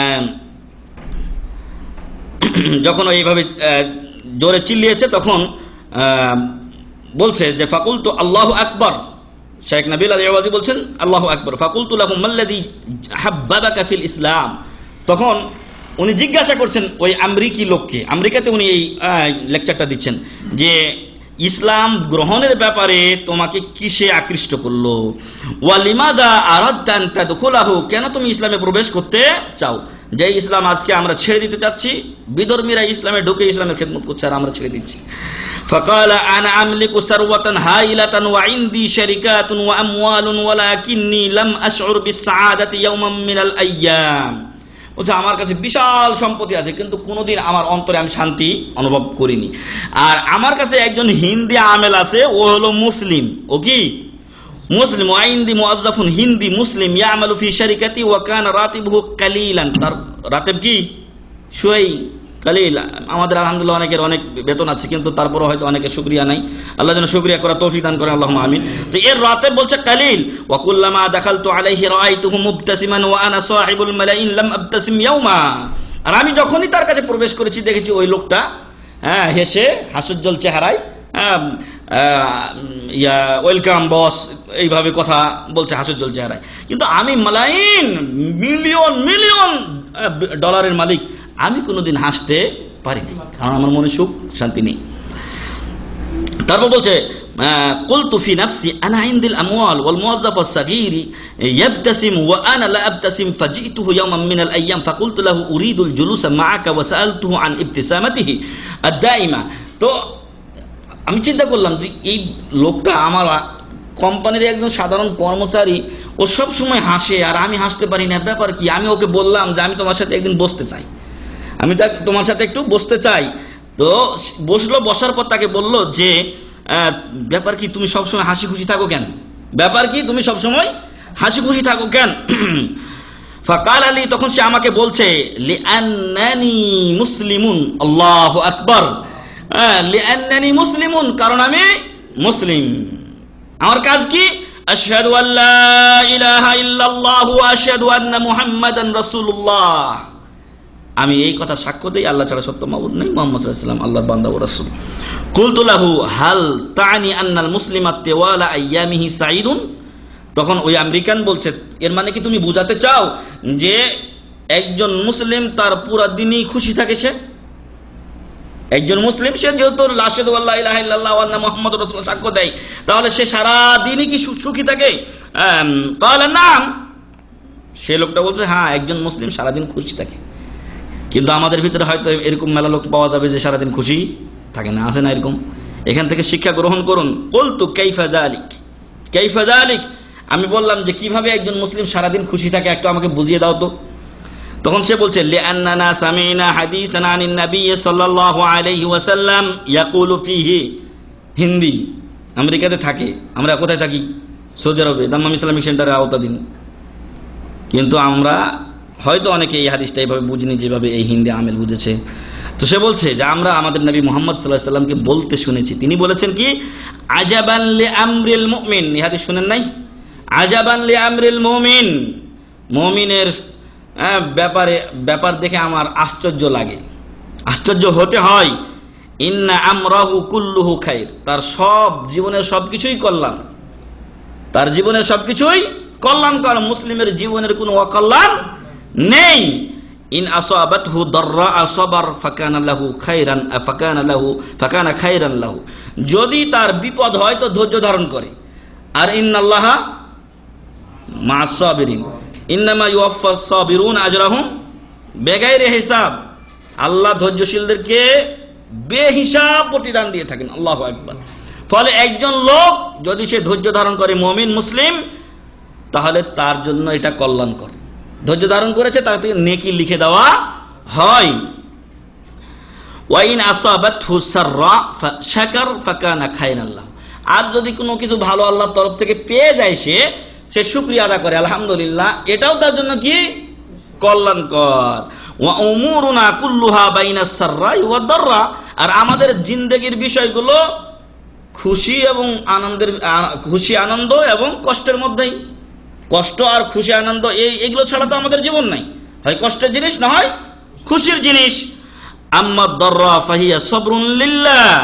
যখন এইভাবে জোরে চিল্লিয়েছে, তখন বলছে যে ফাকুলতু আল্লাহু আকবার, শেখ নাবিল আল-আওয়াজি বলছেন আল্লাহু আকবার, ফাকুলতু লাহুম মাল্লাযী হাব্বাবাকা ফিল ইসলাম। তখন উনি জিজ্ঞাসা করছেন ওই আমেরিকি লোককে, আমেরিকাতে উনি এই লেকচারটা দিচ্ছেন, যে ইসলাম গ্রহণের ব্যাপারে তোমাকে কিসে আকৃষ্ট করলো, ওয়া লিমাযা আরাদতা আন তাদখুলাহু, কেন তুমি ইসলামে প্রবেশ করতে চাও? যে ইসলাম আজকে আমরা ছেড়ে দিতে চাচ্ছি, বিধর্মীরা ইসলামে ঢুকে ইসলামের খেদমত করছে আর আমরা ছেড়ে দিচ্ছি। ফাকালা আনা আমলিকু সারওয়াতান হাইলাতান ওয়া ইনদি শারিকাতুন ওয়া আমওয়ালুন ওয়ালাকিন্নী লাম আশউর বিসসাআদাতি ইয়াওমান মিনাল আইয়াম। বলছে আমার কাছে বিশাল সম্পত্তি আছে, কিন্তু কোনোদিন আমার অন্তরে আমি শান্তি অনুভব করিনি। আর আমার কাছে একজন হিন্দি আমেল আছে, ও হলো মুসলিম। ও কি মুসলিম? ওয়াইন্দি মুআজ্জাফুন হিন্দি মুসলিম ইয়ামালু ফি শারিকাতি ওয়া কানা রাতিবুহু কালিলান, তার রাতেব কি শুয়াই কালিল। আমাদের আলহামদুলিল্লাহ অনেকের অনেক বেতন আছে, কিন্তু তারপরে হয়তো অনেকের শুকরিয়া নাই। আল্লাহ যেন শুকরিয়া করা তৌফিক দান করেন, আল্লাহুম্মা আমিন। তো এর রাতেব বলছে কালিল। ওয়া কুল্লামা দাখালতু আলাইহি রাআইতুহু মুবতাসিমান ওয়া আনা সাহিবুল মালাইন লাম আবতাসিম ইয়াওমা। আর আমি যখনই তার কাছে প্রবেশ করেছি দেখেছি ওই লোকটা হ্যাঁ হেসে হাস্যোজ্জ্বল চেহারায় ইয়া ওয়েলকাম বস এইভাবে কথা বলছে হাস্যোজ্জ্বল চেহারায়, কিন্তু আমি মালাইন মিলিয়ন মিলিয়ন ডলারের মালিক, আমি কোনোদিন হাসতে পারিনি, কারণ আমার মনে সুখ শান্তি নেই। তারপর বলছে কুলতু ফি নাফসি আনা ইনদিল আমওয়াল ওয়াল মুওয়াজ্জাফ আস-সাগীর ইয়াবতাসিম ওয়া আনা লা আবতাসিম ফাজিতুহু ইয়াওমান মিনাল আইয়াম ফাকুলতু লাহু উরিদুল জুলুসা মাআকা ওয়া সাআলতুহু আন ইবতিসামাতিহি আদ-দাইমা। তো আমি চিন্তা করলাম যে এই লোকটা আমার কোম্পানির একজন সাধারণ কর্মচারী, ও সব সময় হাসে আর আমি হাসতে পারি না, ব্যাপার কি? আমি ওকে বললাম যে আমি তোমার সাথে একদিন বসতে চাই, আমি তোমার সাথে একটু বসতে চাই। তো বসলো, বসার পর তাকে বললো যে ব্যাপার কি তুমি সবসময় হাসি খুশি থাকো কেন? ব্যাপার কি তুমি সবসময় হাসি খুশি থাকো কেন? ফাকাল আলী, তখন সে আমাকে বলছে লিআন্নানি মুসলিমুন, আল্লাহু আকবার, লিআন্নানি মুসলিমুন, কারণ আমি মুসলিম। আমার কাজ কি? আশহাদু আল্লা ইলাহা ইল্লাল্লাহু ওয়া আশহাদু আন্না মুহাম্মাদান রাসূলুল্লাহ। আমি এই কথা সাক্ষ্য দেই আল্লাহ ছাড়া সত্য মাবুদ নেই, মুহাম্মদ সাল্লাল্লাহু আলাইহি ওয়াসাল্লাম আল্লাহর বান্দা ও রাসূল। কুলতু লাহু হাল তা'নি আন্নাল মুসলিমা তিওয়ালা আইয়ামিহি সাঈদুন। তখন ওই আমেরিকান বলছে, এর মানে কি তুমি বুঝাতে চাও যে একজন মুসলিম তার পুরা দিনই খুশি থাকে? সে একজন মুসলিম, সে যেহেতু আশহাদু আল্লা ইলাহা ইল্লাল্লাহ ওয়া আন্না মুহাম্মাদুর রাসূলুল্লাহ সাক্ষ্য দেয়, তাহলে সে সারা দিনই কি সুখী থাকে? ক্বালা নাম। সে লোকটা বলছে হ্যাঁ, একজন মুসলিম সারাদিন খুশি থাকে। কিন্তু আমাদের ভিতরে হয়তো এরকম মেলা লোক পাওয়া যাবে যে সারাদিন খুশি থাকে না, আছে না এরকম? এখান থেকে শিক্ষা গ্রহণ করুন। কুলতু কাইফা যালিক, কাইফা যালিক, আমি বললাম যে কিভাবে একজন মুসলিম সারাদিন খুশি থাকে, একটু আমাকে বুঝিয়ে দাও তো। তখন সে বলছে লিআন্নানা সামি'না হাদিসান আনিন নবী সাল্লাল্লাহু আলাইহি ওয়াসাল্লাম ইয়াকুলু ফিহি। হিন্দি, আমেরিকাতে থাকে, আমরা কোথায় থাকি? সৌদি আরবে, দাম্মাম ইসলামিক সেন্টারে আওতাধীন। কিন্তু আমরা হয়তো অনেকে এই হাদিসটা এইভাবে বুঝিনি যেভাবে এই হিন্দি আমেল বুঝেছে। তো সে বলছে যে আমরা আমাদের নবী মুহাম্মদ সাল্লাল্লাহু আলাইহি ওয়াসাল্লামকে বলতে শুনেছি, তিনি বলেছেন কি আজাবান লিআমরিল মুমিন। এই হাদিস শুনেন নাই? আজাবান লিআমরিল মুমিন, মুমিনের ব্যাপারে ব্যাপার দেখে আমার আশ্চর্য লাগে, আশ্চর্য হতে হয়। ইন্না আমরাহু কুল্লুহু খাইর, তার সব জীবনের সবকিছুই কল্যাণ, তার জীবনের সবকিছুই কল্যাণকর। মুসলিমের জীবনের কোনো অকল্যাণ নেই। ইন আসাবাতহু দাররা সাবার ফাকানা লাহু খাইরান ফাকানা লাহু ফাকানা খাইরান লাহু, যদি তার বিপদ হয় তো ধৈর্য ধারণ করে। আর ইন্নাল্লাহা মা'আস সাবিরিন, ইন্নামা ইউওয়াফাস সাবিরুন আজরাহুম বিগাইরি হিসাব। আল্লাহ ধৈর্যশীলদেরকে বেহিসাব প্রতিদান দিয়ে থাকেন। আল্লাহু আকবার। ফলে একজন লোক যদি সে ধৈর্য ধারণ করে, মুমিন মুসলিম, তাহলে তার জন্য এটা কল্যাণকর। ধৈর্য ধারণ করেছে, তাকে নেকি লিখে দেওয়া হয়। ওয়াইন আসাবাতহু সাররা ফাশাকার ফাকানা খায়রান লাহু, আর যদি কোনো কিছু ভালো আল্লাহর তরফ থেকে পেয়ে যায়, সে সে শুকরিয়া আদা করে আলহামদুলিল্লাহ, এটাও তার জন্য কি কল্যাণকর। ওয়া উমুরুনা কুল্লুহা বাইনাস সাররাই ওয়াদ দাররা, আর আমাদের জিন্দেগির বিষয়গুলো খুশি এবং আনন্দের, খুশি আনন্দ এবং কষ্টের মধ্যেই। কষ্ট আর খুশি আনন্দ এই এগুলো ছাড়া তো আমাদের জীবন নাই, হয় কষ্টের জিনিস না হয় খুশির জিনিস। আম্মা দাররা ফাহিয়া সাবরুন লিল্লাহ,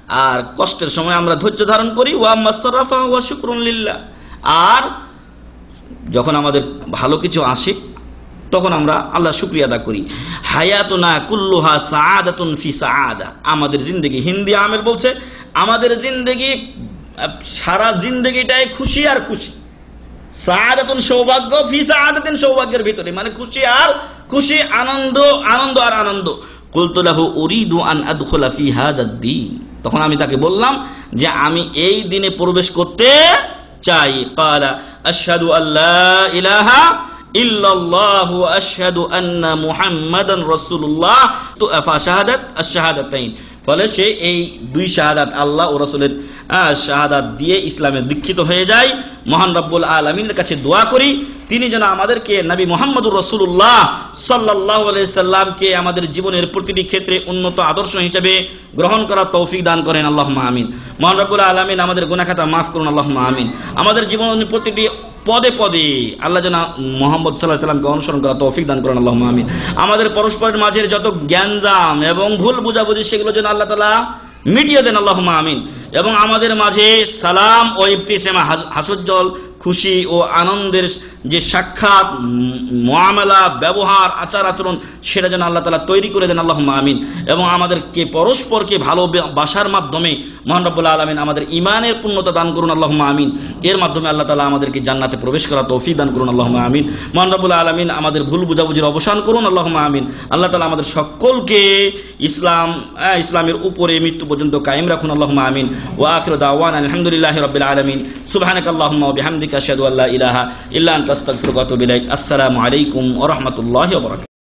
আর কষ্টের সময় আমরা ধৈর্য ধারণ করি। ওয়া মাসরাফা ওয়া শুকরুন লিল্লাহ। আর যখন আমাদের ভালো কিছু আসে তখন আমরা আল্লাহ শুকরিয়া আদা করি। হায়াতুনা কুল্লুহা সাআদাতুন ফি সাআদা। আমাদের জিন্দেগি, হিন্দি আমের বলছে আমাদের জিন্দেগি, সারা জিন্দেগিটাই খুশি আর খুশি। সাআদাতুন সৌভাগ্য, ফি সাআদাতিন সৌভাগ্যের ভিতরে, মানে খুশি আর খুশি, আনন্দ আনন্দ আর আনন্দ। কুলতু লাহু উরিদু আন আদখুলা ফি হাদাদ দ্বীন। তখন আমি তাকে বললাম যে আমি এই দিনে প্রবেশ করতে চাই। ক্বালা আশহাদু আল্লা ইলাহা ইল্লাল্লাহু ওয়া আশহাদু আন্না মুহাম্মাদান রাসূলুল্লাহ। তো ফাশাহাদাত আশ-শাহাদাতাইন, ফলে সে এই দুই শাহাদাত আল্লাহ ও রাসূলের শাহাদাত দিয়ে ইসলামে দীক্ষিত হয়ে যায়। মহান রব্বুল আলামিনের কাছে দোয়া করি তিনি যেন আমাদেরকে নবী মুহাম্মদুর রাসূলুল্লাহ সাল্লাল্লাহু আলাইহি সাল্লামকে আমাদের জীবনের প্রতিটি ক্ষেত্রে উন্নত আদর্শ হিসেবে গ্রহণ করার তৌফিক দান করেন, আল্লাহুম্মা আমিন। মহান রব্বুল আলামিন আমাদের গুনাহ খাতা মাফ করুন, আল্লাহুম্মা আমিন। আমাদের জীবনের প্রতিটি পদে পদে আল্লাহ যেন মুহাম্মদ সাল্লাল্লাহু আলাইহি সাল্লামকে অনুসরণ করার তৌফিক দান করেন, আল্লাহুম্মা আমিন। আমাদের পরস্পরের মাঝের যত জ্ঞানজাম এবং ভুল বুঝাবুঝি সেগুলো যেন আল্লাহ তাআলা মিটিয়ে দেন, আল্লাহুম্মা আমিন। এবং আমাদের মাঝে সালাম ও ইবতিসামা, হাস্যোজ্জ্বল খুশি ও আনন্দের যে সাক্ষাৎ মুআমালা, ব্যবহার, আচার আচরণ সেটা যেন আল্লাহ তাআলা তৈরি করে দেন, আল্লাহুম্মা আমিন। এবং আমাদেরকে পরস্পরকে ভালোবাসার মাধ্যমে মহান রব্বুল আলামিন আমাদের ঈমানের পূর্ণতা দান করুন, আল্লাহুম্মা আমিন। এর মাধ্যমে আল্লাহ তাআলা আমাদেরকে জান্নাতে প্রবেশ করার তৌফিক দান করুন, আল্লাহুম্মা আমিন। মহান রব্বুল আলামিন আমাদের ভুল বুঝাবুঝির অবসান করুন, আল্লাহুম্মা আমিন। আল্লাহ তাআলা আমাদের সকলকে ইসলাম ইসলামের উপরে মৃত্যু পর্যন্ত কায়েম রাখুন, আল্লাহুম্মা আমিন। ওয়া আখিরু দাওয়ানা আলহামদুলিল্লাহি রাব্বিল আলামিন। সুবহানাকাল্লাহুম্মা ওয়া বিহামদিকা আশহাদু আল্লা ইলাহা ইল্লা আনতা আস্তাগফিরুকা ওয়া আতুবু ইলাইক। আসসালামু আলাইকুম ওয়া রাহমাতুল্লাহি ওয়া বারাকাতুহু।